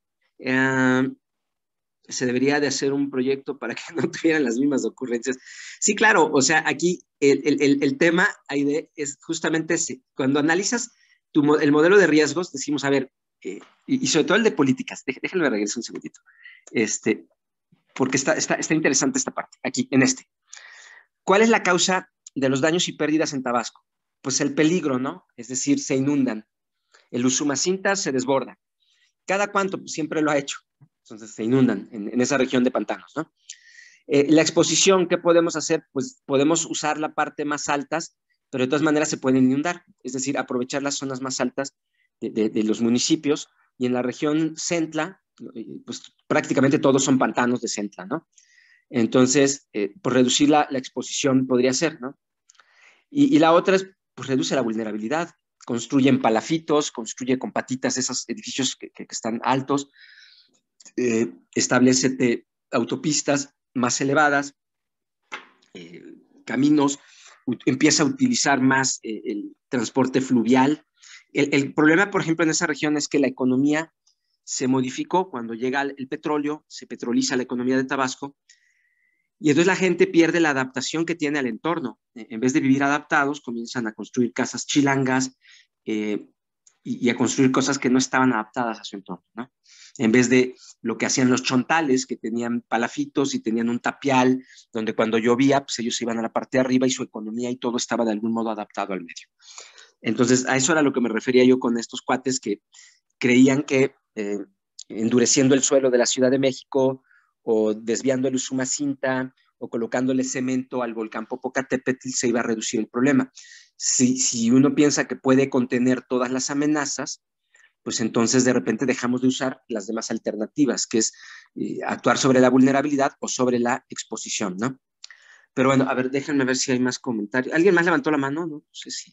um, se debería de hacer un proyecto para que no tuvieran las mismas ocurrencias. Sí, claro, o sea, aquí el, el, el tema Aide, es justamente ese. Cuando analizas tu, el modelo de riesgos, decimos, a ver, eh, y, y sobre todo el de políticas, déjenme regresar un segundito, este, porque está, está, está interesante esta parte, aquí, en este. ¿Cuál es la causa de los daños y pérdidas en Tabasco? Pues el peligro, ¿no? Es decir, se inundan. El Usumacinta se desborda. ¿Cada cuánto? Pues siempre lo ha hecho. Entonces se inundan en, en esa región de pantanos, ¿no? Eh, la exposición, ¿qué podemos hacer? Pues podemos usar la parte más altas, pero de todas maneras se pueden inundar. Es decir, aprovechar las zonas más altas de, de, de los municipios. Y en la región Centla, pues prácticamente todos son pantanos de Centla, ¿no? Entonces, eh, pues reducir la, la exposición podría ser, ¿no? Y, y la otra es, pues reduce la vulnerabilidad, construye en palafitos, construye con patitas esos edificios que, que, que están altos, eh, establece autopistas más elevadas, eh, caminos, empieza a utilizar más eh, el transporte fluvial. El, el problema, por ejemplo, en esa región es que la economía se modificó cuando llega el, el petróleo, se petroliza la economía de Tabasco, y entonces la gente pierde la adaptación que tiene al entorno. En vez de vivir adaptados, comienzan a construir casas chilangas eh, y, y a construir cosas que no estaban adaptadas a su entorno, ¿no? En vez de lo que hacían los chontales, que tenían palafitos y tenían un tapial, donde cuando llovía, pues ellos iban a la parte de arriba y su economía y todo estaba de algún modo adaptado al medio. Entonces, a eso era lo que me refería yo con estos cuates que creían que eh, endureciendo el suelo de la Ciudad de México o desviando el Usumacinta o colocándole cemento al volcán Popocatépetl se iba a reducir el problema. Si, si uno piensa que puede contener todas las amenazas, pues entonces de repente dejamos de usar las demás alternativas, que es eh, actuar sobre la vulnerabilidad o sobre la exposición, ¿no? Pero bueno, a ver, déjenme ver si hay más comentarios. ¿Alguien más levantó la mano? No, no sé si.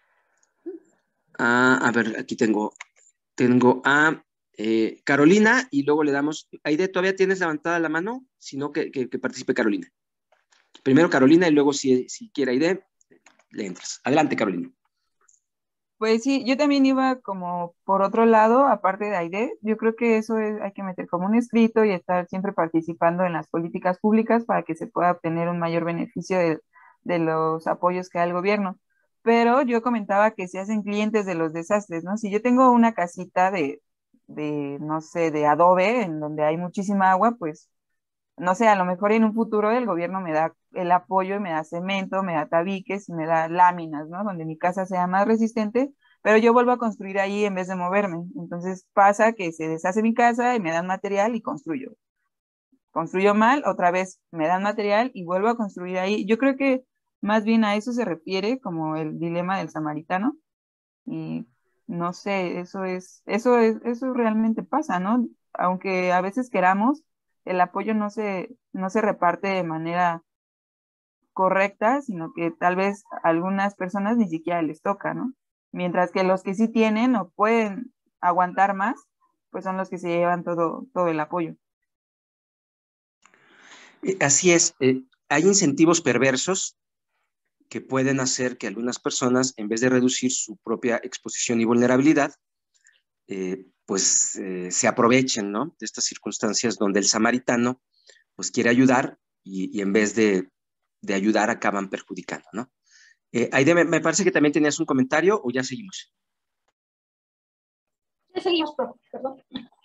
Ah, a ver, aquí tengo, tengo a eh, Carolina y luego le damos. Aide, ¿todavía tienes levantada la mano? Si no, que, que, que participe Carolina. Primero Carolina y luego, si, si quiere Aide, le entras. Adelante, Carolina. Pues sí, yo también iba como por otro lado, aparte de Aide, yo creo que eso es, hay que meter como un escrito y estar siempre participando en las políticas públicas para que se pueda obtener un mayor beneficio de, de los apoyos que da el gobierno. Pero yo comentaba que se hacen clientes de los desastres, ¿no? Si yo tengo una casita de, de, no sé, de adobe, en donde hay muchísima agua, pues no sé, a lo mejor en un futuro el gobierno me da el apoyo y me da cemento, me da tabiques y me da láminas, ¿no? Donde mi casa sea más resistente, pero yo vuelvo a construir ahí en vez de moverme. Entonces pasa que se deshace mi casa y me dan material y construyo. Construyo mal, otra vez me dan material y vuelvo a construir ahí. Yo creo que más bien a eso se refiere como el dilema del samaritano. Y no sé, eso es, eso es, eso realmente pasa, ¿no? Aunque a veces queramos, el apoyo no se, no se reparte de manera correcta, sino que tal vez a algunas personas ni siquiera les toca, ¿no? Mientras que los que sí tienen o pueden aguantar más, pues son los que se llevan todo, todo el apoyo. Así es, eh, hay incentivos perversos que pueden hacer que algunas personas, en vez de reducir su propia exposición y vulnerabilidad, eh, pues eh, se aprovechen, ¿no?, de estas circunstancias donde el samaritano pues quiere ayudar y, y en vez de, de ayudar acaban perjudicando, ¿no? Eh, Aide, me, me parece que también tenías un comentario o ya seguimos. Ya seguimos, perdón.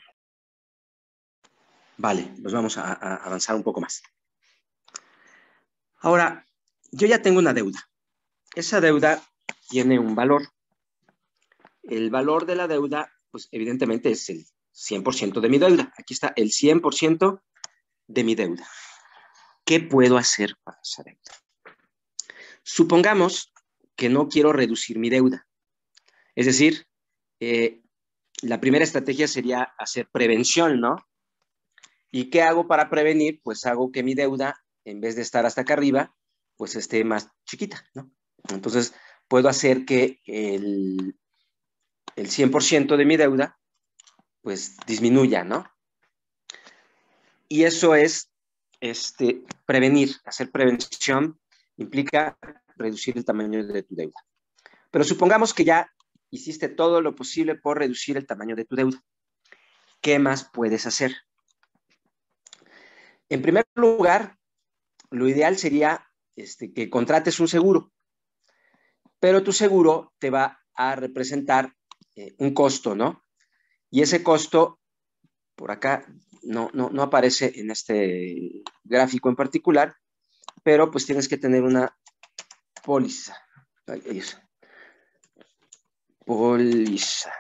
Vale, pues vamos a, a avanzar un poco más. Ahora, yo ya tengo una deuda. Esa deuda tiene un valor. El valor de la deuda, pues evidentemente es el cien por ciento de mi deuda. Aquí está el cien por ciento de mi deuda. ¿Qué puedo hacer con esa deuda? Supongamos que no quiero reducir mi deuda. Es decir, eh, la primera estrategia sería hacer prevención, ¿no? ¿Y qué hago para prevenir? Pues hago que mi deuda, en vez de estar hasta acá arriba, pues esté más chiquita, ¿no? Entonces, puedo hacer que el, el cien por ciento de mi deuda, pues disminuya, ¿no? Y eso es este, prevenir, hacer prevención implica reducir el tamaño de tu deuda. Pero supongamos que ya hiciste todo lo posible por reducir el tamaño de tu deuda. ¿Qué más puedes hacer? En primer lugar, lo ideal sería este, que contrates un seguro, pero tu seguro te va a representar eh, un costo, ¿no? Y ese costo, por acá, no, no, no aparece en este gráfico en particular, pero pues tienes que tener una póliza. Póliza.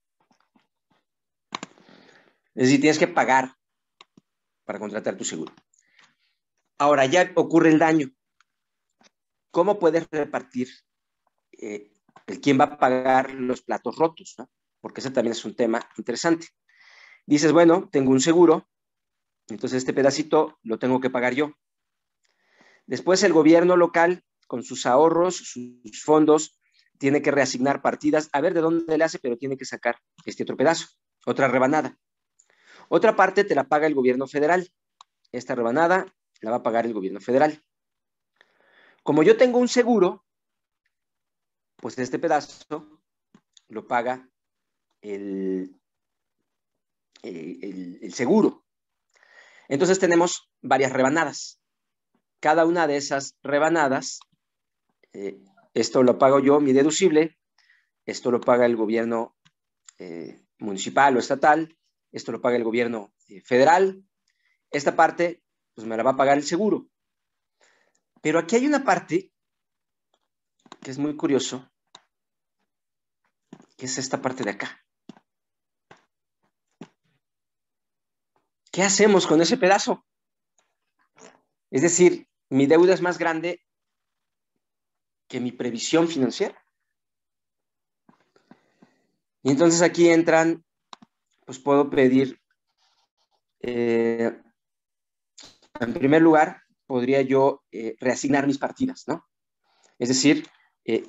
Es decir, tienes que pagar para contratar tu seguro. Ahora, ya ocurre el daño. ¿Cómo puedes repartir eh, el quién va a pagar los platos rotos, ¿no? Porque ese también es un tema interesante. Dices, bueno, tengo un seguro, entonces este pedacito lo tengo que pagar yo. Después el gobierno local, con sus ahorros, sus fondos, tiene que reasignar partidas, a ver de dónde le hace, pero tiene que sacar este otro pedazo, otra rebanada. Otra parte te la paga el gobierno federal. Esta rebanada la va a pagar el gobierno federal. Como yo tengo un seguro, pues este pedazo lo paga el, el, el, el seguro. Entonces tenemos varias rebanadas. Cada una de esas rebanadas, eh, esto lo pago yo, mi deducible, esto lo paga el gobierno eh, municipal o estatal, esto lo paga el gobierno eh, federal, esta parte pues me la va a pagar el seguro. Pero aquí hay una parte que es muy curioso, que es esta parte de acá. ¿Qué hacemos con ese pedazo? Es decir, mi deuda es más grande que mi previsión financiera. Y entonces aquí entran, pues puedo pedir, eh, en primer lugar, podría yo eh, reasignar mis partidas, ¿no? Es decir, eh,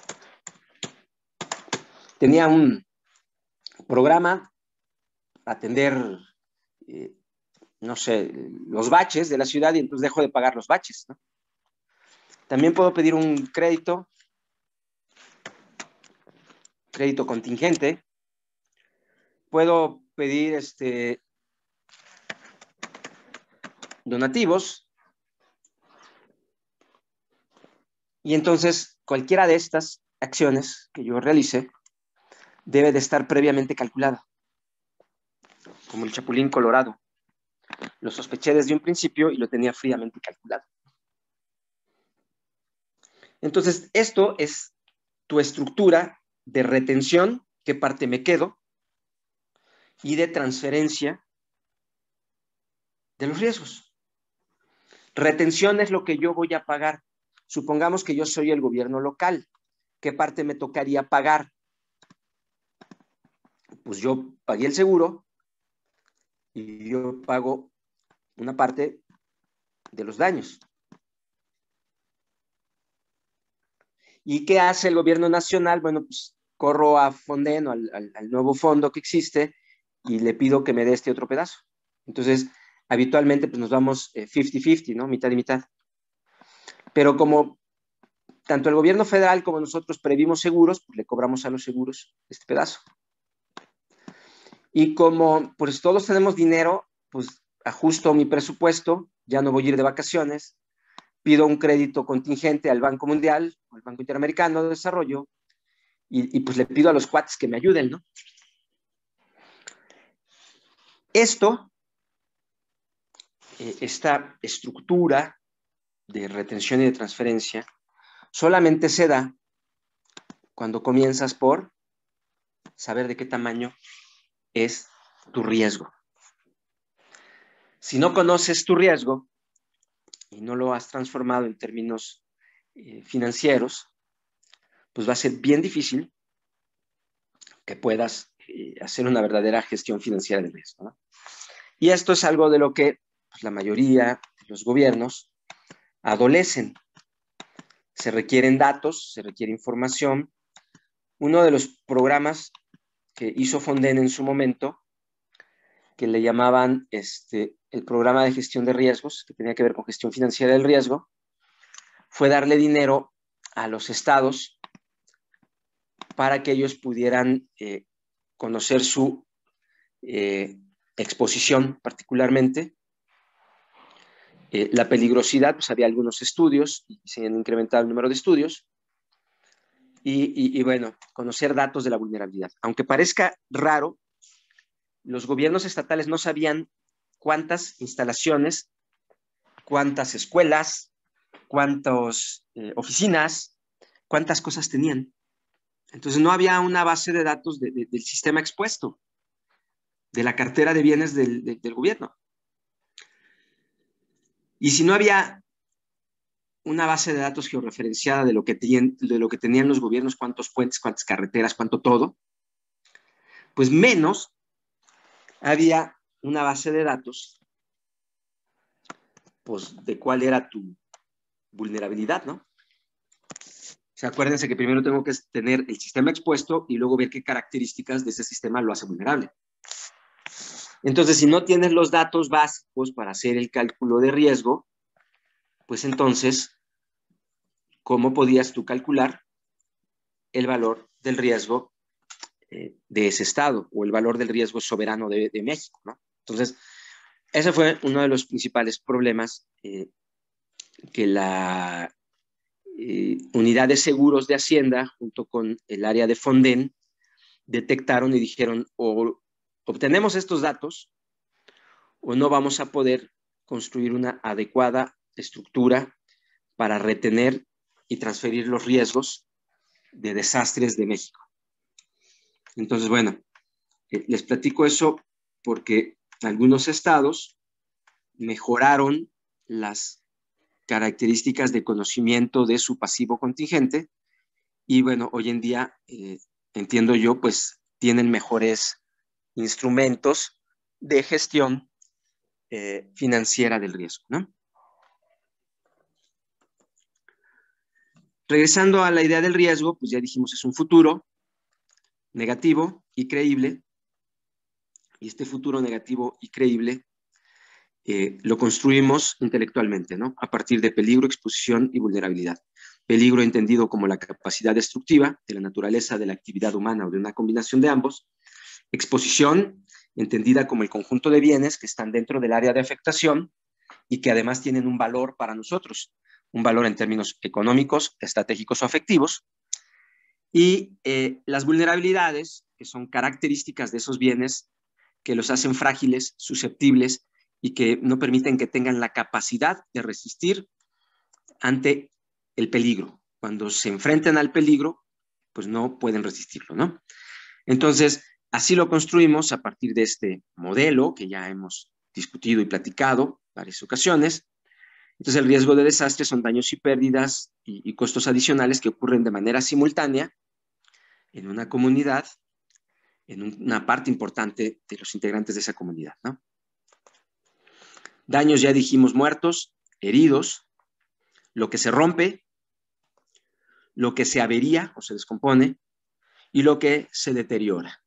tenía un programa, atender, eh, no sé, los baches de la ciudad y entonces dejo de pagar los baches, ¿no? También puedo pedir un crédito, crédito contingente. Puedo pedir este, donativos. Y entonces cualquiera de estas acciones que yo realice debe de estar previamente calculada, como el Chapulín Colorado. Lo sospeché desde un principio y lo tenía fríamente calculado. Entonces, esto es tu estructura de retención, qué parte me quedo, y de transferencia de los riesgos. Retención es lo que yo voy a pagar. Supongamos que yo soy el gobierno local. ¿Qué parte me tocaría pagar? Pues yo pagué el seguro y yo pago una parte de los daños. ¿Y qué hace el gobierno nacional? Bueno, pues corro a Fonden, al, al, al nuevo fondo que existe, y le pido que me dé este otro pedazo. Entonces, habitualmente pues nos vamos cincuenta cincuenta, ¿no? Mitad y mitad. Pero como tanto el gobierno federal como nosotros previmos seguros, pues le cobramos a los seguros este pedazo. Y como pues todos tenemos dinero, pues ajusto mi presupuesto, ya no voy a ir de vacaciones, pido un crédito contingente al Banco Mundial, al Banco Interamericano de Desarrollo, y, y pues le pido a los cuates que me ayuden, ¿no? Esto, eh, esta estructura de retención y de transferencia, solamente se da cuando comienzas por saber de qué tamaño es tu riesgo. Si no conoces tu riesgo y no lo has transformado en términos eh, financieros, pues va a ser bien difícil que puedas eh, hacer una verdadera gestión financiera del riesgo, ¿no? Y esto es algo de lo que pues, la mayoría de los gobiernos adolecen. Se requieren datos, se requiere información. Uno de los programas que hizo Fonden en su momento, que le llamaban este, el programa de gestión de riesgos, que tenía que ver con gestión financiera del riesgo, fue darle dinero a los estados para que ellos pudieran eh, conocer su eh, exposición particularmente. Eh, la peligrosidad, pues había algunos estudios y se han incrementado el número de estudios. Y, y, y bueno, conocer datos de la vulnerabilidad. Aunque parezca raro, los gobiernos estatales no sabían cuántas instalaciones, cuántas escuelas, cuántas eh, oficinas, cuántas cosas tenían. Entonces no había una base de datos de, de, del sistema expuesto, de la cartera de bienes del, de, del gobierno. Y si no había una base de datos georreferenciada de lo que tenían, de lo que tenían los gobiernos, cuántos puentes, cuántas carreteras, cuánto todo, pues menos había una base de datos pues, de cuál era tu vulnerabilidad, ¿no? O sea, acuérdense que primero tengo que tener el sistema expuesto y luego ver qué características de ese sistema lo hace vulnerable. Entonces, si no tienes los datos básicos para hacer el cálculo de riesgo, pues entonces, ¿cómo podías tú calcular el valor del riesgo eh, de ese estado o el valor del riesgo soberano de, de México, ¿no? Entonces, ese fue uno de los principales problemas eh, que la eh, unidad de seguros de Hacienda, junto con el área de Fonden, detectaron y dijeron, o obtenemos estos datos o no vamos a poder construir una adecuada estructura para retener y transferir los riesgos de desastres de México. Entonces, bueno, eh, les platico eso porque algunos estados mejoraron las características de conocimiento de su pasivo contingente y bueno, hoy en día, eh, entiendo yo, pues tienen mejores instrumentos de gestión eh, financiera del riesgo, ¿no? Regresando a la idea del riesgo, pues ya dijimos, es un futuro negativo y creíble, y este futuro negativo y creíble eh, lo construimos intelectualmente, ¿no? A partir de peligro, exposición y vulnerabilidad. Peligro entendido como la capacidad destructiva de la naturaleza de la actividad humana o de una combinación de ambos. Exposición, entendida como el conjunto de bienes que están dentro del área de afectación y que además tienen un valor para nosotros, un valor en términos económicos, estratégicos o afectivos. Y eh, las vulnerabilidades, que son características de esos bienes que los hacen frágiles, susceptibles y que no permiten que tengan la capacidad de resistir ante el peligro. Cuando se enfrentan al peligro, pues no pueden resistirlo, ¿no? Entonces, así lo construimos a partir de este modelo que ya hemos discutido y platicado en varias ocasiones. Entonces, el riesgo de desastre son daños y pérdidas y, y costos adicionales que ocurren de manera simultánea en una comunidad, en una parte importante de los integrantes de esa comunidad, ¿no? Daños, ya dijimos, muertos, heridos, lo que se rompe, lo que se avería o se descompone y lo que se deteriora.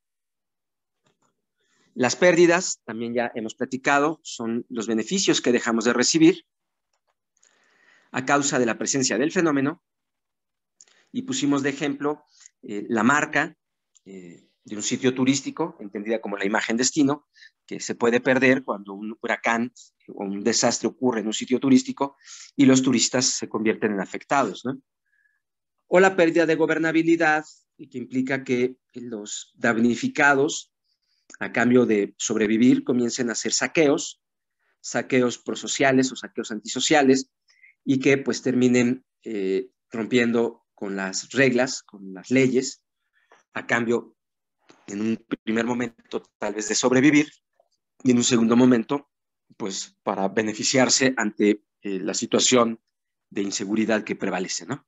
Las pérdidas, también ya hemos platicado, son los beneficios que dejamos de recibir a causa de la presencia del fenómeno, y pusimos de ejemplo eh, la marca eh, de un sitio turístico, entendida como la imagen destino, que se puede perder cuando un huracán o un desastre ocurre en un sitio turístico y los turistas se convierten en afectados, ¿no? O la pérdida de gobernabilidad, que implica que los damnificados, a cambio de sobrevivir, comiencen a hacer saqueos, saqueos prosociales o saqueos antisociales, y que pues terminen eh, rompiendo con las reglas, con las leyes, a cambio, en un primer momento, tal vez de sobrevivir, y en un segundo momento, pues para beneficiarse ante eh, la situación de inseguridad que prevalece, ¿no?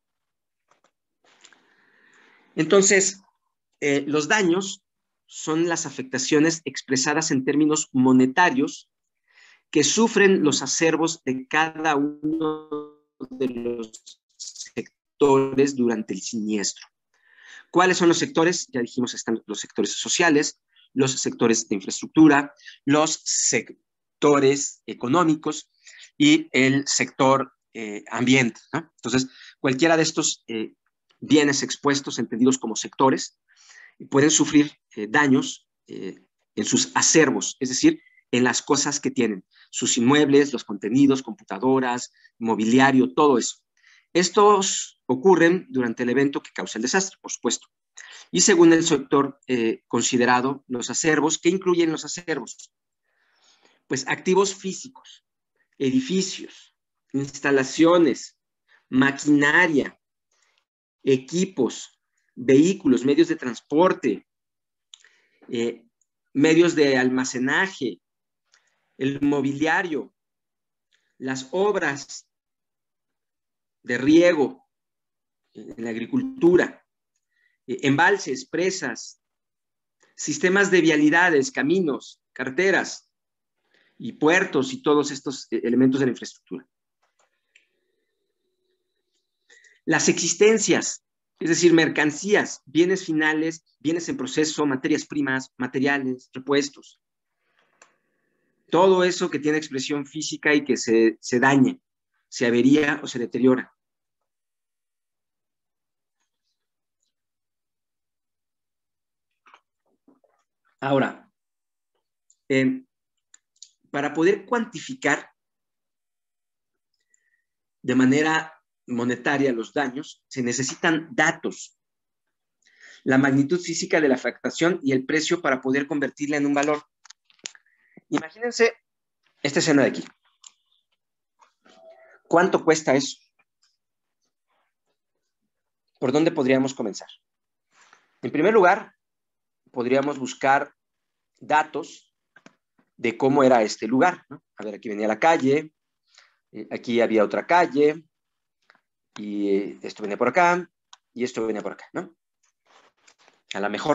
Entonces, eh, los daños son las afectaciones expresadas en términos monetarios que sufren los acervos de cada uno de los sectores durante el siniestro. ¿Cuáles son los sectores? Ya dijimos, están los sectores sociales, los sectores de infraestructura, los sectores económicos y el sector eh, ambiente, ¿no? Entonces, cualquiera de estos eh, bienes expuestos, entendidos como sectores, pueden sufrir eh, daños eh, en sus acervos, es decir, en las cosas que tienen, sus inmuebles, los contenidos, computadoras, mobiliario, todo eso. Estos ocurren durante el evento que causa el desastre, por supuesto. Y según el sector eh, considerado, los acervos, ¿qué incluyen los acervos? Pues activos físicos, edificios, instalaciones, maquinaria, equipos, vehículos, medios de transporte, eh, medios de almacenaje, el mobiliario, las obras de riego en la agricultura, eh, embalses, presas, sistemas de vialidades, caminos, carreteras y puertos y todos estos elementos de la infraestructura. Las existencias, es decir, mercancías, bienes finales, bienes en proceso, materias primas, materiales, repuestos. Todo eso que tiene expresión física y que se, se dañe, se avería o se deteriora. Ahora, eh, para poder cuantificar de manera monetaria los daños, se necesitan datos, la magnitud física de la afectación y el precio para poder convertirla en un valor. Imagínense esta escena de aquí. ¿Cuánto cuesta eso? ¿Por dónde podríamos comenzar? En primer lugar, podríamos buscar datos de cómo era este lugar, ¿no? A ver, aquí venía la calle, eh, aquí había otra calle, y eh, esto venía por acá, y esto venía por acá, ¿no? A lo mejor.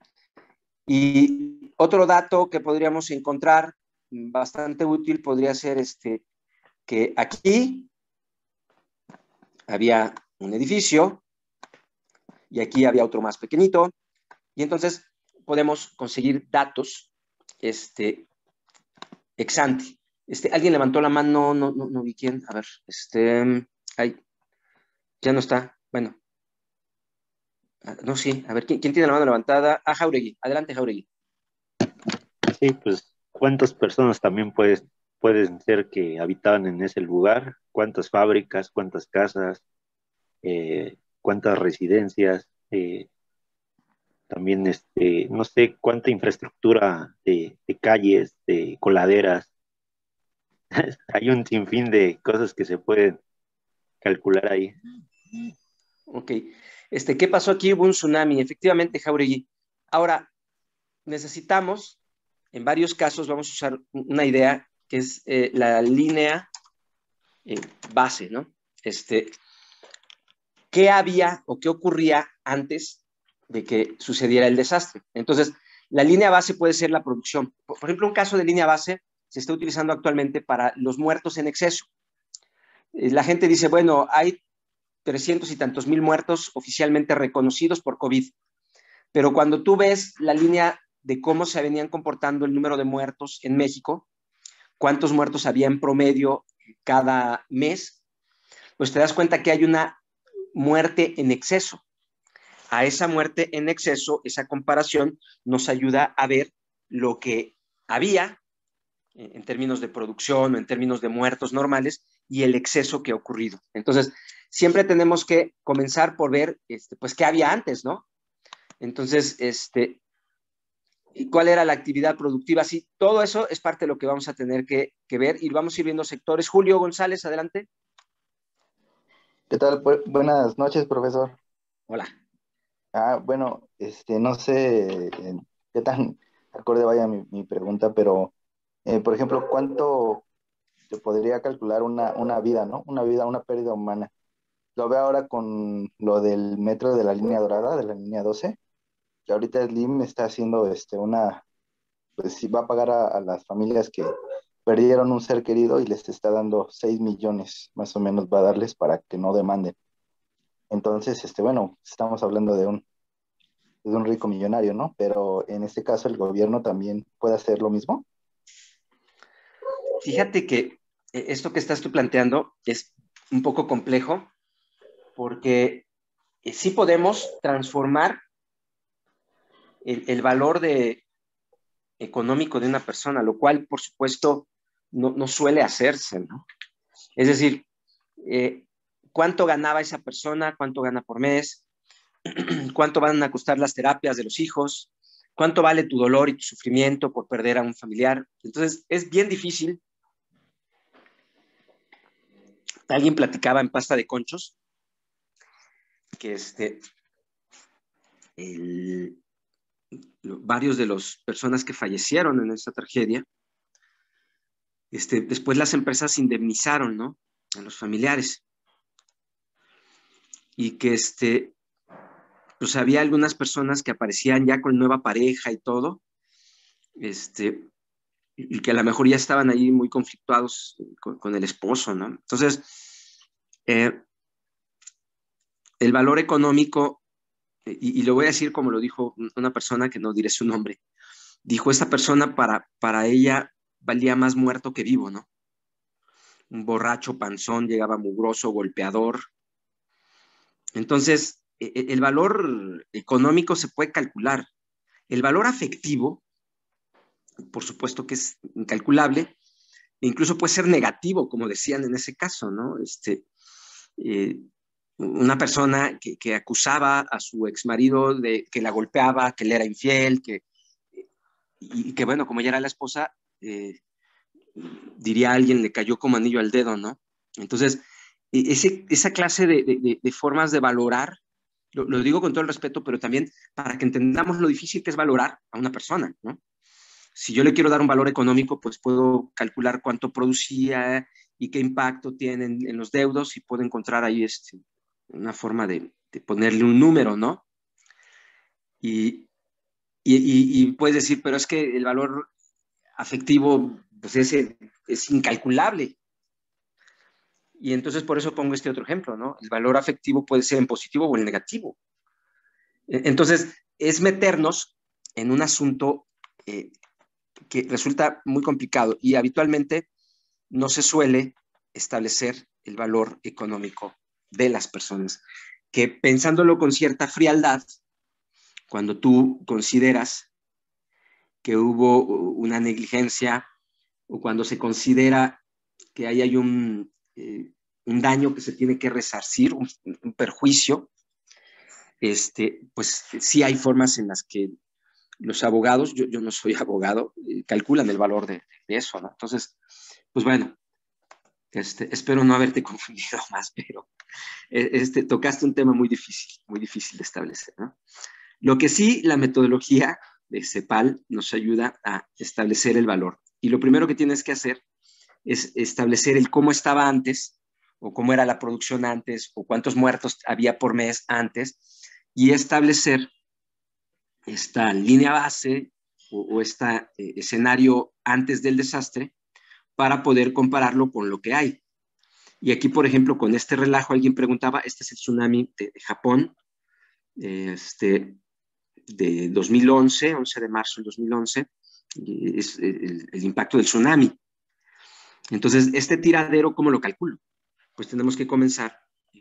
Y otro dato que podríamos encontrar bastante útil podría ser este, que aquí había un edificio, y aquí había otro más pequeñito, y entonces podemos conseguir datos este, ex ante. Este, alguien levantó la mano, no, no, no vi quién, a ver, este, ay, ya no está, bueno, no, sí, a ver, ¿quién, quién tiene la mano levantada? Ah, Jauregui, adelante, Jauregui. Sí, pues, ¿cuántas personas también puedes, pueden ser que habitaban en ese lugar? ¿Cuántas fábricas, cuántas casas, eh, cuántas residencias? Eh, también, este, no sé cuánta infraestructura de, de calles, de coladeras. Hay un sinfín de cosas que se pueden calcular ahí. Ok, este, ¿qué pasó aquí? Hubo un tsunami, efectivamente, Jauregui. Ahora, necesitamos, en varios casos, vamos a usar una idea que es eh, la línea eh, base, ¿no? Este, ¿qué había o qué ocurría antes de que sucediera el desastre? Entonces, la línea base puede ser la producción. Por, por ejemplo, un caso de línea base se está utilizando actualmente para los muertos en exceso. Eh, la gente dice, bueno, hay trescientos y tantos mil muertos oficialmente reconocidos por COVID, pero cuando tú ves la línea de cómo se venían comportando el número de muertos en México, cuántos muertos había en promedio cada mes, pues te das cuenta que hay una muerte en exceso. A esa muerte en exceso, esa comparación nos ayuda a ver lo que había en términos de producción o en términos de muertos normales y el exceso que ha ocurrido. Entonces, siempre tenemos que comenzar por ver, este, pues, qué había antes, ¿no? Entonces, este, ¿cuál era la actividad productiva? Sí, todo eso es parte de lo que vamos a tener que, que ver y vamos a ir viendo sectores. Julio González, adelante. ¿Qué tal? Bu- buenas noches, profesor. Hola. Ah, bueno, este, no sé eh, qué tan acorde vaya mi, mi pregunta, pero, eh, por ejemplo, ¿cuánto se podría calcular una, una vida, ¿no? Una vida, una pérdida humana. Lo veo ahora con lo del metro de la línea dorada, de la línea doce, que ahorita Slim está haciendo este, una, pues sí va a pagar a, a las familias que perdieron un ser querido y les está dando seis millones, más o menos, va a darles para que no demanden. Entonces, este, bueno, estamos hablando de un, de un rico millonario, ¿no? Pero en este caso el gobierno también puede hacer lo mismo. Fíjate que esto que estás tú planteando es un poco complejo porque sí podemos transformar el, el valor de, económico de una persona, lo cual, por supuesto, no, no suele hacerse, ¿no? Es decir, eh, ¿cuánto ganaba esa persona? ¿Cuánto gana por mes? ¿Cuánto van a costar las terapias de los hijos? ¿Cuánto vale tu dolor y tu sufrimiento por perder a un familiar? Entonces, es bien difícil. Alguien platicaba en Pasta de Conchos que este, el, varios de las personas que fallecieron en esta tragedia, este, después las empresas indemnizaron, ¿no?, a los familiares. Y que este, pues había algunas personas que aparecían ya con nueva pareja y todo, este, y que a lo mejor ya estaban ahí muy conflictuados con, con el esposo, ¿no? Entonces, eh, el valor económico, y, y lo voy a decir como lo dijo una persona que no diré su nombre, dijo, esta persona para, para ella valía más muerto que vivo, ¿no? Un borracho, panzón, llegaba mugroso, golpeador. Entonces, el valor económico se puede calcular. El valor afectivo, por supuesto que es incalculable, e incluso puede ser negativo, como decían en ese caso, ¿no? Este, eh, una persona que, que, acusaba a su exmarido de que la golpeaba, que le era infiel, que, y, y que bueno, como ella era la esposa, eh, diría alguien, le cayó como anillo al dedo, ¿no? Entonces, ese, esa clase de, de, de formas de valorar Lo, lo digo con todo el respeto, pero también para que entendamos lo difícil que es valorar a una persona, ¿no? Si yo le quiero dar un valor económico, pues puedo calcular cuánto producía y qué impacto tiene en, en los deudos y puedo encontrar ahí este, una forma de, de ponerle un número, ¿no? Y, y, y, y puedes decir, pero es que el valor afectivo pues es, es incalculable. Y entonces por eso pongo este otro ejemplo, ¿no? El valor afectivo puede ser en positivo o en negativo. Entonces, es meternos en un asunto eh, que resulta muy complicado y habitualmente no se suele establecer el valor económico de las personas, que pensándolo con cierta frialdad, cuando tú consideras que hubo una negligencia o cuando se considera que ahí hay un, eh, un daño que se tiene que resarcir, un, un perjuicio, este, pues sí hay formas en las que los abogados, yo, yo no soy abogado, eh, calculan el valor de, de eso, ¿no? Entonces, pues bueno, este, espero no haberte confundido más, pero este, tocaste un tema muy difícil, muy difícil de establecer, ¿no? Lo que sí, la metodología de CEPAL nos ayuda a establecer el valor. Y lo primero que tienes que hacer es establecer el cómo estaba antes, o cómo era la producción antes, o cuántos muertos había por mes antes, y establecer esta línea base o, o este eh, escenario antes del desastre para poder compararlo con lo que hay. Y aquí, por ejemplo, con este relajo, alguien preguntaba, este es el tsunami de, de Japón, este, de dos mil once, once de marzo del dos mil once, es el, el impacto del tsunami. Entonces, este tiradero, ¿cómo lo calculo? Pues tenemos que comenzar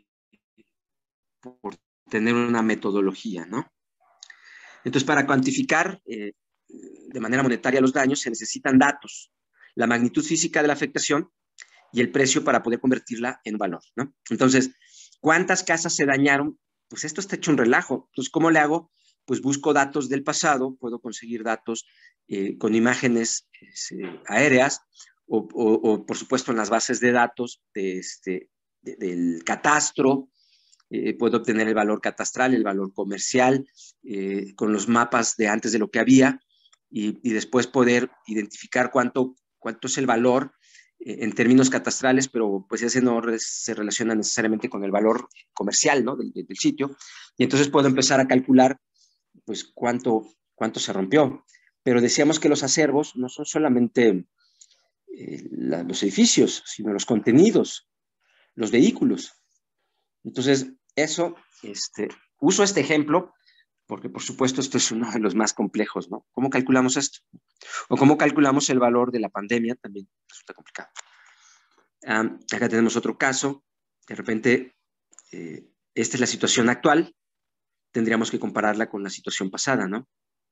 por tener una metodología, ¿no? Entonces, para cuantificar eh, de manera monetaria los daños, se necesitan datos, la magnitud física de la afectación y el precio para poder convertirla en valor, ¿no? Entonces, ¿cuántas casas se dañaron? Pues esto está hecho un relajo. Entonces, ¿cómo le hago? Pues busco datos del pasado, puedo conseguir datos eh, con imágenes eh, aéreas o, o, o, por supuesto, en las bases de datos de este, de, del catastro. Eh, puedo obtener el valor catastral, el valor comercial, eh, con los mapas de antes de lo que había y, y después poder identificar cuánto, cuánto es el valor eh, en términos catastrales, pero pues ese no re se relaciona necesariamente con el valor comercial, ¿no? del, del sitio. Y entonces puedo empezar a calcular pues cuánto, cuánto se rompió. Pero decíamos que los acervos no son solamente eh, la, los edificios, sino los contenidos, los vehículos. Entonces, eso, este, uso este ejemplo porque, por supuesto, esto es uno de los más complejos, ¿no? ¿Cómo calculamos esto? O cómo calculamos el valor de la pandemia, también resulta complicado. Um, acá tenemos otro caso. De repente, eh, esta es la situación actual. Tendríamos que compararla con la situación pasada, ¿no?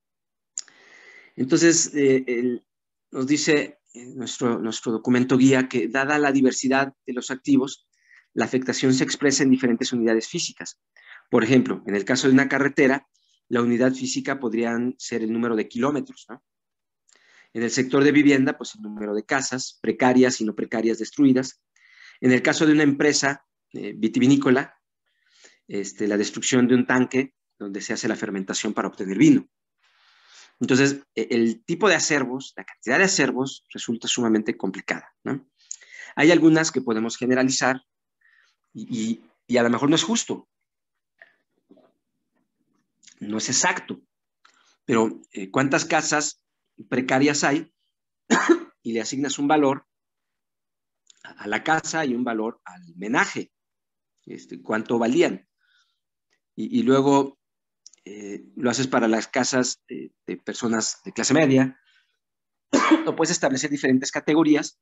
Entonces, eh, el, nos dice eh, nuestro, nuestro documento guía que, dada la diversidad de los activos, la afectación se expresa en diferentes unidades físicas. Por ejemplo, en el caso de una carretera, la unidad física podrían ser el número de kilómetros, ¿no? En el sector de vivienda, pues el número de casas, precarias y no precarias destruidas. En el caso de una empresa eh, vitivinícola, este, la destrucción de un tanque donde se hace la fermentación para obtener vino. Entonces, el tipo de acervos, la cantidad de acervos resulta sumamente complicada, ¿no? Hay algunas que podemos generalizar y, y, y a lo mejor no es justo, no es exacto, pero eh, ¿cuántas casas precarias hay? Y le asignas un valor a la casa y un valor al menaje, este, ¿cuánto valían? Y, y luego eh, lo haces para las casas de, de personas de clase media, o puedes establecer diferentes categorías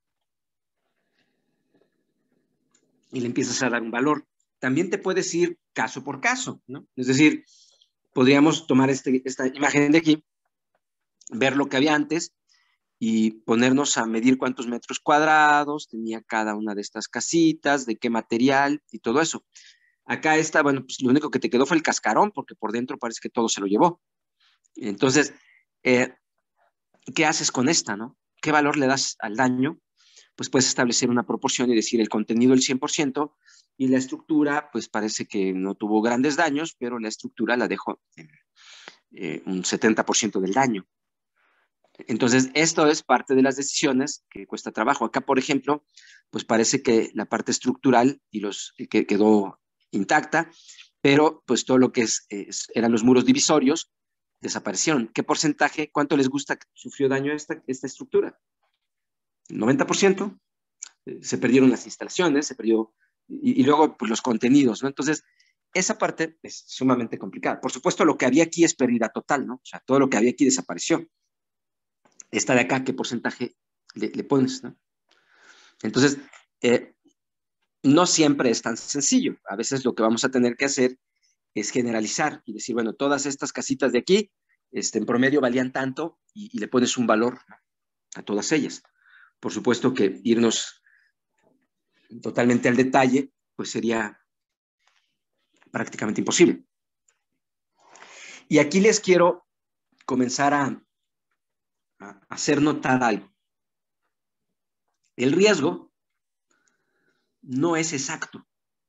y le empiezas a dar un valor. También te puedes ir caso por caso, ¿no? Es decir, podríamos tomar este, esta imagen de aquí, ver lo que había antes y ponernos a medir cuántos metros cuadrados tenía cada una de estas casitas, de qué material y todo eso. Acá está, bueno, pues lo único que te quedó fue el cascarón, porque por dentro parece que todo se lo llevó. Entonces, eh, ¿qué haces con esta, no? ¿Qué valor le das al daño? Pues puedes establecer una proporción y decir el contenido del cien por ciento y la estructura, pues parece que no tuvo grandes daños, pero la estructura la dejó eh, un setenta por ciento del daño. Entonces, esto es parte de las decisiones que cuesta trabajo. Acá, por ejemplo, pues parece que la parte estructural y los, que quedó intacta, pero pues todo lo que es, es, eran los muros divisorios desaparecieron. ¿Qué porcentaje, cuánto les gusta que sufrió daño esta, esta estructura? noventa por ciento. Se perdieron las instalaciones, se perdió, y, y luego pues, los contenidos, ¿no? Entonces, esa parte es sumamente complicada. Por supuesto, lo que había aquí es pérdida total, ¿no? O sea, todo lo que había aquí desapareció. Esta de acá, ¿qué porcentaje le, le pones, ¿no? Entonces, eh, no siempre es tan sencillo. A veces lo que vamos a tener que hacer es generalizar y decir, bueno, todas estas casitas de aquí, este, en promedio valían tanto y, y le pones un valor, ¿no?, a todas ellas. Por supuesto que irnos totalmente al detalle, pues sería prácticamente imposible. Y aquí les quiero comenzar a, a hacer notar algo. El riesgo no es exacto.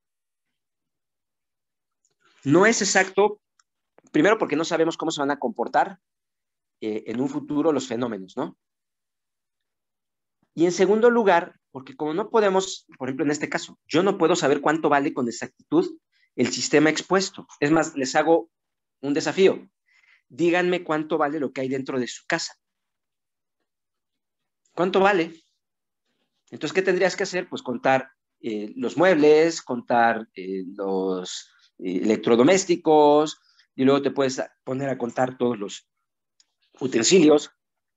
No es exacto, primero porque no sabemos cómo se van a comportar eh, en un futuro los fenómenos, ¿no? Y en segundo lugar, porque como no podemos, por ejemplo, en este caso, yo no puedo saber cuánto vale con exactitud el sistema expuesto. Es más, les hago un desafío. Díganme cuánto vale lo que hay dentro de su casa. ¿Cuánto vale? Entonces, ¿qué tendrías que hacer? Pues contar eh, los muebles, contar eh, los eh, electrodomésticos, y luego te puedes poner a contar todos los utensilios,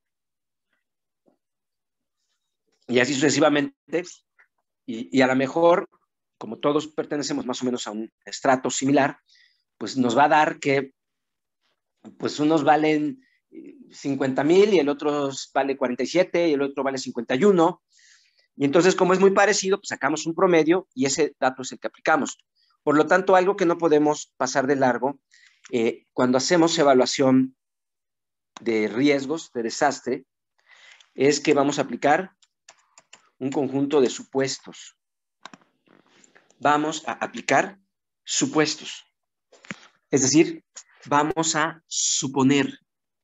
y así sucesivamente, y, y a lo mejor, como todos pertenecemos más o menos a un estrato similar, pues nos va a dar que pues unos valen cincuenta mil y el otro vale cuarenta y siete y el otro vale cincuenta y uno. Y entonces, como es muy parecido, pues sacamos un promedio y ese dato es el que aplicamos. Por lo tanto, algo que no podemos pasar de largo eh, cuando hacemos evaluación de riesgos, de desastre, es que vamos a aplicar un conjunto de supuestos. Vamos a aplicar supuestos. Es decir, vamos a suponer.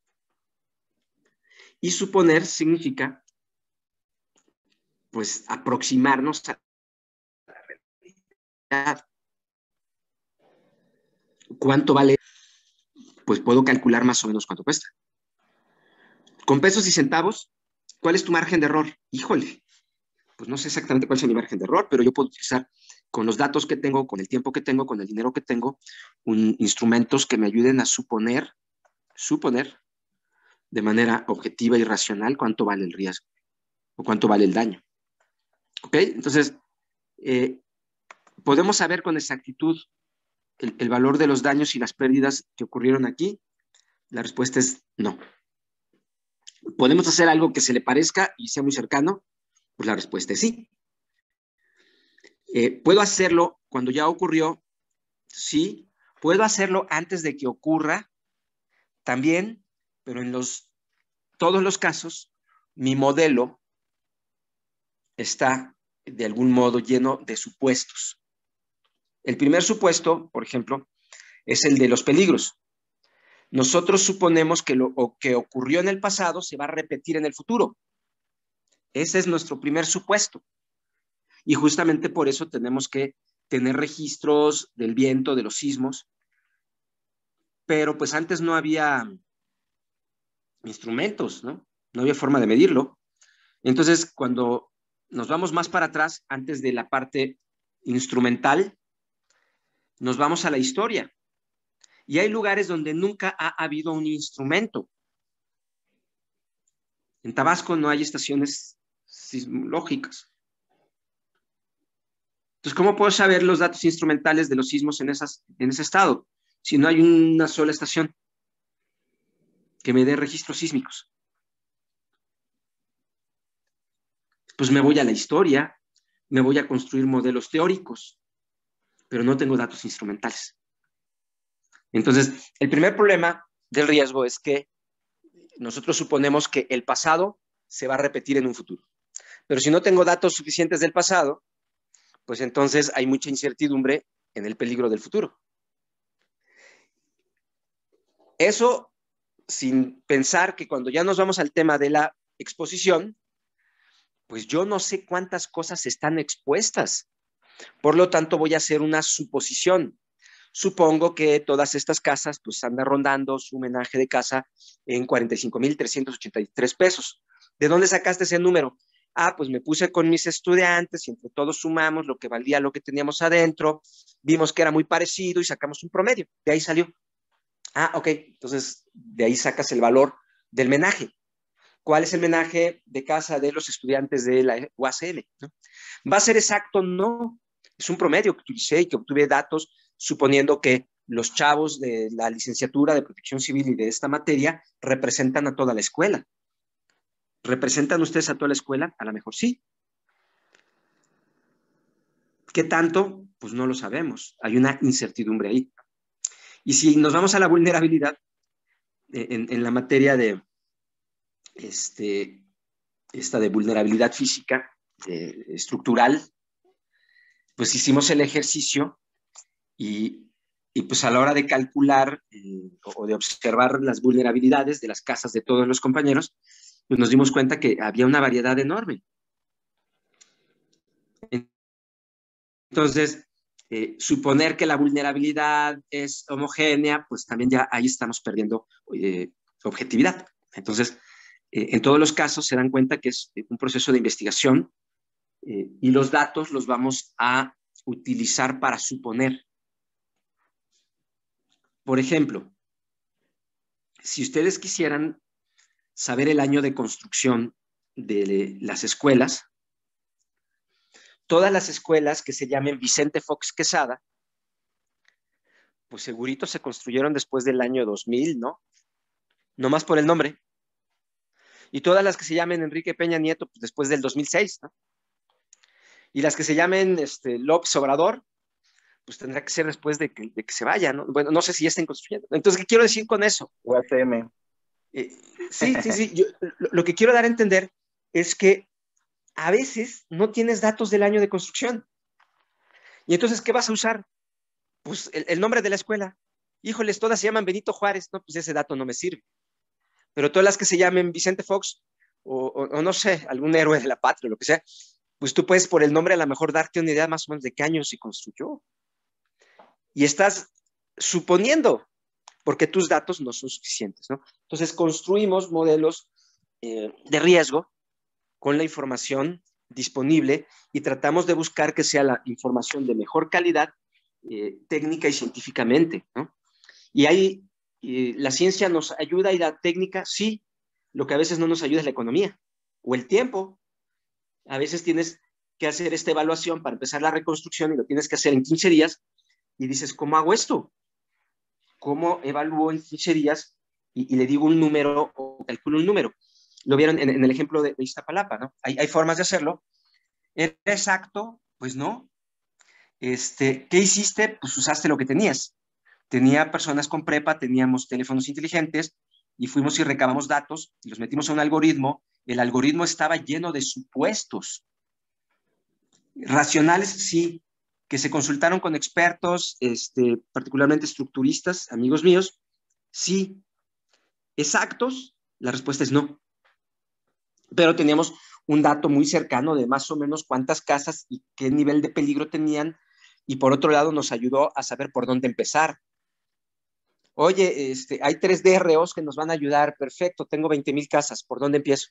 Y suponer significa, pues, aproximarnos a la realidad. ¿Cuánto vale? Pues puedo calcular más o menos cuánto cuesta. Con pesos y centavos, ¿cuál es tu margen de error? Híjole, pues no sé exactamente cuál es mi margen de error, pero yo puedo utilizar con los datos que tengo, con el tiempo que tengo, con el dinero que tengo, un, instrumentos que me ayuden a suponer, suponer de manera objetiva y racional cuánto vale el riesgo o cuánto vale el daño. ¿Ok? Entonces, eh, ¿podemos saber con exactitud el, el valor de los daños y las pérdidas que ocurrieron aquí? La respuesta es no. ¿Podemos hacer algo que se le parezca y sea muy cercano? Pues la respuesta es sí. Eh, ¿Puedo hacerlo cuando ya ocurrió? Sí. ¿Puedo hacerlo antes de que ocurra? También, pero en los, todos los casos, mi modelo está de algún modo lleno de supuestos. El primer supuesto, por ejemplo, es el de los peligros. Nosotros suponemos que lo que ocurrió en el pasado se va a repetir en el futuro. Ese es nuestro primer supuesto. Y justamente por eso tenemos que tener registros del viento, de los sismos. Pero pues antes no había instrumentos, ¿no? No había forma de medirlo. Entonces, cuando nos vamos más para atrás, antes de la parte instrumental, nos vamos a la historia. Y hay lugares donde nunca ha habido un instrumento. En Tabasco no hay estaciones sismológicas. Entonces, ¿cómo puedo saber los datos instrumentales de los sismos en, esas, en ese estado si no hay una sola estación que me dé registros sísmicos? Pues me voy a la historia, me voy a construir modelos teóricos, pero no tengo datos instrumentales. Entonces, el primer problema del riesgo es que nosotros suponemos que el pasado se va a repetir en un futuro. Pero si no tengo datos suficientes del pasado, pues entonces hay mucha incertidumbre en el peligro del futuro. Eso sin pensar que cuando ya nos vamos al tema de la exposición, pues yo no sé cuántas cosas están expuestas. Por lo tanto, voy a hacer una suposición. Supongo que todas estas casas pues anda rondando su menaje de casa en cuarenta y cinco mil trescientos ochenta y tres pesos. ¿De dónde sacaste ese número? Ah, pues me puse con mis estudiantes y entre todos sumamos lo que valía lo que teníamos adentro, vimos que era muy parecido y sacamos un promedio. De ahí salió. Ah, ok, entonces de ahí sacas el valor del menaje. ¿Cuál es el menaje de casa de los estudiantes de la U A C L? ¿No? ¿Va a ser exacto? No. Es un promedio que utilicé y que obtuve datos suponiendo que los chavos de la licenciatura de Protección Civil y de esta materia representan a toda la escuela. ¿Representan ustedes a toda la escuela? A lo mejor sí. ¿Qué tanto? Pues no lo sabemos. Hay una incertidumbre ahí. Y si nos vamos a la vulnerabilidad, en, en la materia de este, esta de vulnerabilidad física, eh, estructural, pues hicimos el ejercicio y, y pues a la hora de calcular eh, o de observar las vulnerabilidades de las casas de todos los compañeros, pues nos dimos cuenta que había una variedad enorme. Entonces, eh, suponer que la vulnerabilidad es homogénea, pues también ya ahí estamos perdiendo eh, objetividad. Entonces, eh, en todos los casos se dan cuenta que es un proceso de investigación eh, y los datos los vamos a utilizar para suponer. Por ejemplo, si ustedes quisieran saber el año de construcción de las escuelas, todas las escuelas que se llamen Vicente Fox Quesada, pues segurito se construyeron después del año dos mil, ¿no? Nomás por el nombre. Y todas las que se llamen Enrique Peña Nieto, pues después del dos mil seis, ¿no? Y las que se llamen este, López Obrador, pues tendrá que ser después de que, de que se vaya, ¿no? Bueno, no sé si ya estén construyendo. Entonces, ¿qué quiero decir con eso? U A C M. Eh, sí, sí, sí. Yo, lo, lo que quiero dar a entender es que a veces no tienes datos del año de construcción. Y entonces, ¿qué vas a usar? Pues el, el nombre de la escuela. Híjoles, todas se llaman Benito Juárez, no, pues ese dato no me sirve. Pero todas las que se llamen Vicente Fox, o, o, o no sé, algún héroe de la patria, lo que sea, pues tú puedes por el nombre a lo mejor darte una idea más o menos de qué año se construyó. Y estás suponiendo, porque tus datos no son suficientes, ¿no? Entonces construimos modelos eh, de riesgo con la información disponible y tratamos de buscar que sea la información de mejor calidad eh, técnica y científicamente, ¿no? Y ahí eh, la ciencia nos ayuda y la técnica sí, lo que a veces no nos ayuda es la economía o el tiempo. A veces tienes que hacer esta evaluación para empezar la reconstrucción y lo tienes que hacer en quince días y dices, ¿cómo hago esto? ¿Cómo evalúo en quince días y, y le digo un número o calculo un número? Lo vieron en, en el ejemplo de, de Iztapalapa, ¿no? Hay, hay formas de hacerlo. ¿Era exacto? Pues no. Este, ¿qué hiciste? Pues usaste lo que tenías. Tenía personas con prepa, teníamos teléfonos inteligentes y fuimos y recabamos datos y los metimos a un algoritmo. El algoritmo estaba lleno de supuestos. Racionales, sí, que se consultaron con expertos, este, particularmente estructuristas, amigos míos, sí. Exactos, la respuesta es no. Pero teníamos un dato muy cercano de más o menos cuántas casas y qué nivel de peligro tenían, y por otro lado nos ayudó a saber por dónde empezar. Oye, este, hay tres D R Os que nos van a ayudar, perfecto, tengo veinte mil casas, ¿por dónde empiezo?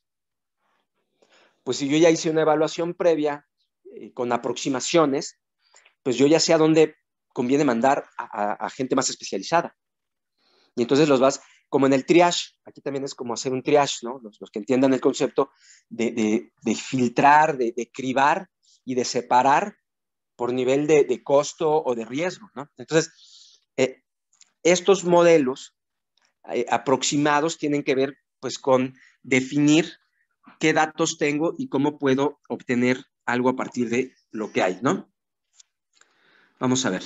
Pues si yo ya hice una evaluación previa eh, con aproximaciones, pues yo ya sé a dónde conviene mandar a, a, a gente más especializada. Y entonces los vas, como en el triage, aquí también es como hacer un triage, ¿no? Los, los que entiendan el concepto de, de, de filtrar, de, de cribar y de separar por nivel de, de costo o de riesgo, ¿no? Entonces, eh, estos modelos eh, aproximados tienen que ver pues con definir qué datos tengo y cómo puedo obtener algo a partir de lo que hay, ¿no? Vamos a ver.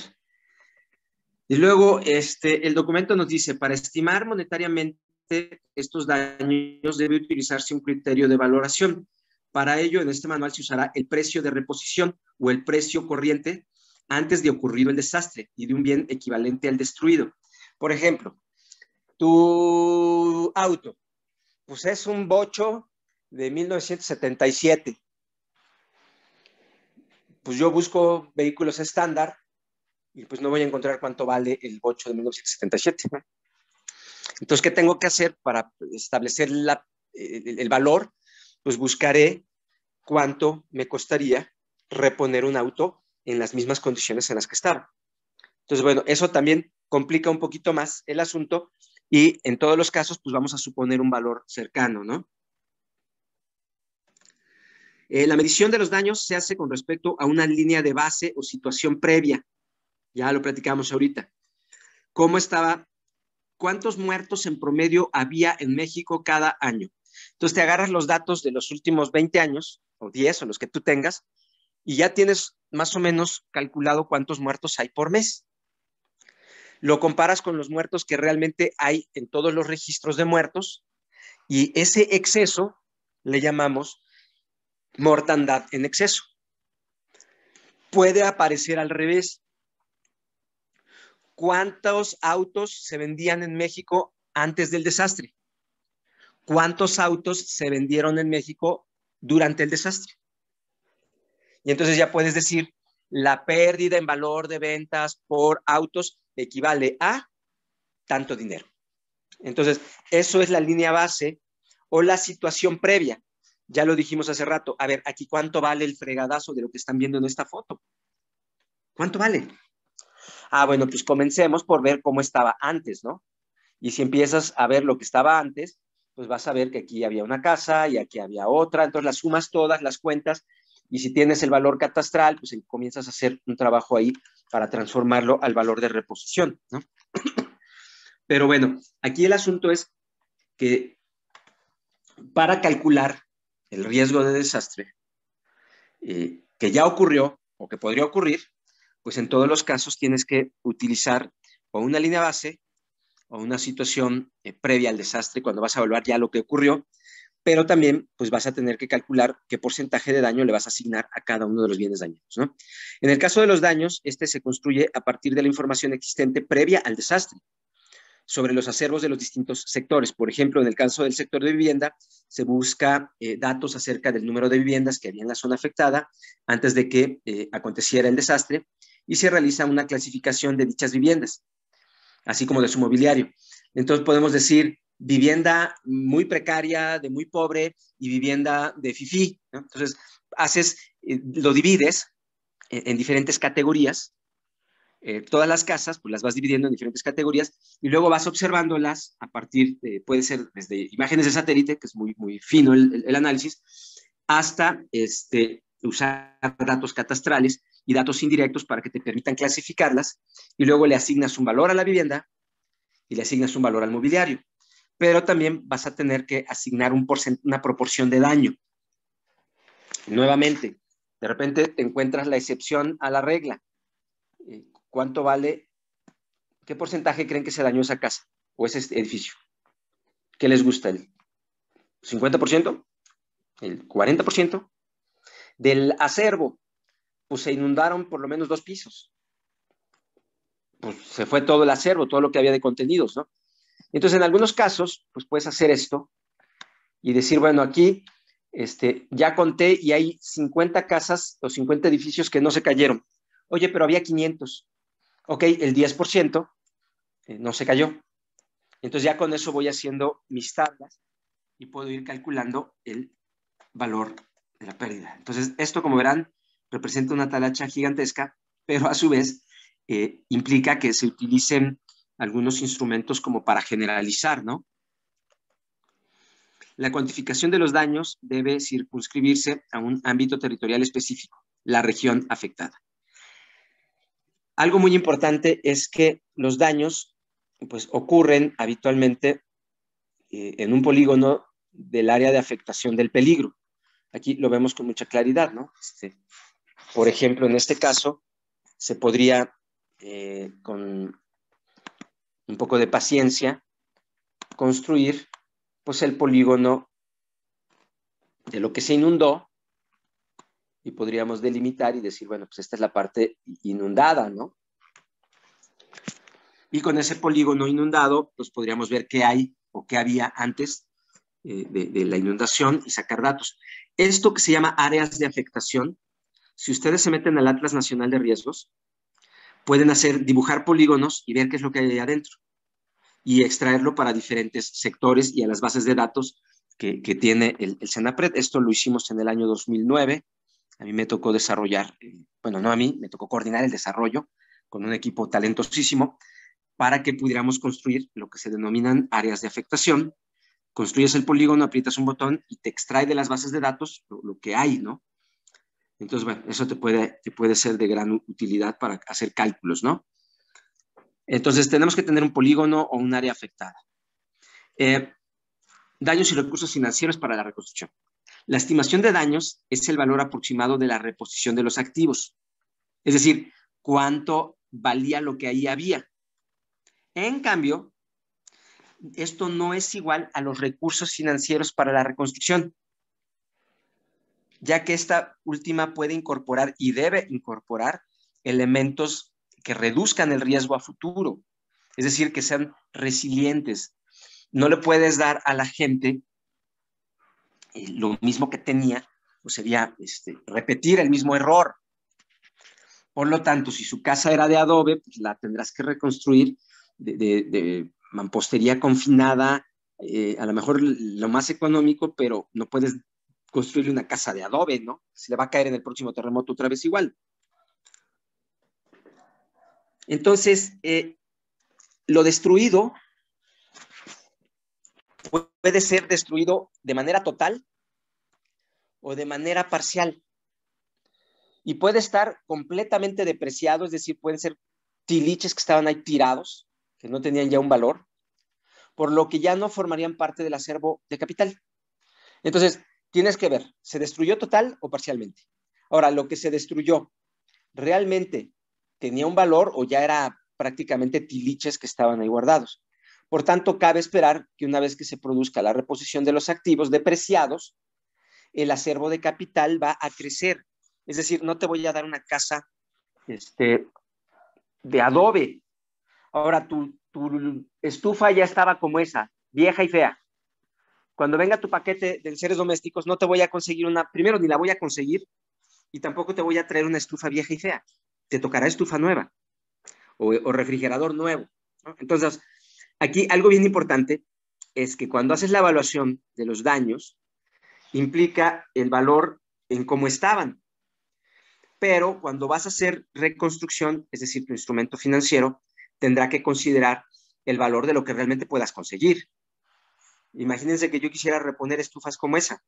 Y luego este, el documento nos dice, para estimar monetariamente estos daños debe utilizarse un criterio de valoración. Para ello, en este manual se usará el precio de reposición o el precio corriente antes de ocurrido el desastre y de un bien equivalente al destruido. Por ejemplo, tu auto, pues es un bocho de mil novecientos setenta y siete. Pues yo busco vehículos estándar y pues no voy a encontrar cuánto vale el bocho de mil novecientos setenta y siete. Entonces, ¿qué tengo que hacer para establecer la, el, el valor? Pues buscaré cuánto me costaría reponer un auto en las mismas condiciones en las que estaba. Entonces, bueno, eso también complica un poquito más el asunto y en todos los casos, pues vamos a suponer un valor cercano, ¿no? Eh, la medición de los daños se hace con respecto a una línea de base o situación previa. Ya lo platicamos ahorita. ¿Cómo estaba? ¿Cuántos muertos en promedio había en México cada año? Entonces te agarras los datos de los últimos veinte años, o diez, o los que tú tengas, y ya tienes más o menos calculado cuántos muertos hay por mes. Lo comparas con los muertos que realmente hay en todos los registros de muertos, y ese exceso le llamamos mortandad en exceso. Puede aparecer al revés. ¿Cuántos autos se vendían en México antes del desastre? ¿Cuántos autos se vendieron en México durante el desastre? Y entonces ya puedes decir, la pérdida en valor de ventas por autos equivale a tanto dinero. Entonces, eso es la línea base o la situación previa. Ya lo dijimos hace rato. A ver, aquí, ¿cuánto vale el fregadazo de lo que están viendo en esta foto? ¿Cuánto vale? Ah, bueno, pues comencemos por ver cómo estaba antes, ¿no? Y si empiezas a ver lo que estaba antes, pues vas a ver que aquí había una casa y aquí había otra. Entonces las sumas todas, las cuentas, y si tienes el valor catastral, pues comienzas a hacer un trabajo ahí para transformarlo al valor de reposición, ¿no? Pero bueno, aquí el asunto es que para calcular el riesgo de desastre eh, que ya ocurrió o que podría ocurrir, pues en todos los casos tienes que utilizar o una línea base o una situación eh, previa al desastre cuando vas a evaluar ya lo que ocurrió, pero también pues vas a tener que calcular qué porcentaje de daño le vas a asignar a cada uno de los bienes dañados, ¿no? En el caso de los daños, este se construye a partir de la información existente previa al desastre sobre los acervos de los distintos sectores. Por ejemplo, en el caso del sector de vivienda, se busca eh, datos acerca del número de viviendas que había en la zona afectada antes de que eh, aconteciera el desastre y se realiza una clasificación de dichas viviendas, así como de su mobiliario. Entonces podemos decir vivienda muy precaria, de muy pobre, y vivienda de fifí, ¿no? Entonces haces, eh, lo divides en, en diferentes categorías. Eh, todas las casas, pues las vas dividiendo en diferentes categorías y luego vas observándolas a partir de, puede ser desde imágenes de satélite, que es muy, muy fino el, el, el análisis, hasta este, usar datos catastrales y datos indirectos para que te permitan clasificarlas, y luego le asignas un valor a la vivienda y le asignas un valor al mobiliario. Pero también vas a tener que asignar un una proporción de daño. Nuevamente, de repente te encuentras la excepción a la regla. ¿Cuánto vale? ¿Qué porcentaje creen que se dañó esa casa o ese edificio? ¿Qué les gusta? ¿El cincuenta por ciento? ¿El cuarenta por ciento? Del acervo, pues se inundaron por lo menos dos pisos. Pues se fue todo el acervo, todo lo que había de contenidos, ¿no? Entonces, en algunos casos, pues puedes hacer esto y decir, bueno, aquí este, ya conté y hay cincuenta casas o cincuenta edificios que no se cayeron. Oye, pero había quinientos. Ok, el diez por ciento eh, no se cayó. Entonces ya con eso voy haciendo mis tablas y puedo ir calculando el valor de la pérdida. Entonces esto, como verán, representa una talacha gigantesca, pero a su vez eh, implica que se utilicen algunos instrumentos como para generalizar, ¿no? La cuantificación de los daños debe circunscribirse a un ámbito territorial específico, la región afectada. Algo muy importante es que los daños pues, ocurren habitualmente eh, en un polígono del área de afectación del peligro. Aquí lo vemos con mucha claridad, ¿no? Este, por ejemplo, en este caso, se podría, eh, con un poco de paciencia, construir pues, el polígono de lo que se inundó y podríamos delimitar y decir, bueno, pues esta es la parte inundada, ¿no? Y con ese polígono inundado, pues podríamos ver qué hay o qué había antes eh, de, de la inundación y sacar datos. Esto que se llama áreas de afectación, si ustedes se meten al Atlas Nacional de Riesgos, pueden hacer, dibujar polígonos y ver qué es lo que hay ahí adentro y extraerlo para diferentes sectores y a las bases de datos que, que tiene el, el Senapred. Esto lo hicimos en el año dos mil nueve. A mí me tocó desarrollar, eh, bueno, no a mí, me tocó coordinar el desarrollo con un equipo talentosísimo para que pudiéramos construir lo que se denominan áreas de afectación. Construyes el polígono, aprietas un botón y te extrae de las bases de datos lo, lo que hay, ¿no? Entonces, bueno, eso te puede, te puede ser de gran utilidad para hacer cálculos, ¿no? Entonces, tenemos que tener un polígono o un área afectada. Eh, daños y recursos financieros para la reconstrucción. La estimación de daños es el valor aproximado de la reposición de los activos. Es decir, cuánto valía lo que ahí había. En cambio, esto no es igual a los recursos financieros para la reconstrucción, ya que esta última puede incorporar y debe incorporar elementos que reduzcan el riesgo a futuro, es decir, que sean resilientes. No le puedes dar a la gente eh, lo mismo que tenía, o sería este, repetir el mismo error. Por lo tanto, si su casa era de adobe, pues la tendrás que reconstruir de, de, de mampostería confinada, eh, a lo mejor lo más económico, pero no puedes construirle una casa de adobe, ¿no? Se le va a caer en el próximo terremoto otra vez igual. Entonces, eh, lo destruido puede ser destruido de manera total o de manera parcial. Y puede estar completamente depreciado, es decir, pueden ser tiliches que estaban ahí tirados, que no tenían ya un valor, por lo que ya no formarían parte del acervo de capital. Entonces, tienes que ver, ¿se destruyó total o parcialmente? Ahora, lo que se destruyó, ¿realmente tenía un valor o ya era prácticamente tiliches que estaban ahí guardados? Por tanto, cabe esperar que una vez que se produzca la reposición de los activos depreciados, el acervo de capital va a crecer. Es decir, no te voy a dar una casa este, de adobe. Ahora, tu, tu estufa ya estaba como esa, vieja y fea. Cuando venga tu paquete de seres domésticos, no te voy a conseguir una, primero ni la voy a conseguir, y tampoco te voy a traer una estufa vieja y fea. Te tocará estufa nueva o, o refrigerador nuevo, ¿no? Entonces, aquí algo bien importante es que cuando haces la evaluación de los daños, implica el valor en cómo estaban. Pero cuando vas a hacer reconstrucción, es decir, tu instrumento financiero, tendrá que considerar el valor de lo que realmente puedas conseguir. Imagínense que yo quisiera reponer estufas como esa.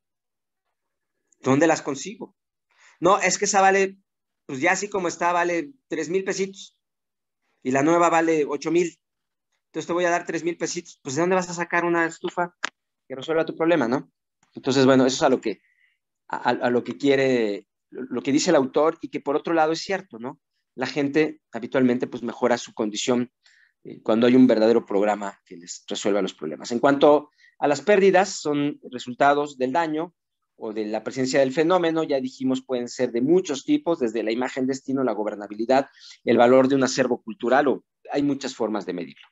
¿Dónde las consigo? No, es que esa vale, pues ya así como está, vale tres mil pesitos. Y la nueva vale ocho mil. Entonces te voy a dar tres mil pesitos. Pues ¿de dónde vas a sacar una estufa que resuelva tu problema, no? Entonces, bueno, eso es a lo que, a, a lo que quiere, lo que dice el autor, y que por otro lado es cierto, ¿no? La gente habitualmente pues mejora su condición eh, cuando hay un verdadero programa que les resuelva los problemas. En cuanto a las pérdidas, son resultados del daño o de la presencia del fenómeno. Ya dijimos, pueden ser de muchos tipos, desde la imagen destino, la gobernabilidad, el valor de un acervo cultural, o hay muchas formas de medirlo.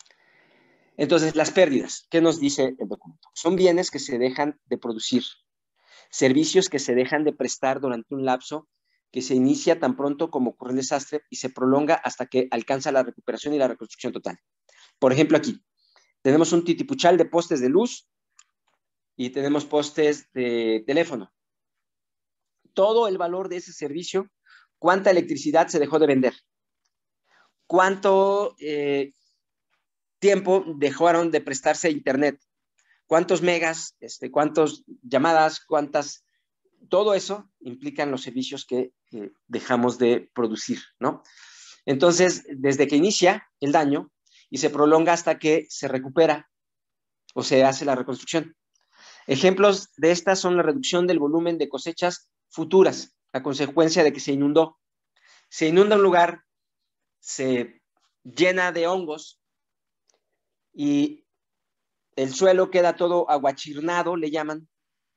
Entonces, las pérdidas, ¿qué nos dice el documento? Son bienes que se dejan de producir, servicios que se dejan de prestar durante un lapso que se inicia tan pronto como ocurre el desastre y se prolonga hasta que alcanza la recuperación y la reconstrucción total. Por ejemplo, aquí tenemos un titipuchal de postes de luz y tenemos postes de teléfono. Todo el valor de ese servicio, cuánta electricidad se dejó de vender, cuánto eh, tiempo dejaron de prestarse internet, cuántos megas, este, cuántas llamadas, cuántas, todo eso implican los servicios que eh, dejamos de producir, ¿no? Entonces, desde que inicia el daño y se prolonga hasta que se recupera o se hace la reconstrucción. Ejemplos de estas son la reducción del volumen de cosechas futuras, a consecuencia de que se inundó. Se inunda un lugar, se llena de hongos y el suelo queda todo aguachirnado, le llaman,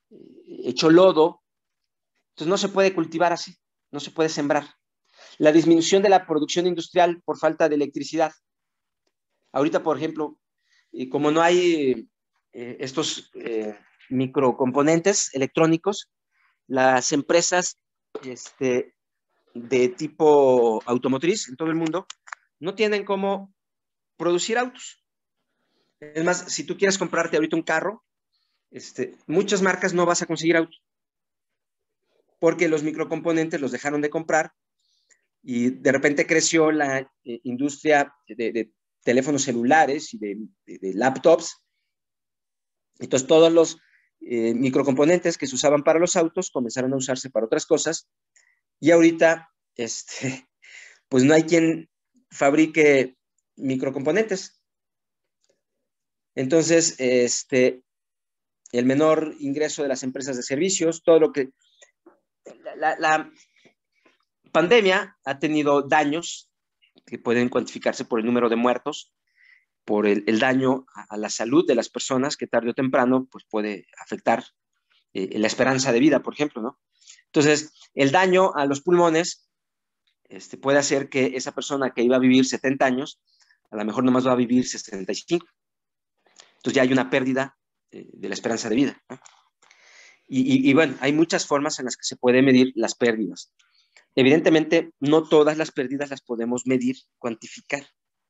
hecho lodo, entonces no se puede cultivar así, no se puede sembrar. La disminución de la producción industrial por falta de electricidad. Ahorita, por ejemplo, eh, como no hay eh, estos eh, microcomponentes electrónicos, las empresas este, de tipo automotriz en todo el mundo no tienen cómo producir autos. Es más, si tú quieres comprarte ahorita un carro, este, muchas marcas no vas a conseguir autos, porque los microcomponentes los dejaron de comprar y de repente creció la eh, industria de, de teléfonos celulares y de, de, de laptops. Entonces todos los eh, microcomponentes que se usaban para los autos comenzaron a usarse para otras cosas y ahorita este, pues no hay quien fabrique microcomponentes. Entonces, este, el menor ingreso de las empresas de servicios, todo lo que... La, la, la pandemia ha tenido daños que pueden cuantificarse por el número de muertos, por el, el daño a, a, la salud de las personas que tarde o temprano pues, puede afectar eh, la esperanza de vida, por ejemplo, ¿no? Entonces, el daño a los pulmones este, puede hacer que esa persona que iba a vivir setenta años, a lo mejor nomás va a vivir sesenta y cinco. Entonces ya hay una pérdida eh, de la esperanza de vida, ¿no? Y, y, y bueno, hay muchas formas en las que se puede medir las pérdidas. Evidentemente, no todas las pérdidas las podemos medir, cuantificar.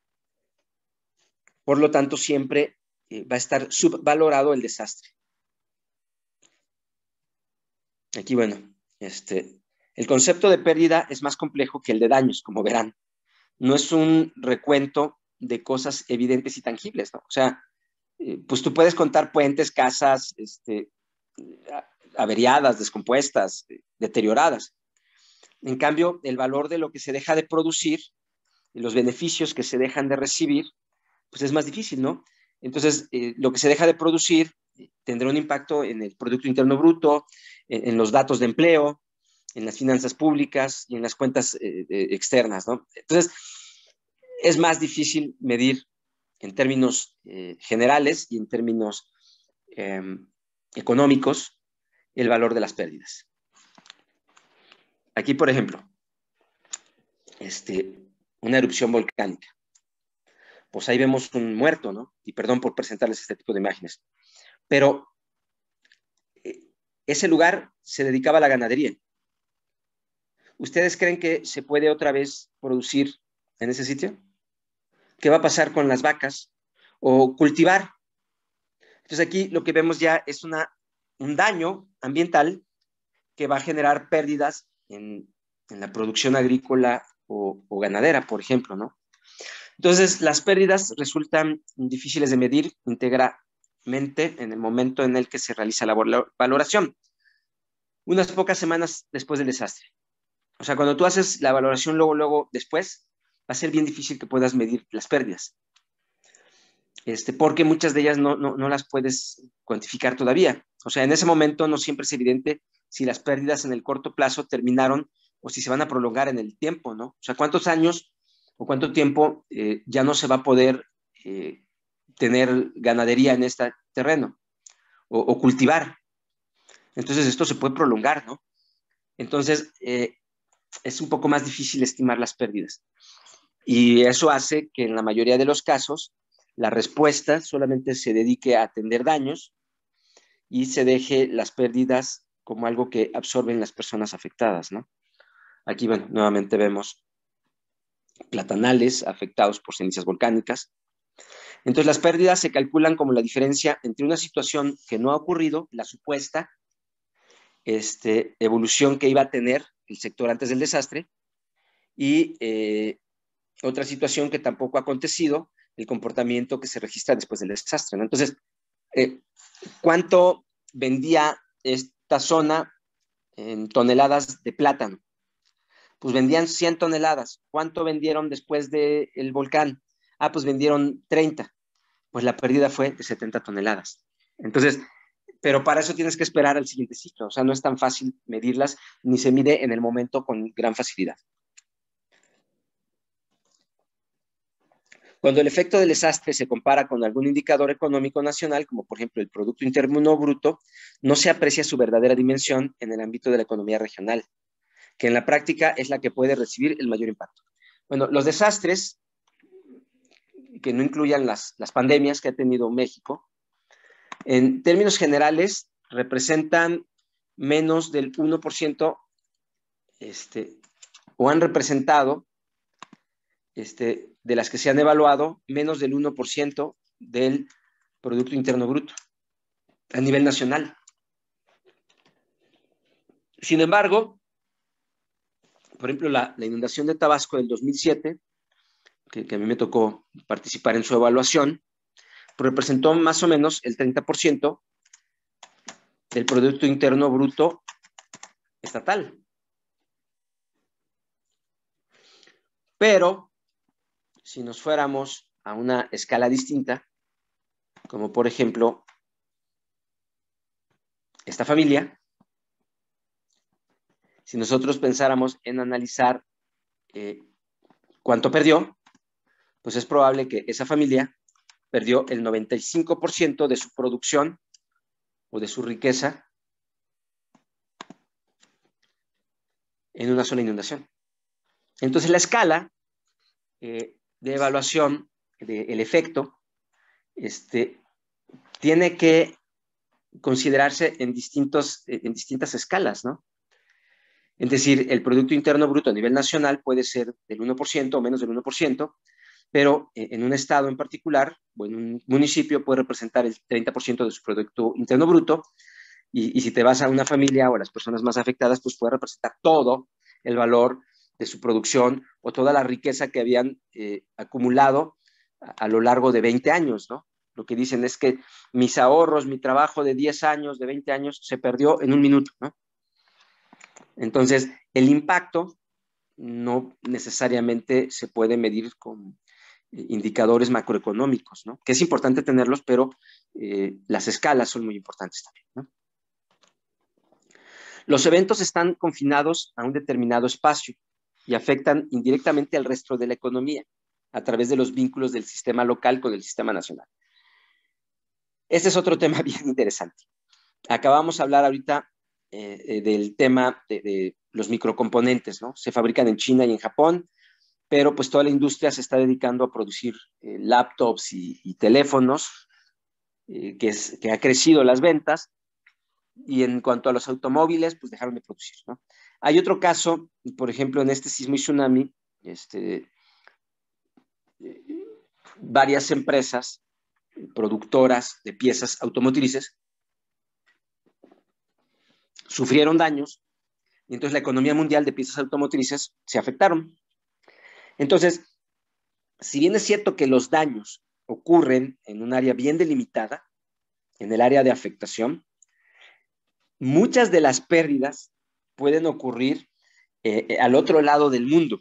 Por lo tanto, siempre eh, va a estar subvalorado el desastre. Aquí, bueno, este, el concepto de pérdida es más complejo que el de daños, como verán. No es un recuento de cosas evidentes y tangibles, ¿no? O sea, eh, pues tú puedes contar puentes, casas, este, averiadas, descompuestas, deterioradas. En cambio, el valor de lo que se deja de producir y los beneficios que se dejan de recibir, pues es más difícil, ¿no? Entonces, eh, lo que se deja de producir tendrá un impacto en el Producto Interno Bruto, en, en los datos de empleo, en las finanzas públicas y en las cuentas eh, eh, externas, ¿no? Entonces, es más difícil medir en términos eh, generales y en términos eh, económicos el valor de las pérdidas. Aquí, por ejemplo, este, una erupción volcánica. Pues ahí vemos un muerto, ¿no? Y perdón por presentarles este tipo de imágenes. Pero eh, ese lugar se dedicaba a la ganadería. ¿Ustedes creen que se puede otra vez producir en ese sitio? ¿Qué va a pasar con las vacas? O cultivar. Entonces aquí lo que vemos ya es una, un daño ambiental que va a generar pérdidas en, en la producción agrícola o, o ganadera, por ejemplo, ¿no? Entonces, las pérdidas resultan difíciles de medir íntegramente en el momento en el que se realiza la valoración, unas pocas semanas después del desastre. O sea, cuando tú haces la valoración luego, luego, después, va a ser bien difícil que puedas medir las pérdidas, este, porque muchas de ellas no, no, no las puedes cuantificar todavía. O sea, en ese momento no siempre es evidente si las pérdidas en el corto plazo terminaron o si se van a prolongar en el tiempo, ¿no? O sea, ¿cuántos años o cuánto tiempo eh, ya no se va a poder eh, tener ganadería en este terreno o, o cultivar? Entonces esto se puede prolongar, ¿no? Entonces eh, es un poco más difícil estimar las pérdidas. Y eso hace que en la mayoría de los casos la respuesta solamente se dedique a atender daños y se deje las pérdidas como algo que absorben las personas afectadas, ¿no? Aquí, bueno, nuevamente vemos platanales afectados por cenizas volcánicas. Entonces, las pérdidas se calculan como la diferencia entre una situación que no ha ocurrido, la supuesta este, evolución que iba a tener el sector antes del desastre, y eh, otra situación que tampoco ha acontecido, el comportamiento que se registra después del desastre, ¿no? Entonces, eh, ¿cuánto vendía esta zona en toneladas de plátano? Pues vendían cien toneladas. ¿Cuánto vendieron después del volcán? Ah, pues vendieron treinta. Pues la pérdida fue de setenta toneladas. Entonces, pero para eso tienes que esperar al siguiente ciclo. O sea, no es tan fácil medirlas, ni se mide en el momento con gran facilidad. Cuando el efecto del desastre se compara con algún indicador económico nacional, como por ejemplo el Producto Interno Bruto, no se aprecia su verdadera dimensión en el ámbito de la economía regional, que en la práctica es la que puede recibir el mayor impacto. Bueno, los desastres, que no incluyan las, las pandemias que ha tenido México, en términos generales representan menos del uno por ciento, este, o han representado, este, de las que se han evaluado, menos del uno por ciento del Producto Interno Bruto a nivel nacional. Sin embargo, por ejemplo, la, la inundación de Tabasco del dos mil siete, que, que a mí me tocó participar en su evaluación, representó más o menos el treinta por ciento del Producto Interno Bruto estatal. Pero, si nos fuéramos a una escala distinta, como por ejemplo esta familia, si nosotros pensáramos en analizar eh, cuánto perdió, pues es probable que esa familia perdió el noventa y cinco por ciento de su producción o de su riqueza en una sola inundación. Entonces, la escala eh, de evaluación del efecto este, tiene que considerarse en, distintos, en distintas escalas, ¿no? Es decir, el Producto Interno Bruto a nivel nacional puede ser del uno por ciento o menos del uno por ciento, pero en un estado en particular o en un municipio puede representar el treinta por ciento de su Producto Interno Bruto, y, y si te vas a una familia o a las personas más afectadas, pues puede representar todo el valor de su producción o toda la riqueza que habían eh, acumulado a, a lo largo de veinte años, ¿no? Lo que dicen es que mis ahorros, mi trabajo de diez años, de veinte años, se perdió en un minuto, ¿no? Entonces, el impacto no necesariamente se puede medir con indicadores macroeconómicos, ¿no? Que es importante tenerlos, pero eh, las escalas son muy importantes también, ¿no? Los eventos están confinados a un determinado espacio y afectan indirectamente al resto de la economía a través de los vínculos del sistema local con el sistema nacional. Este es otro tema bien interesante. Acabamos de hablar ahorita eh, del tema de, de los microcomponentes, ¿no? Se fabrican en China y en Japón, pero pues toda la industria se está dedicando a producir eh, laptops y, y teléfonos, eh, que, es, que ha crecido las ventas, y en cuanto a los automóviles, pues dejaron de producir, ¿no? Hay otro caso, por ejemplo, en este sismo y tsunami, este, eh, varias empresas productoras de piezas automotrices sufrieron daños, y entonces la economía mundial de piezas automotrices se afectaron. Entonces, si bien es cierto que los daños ocurren en un área bien delimitada, en el área de afectación, muchas de las pérdidas pueden ocurrir eh, al otro lado del mundo.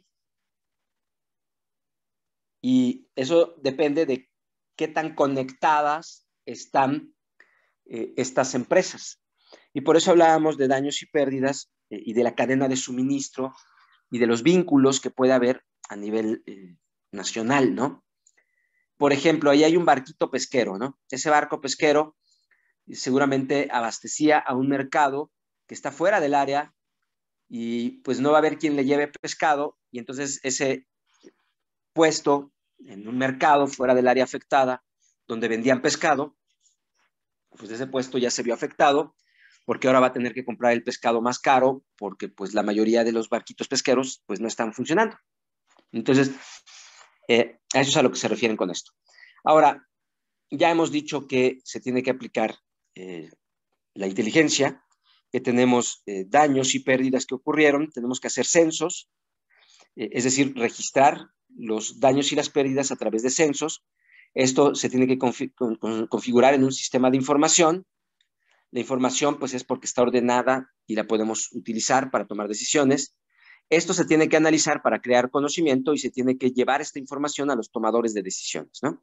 Y eso depende de qué tan conectadas están eh, estas empresas. Y por eso hablábamos de daños y pérdidas eh, y de la cadena de suministro y de los vínculos que puede haber a nivel eh, nacional, ¿no? Por ejemplo, ahí hay un barquito pesquero, ¿no? Ese barco pesquero seguramente abastecía a un mercado que está fuera del área y pues no va a haber quien le lleve pescado, y entonces ese puesto en un mercado fuera del área afectada donde vendían pescado, pues ese puesto ya se vio afectado porque ahora va a tener que comprar el pescado más caro porque pues la mayoría de los barquitos pesqueros pues no están funcionando. Entonces, eh, a eso es a lo que se refieren con esto. Ahora, ya hemos dicho que se tiene que aplicar eh, la inteligencia, que tenemos eh, daños y pérdidas que ocurrieron, tenemos que hacer censos, eh, es decir, registrar los daños y las pérdidas a través de censos. Esto se tiene que confi con, con, configurar en un sistema de información. La información pues es porque está ordenada y la podemos utilizar para tomar decisiones. Esto se tiene que analizar para crear conocimiento y se tiene que llevar esta información a los tomadores de decisiones, ¿no?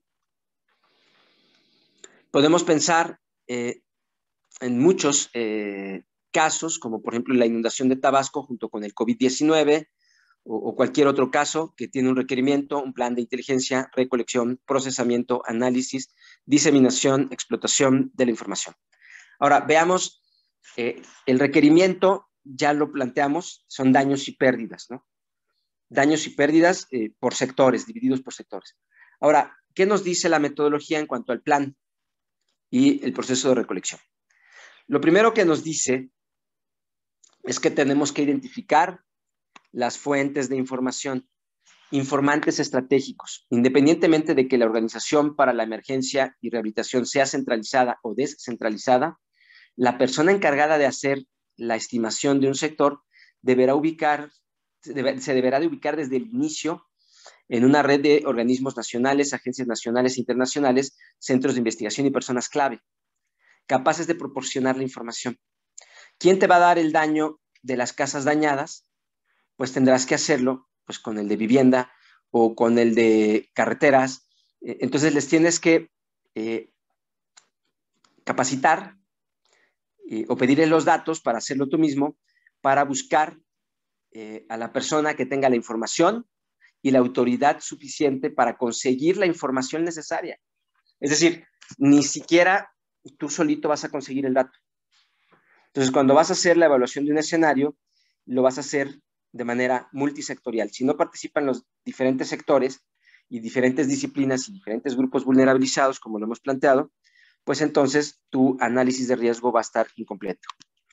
Podemos pensar eh, en muchos eh, casos, como por ejemplo la inundación de Tabasco junto con el COVID diecinueve, o, o cualquier otro caso que tiene un requerimiento, un plan de inteligencia, recolección, procesamiento, análisis, diseminación, explotación de la información. Ahora, veamos, eh, el requerimiento, ya lo planteamos, son daños y pérdidas, ¿no? Daños y pérdidas eh, por sectores, divididos por sectores. Ahora, ¿qué nos dice la metodología en cuanto al plan y el proceso de recolección? Lo primero que nos dice es que tenemos que identificar las fuentes de información, informantes estratégicos, independientemente de que la organización para la emergencia y rehabilitación sea centralizada o descentralizada, la persona encargada de hacer la estimación de un sector deberá ubicar, se deberá de ubicar desde el inicio en una red de organismos nacionales, agencias nacionales e internacionales, centros de investigación y personas clave, capaces de proporcionar la información. ¿Quién te va a dar el daño de las casas dañadas? Pues tendrás que hacerlo pues, con el de vivienda o con el de carreteras. Entonces les tienes que eh, capacitar eh, o pedirle los datos para hacerlo tú mismo, para buscar eh, a la persona que tenga la información y la autoridad suficiente para conseguir la información necesaria. Es decir, ni siquiera tú solito vas a conseguir el dato. Entonces, cuando vas a hacer la evaluación de un escenario, lo vas a hacer de manera multisectorial. Si no participan los diferentes sectores y diferentes disciplinas y diferentes grupos vulnerabilizados, como lo hemos planteado, pues entonces tu análisis de riesgo va a estar incompleto.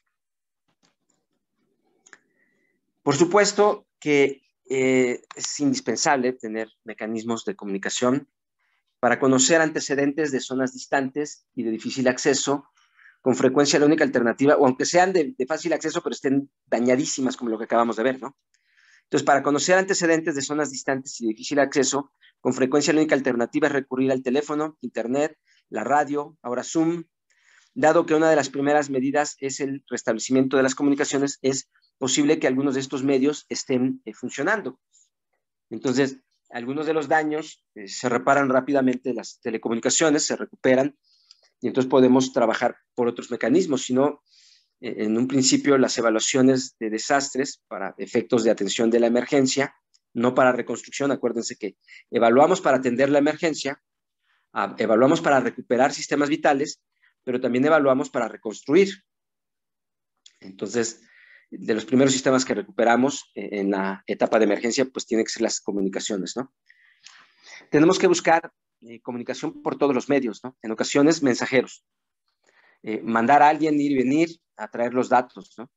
Por supuesto que eh, es indispensable tener mecanismos de comunicación para conocer antecedentes de zonas distantes y de difícil acceso. Con frecuencia la única alternativa, o aunque sean de, de fácil acceso, pero estén dañadísimas como lo que acabamos de ver, ¿no? Entonces, para conocer antecedentes de zonas distantes y de difícil acceso, con frecuencia la única alternativa es recurrir al teléfono, internet, la radio, ahora Zoom. Dado que una de las primeras medidas es el restablecimiento de las comunicaciones, es posible que algunos de estos medios estén eh, funcionando. Entonces, algunos de los daños eh, se reparan rápidamente, las telecomunicaciones se recuperan, y entonces podemos trabajar por otros mecanismos, sino en un principio las evaluaciones de desastres para efectos de atención de la emergencia, no para reconstrucción. Acuérdense que evaluamos para atender la emergencia, evaluamos para recuperar sistemas vitales, pero también evaluamos para reconstruir. Entonces, de los primeros sistemas que recuperamos en la etapa de emergencia, pues tienen que ser las comunicaciones, ¿no? Tenemos que buscar eh, comunicación por todos los medios, ¿no? En ocasiones, mensajeros. Eh, mandar a alguien ir y venir a traer los datos, ¿no?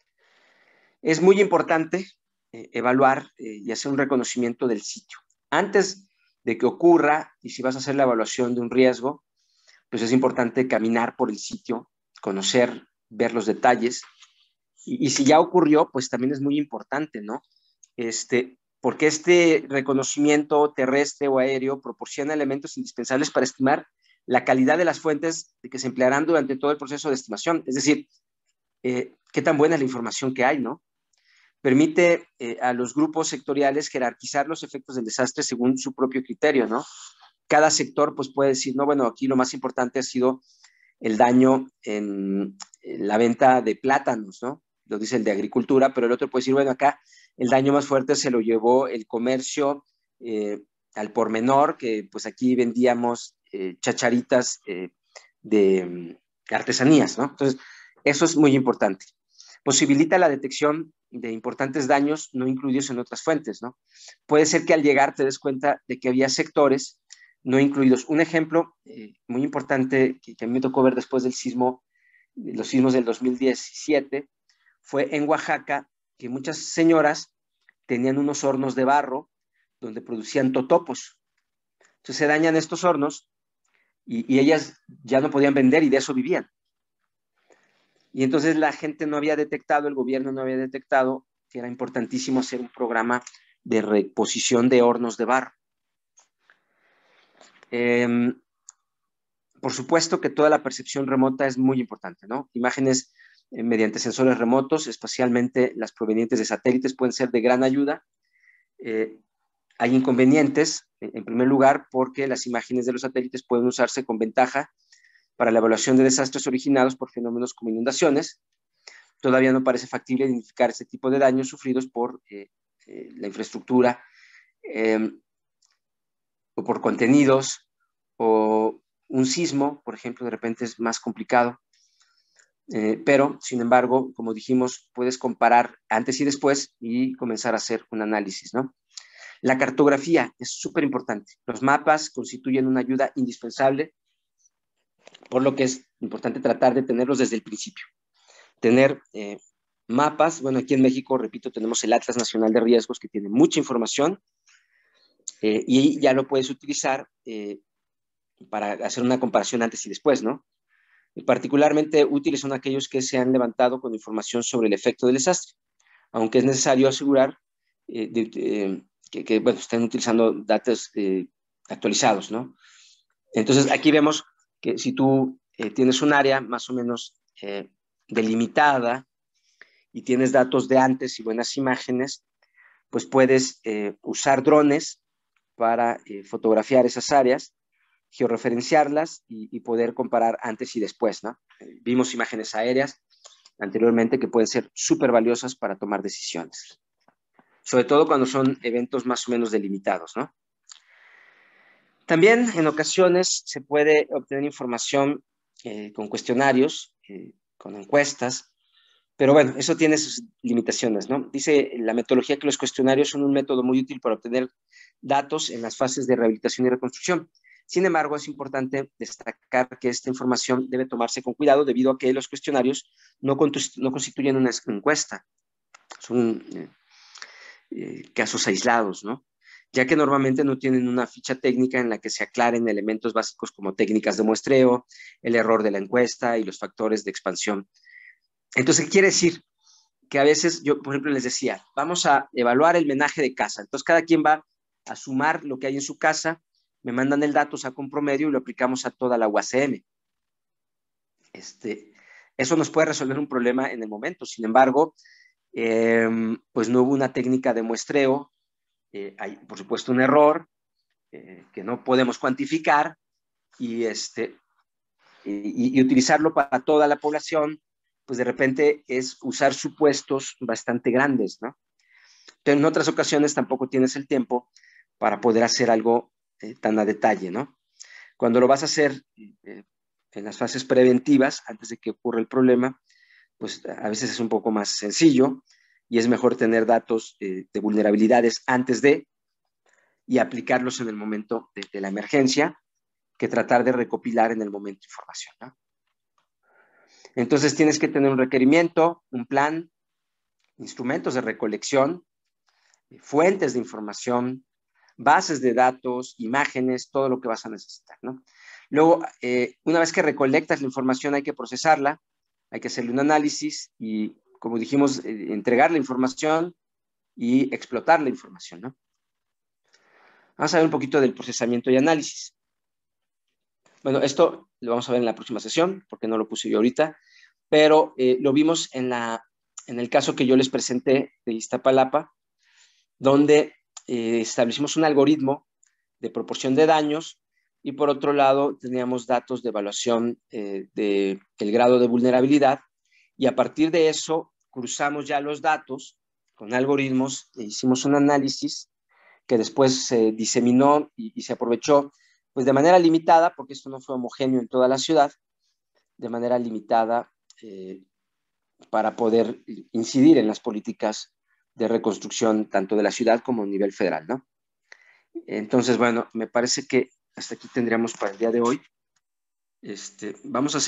Es muy importante eh, evaluar eh, y hacer un reconocimiento del sitio. Antes de que ocurra, y si vas a hacer la evaluación de un riesgo, pues es importante caminar por el sitio, conocer, ver los detalles, y, y si ya ocurrió, pues también es muy importante, ¿no? Este, porque este reconocimiento terrestre o aéreo proporciona elementos indispensables para estimar la calidad de las fuentes que se emplearán durante todo el proceso de estimación. Es decir, eh, qué tan buena es la información que hay, ¿no? Permite eh, a los grupos sectoriales jerarquizar los efectos del desastre según su propio criterio, ¿no? Cada sector pues puede decir, no, bueno, aquí lo más importante ha sido el daño en, en la venta de plátanos, ¿no? Lo dice el de agricultura, pero el otro puede decir, bueno, acá el daño más fuerte se lo llevó el comercio eh, al por menor, que pues aquí vendíamos eh, chacharitas eh, de um, artesanías, ¿no? Entonces, eso es muy importante. Posibilita la detección de importantes daños no incluidos en otras fuentes, ¿no? Puede ser que al llegar te des cuenta de que había sectores no incluidos. Un ejemplo eh, muy importante que, que a mí me tocó ver después del sismo, los sismos del dos mil diecisiete, fue en Oaxaca, que muchas señoras tenían unos hornos de barro donde producían totopos. Entonces se dañan estos hornos y, y ellas ya no podían vender y de eso vivían. Y entonces la gente no había detectado, el gobierno no había detectado que era importantísimo hacer un programa de reposición de hornos de barro. Eh, por supuesto que toda la percepción remota es muy importante, ¿no? Imágenes eh, mediante sensores remotos, especialmente las provenientes de satélites, pueden ser de gran ayuda. Eh, hay inconvenientes, en primer lugar, porque las imágenes de los satélites pueden usarse con ventaja para la evaluación de desastres originados por fenómenos como inundaciones. Todavía no parece factible identificar este tipo de daños sufridos por eh, eh, la infraestructura, eh, o por contenidos, o un sismo, por ejemplo, de repente es más complicado. Eh, pero, sin embargo, como dijimos, puedes comparar antes y después y comenzar a hacer un análisis, ¿no? La cartografía es súper importante. Los mapas constituyen una ayuda indispensable, por lo que es importante tratar de tenerlos desde el principio. Tener eh, mapas, bueno, aquí en México, repito, tenemos el Atlas Nacional de Riesgos, que tiene mucha información, eh, y ya lo puedes utilizar eh, para hacer una comparación antes y después, ¿no? Particularmente útiles son aquellos que se han levantado con información sobre el efecto del desastre, aunque es necesario asegurar eh, de, de, que, que bueno, estén utilizando datos eh, actualizados, ¿no? Entonces, aquí vemos que si tú eh, tienes un área más o menos eh, delimitada y tienes datos de antes y buenas imágenes, pues puedes eh, usar drones para eh, fotografiar esas áreas, georreferenciarlas y, y poder comparar antes y después, ¿no? Eh, vimos imágenes aéreas anteriormente que pueden ser súper valiosas para tomar decisiones, sobre todo cuando son eventos más o menos delimitados, ¿no? También en ocasiones se puede obtener información eh, con cuestionarios, eh, con encuestas, pero bueno, eso tiene sus limitaciones, ¿no? Dice la metodología que los cuestionarios son un método muy útil para obtener datos en las fases de rehabilitación y reconstrucción. Sin embargo, es importante destacar que esta información debe tomarse con cuidado debido a que los cuestionarios no, no constituyen una encuesta, son eh, eh, casos aislados, ¿no? Ya que normalmente no tienen una ficha técnica en la que se aclaren elementos básicos como técnicas de muestreo, el error de la encuesta y los factores de expansión. Entonces, ¿qué quiere decir? Que a veces yo, por ejemplo, les decía, vamos a evaluar el menaje de casa. Entonces, cada quien va a sumar lo que hay en su casa, me mandan el dato, saco un promedio y lo aplicamos a toda la U A C M. Este, eso nos puede resolver un problema en el momento. Sin embargo, eh, pues no hubo una técnica de muestreo, eh, hay, por supuesto, un error eh, que no podemos cuantificar y, este, y, y utilizarlo para toda la población, pues de repente es usar supuestos bastante grandes, ¿no? Pero en otras ocasiones tampoco tienes el tiempo para poder hacer algo eh, tan a detalle, ¿no? Cuando lo vas a hacer eh, en las fases preventivas, antes de que ocurra el problema, pues a veces es un poco más sencillo y es mejor tener datos eh, de vulnerabilidades antes de y aplicarlos en el momento de, de la emergencia que tratar de recopilar en el momento información, ¿no? Entonces tienes que tener un requerimiento, un plan, instrumentos de recolección, fuentes de información, bases de datos, imágenes, todo lo que vas a necesitar, ¿no? Luego, eh, una vez que recolectas la información, hay que procesarla, hay que hacerle un análisis y, como dijimos, eh, entregar la información y explotar la información, ¿no? Vamos a ver un poquito del procesamiento y análisis. Bueno, esto lo vamos a ver en la próxima sesión, porque no lo puse yo ahorita, pero eh, lo vimos en, la, en el caso que yo les presenté de Iztapalapa, donde eh, establecimos un algoritmo de proporción de daños y por otro lado teníamos datos de evaluación eh, del grado de vulnerabilidad y a partir de eso cruzamos ya los datos con algoritmos e hicimos un análisis que después se diseminó y, y se aprovechó pues de manera limitada, porque esto no fue homogéneo en toda la ciudad, de manera limitada eh, para poder incidir en las políticas de reconstrucción tanto de la ciudad como a nivel federal, ¿no? Entonces, bueno, me parece que hasta aquí tendríamos para el día de hoy. Este, vamos a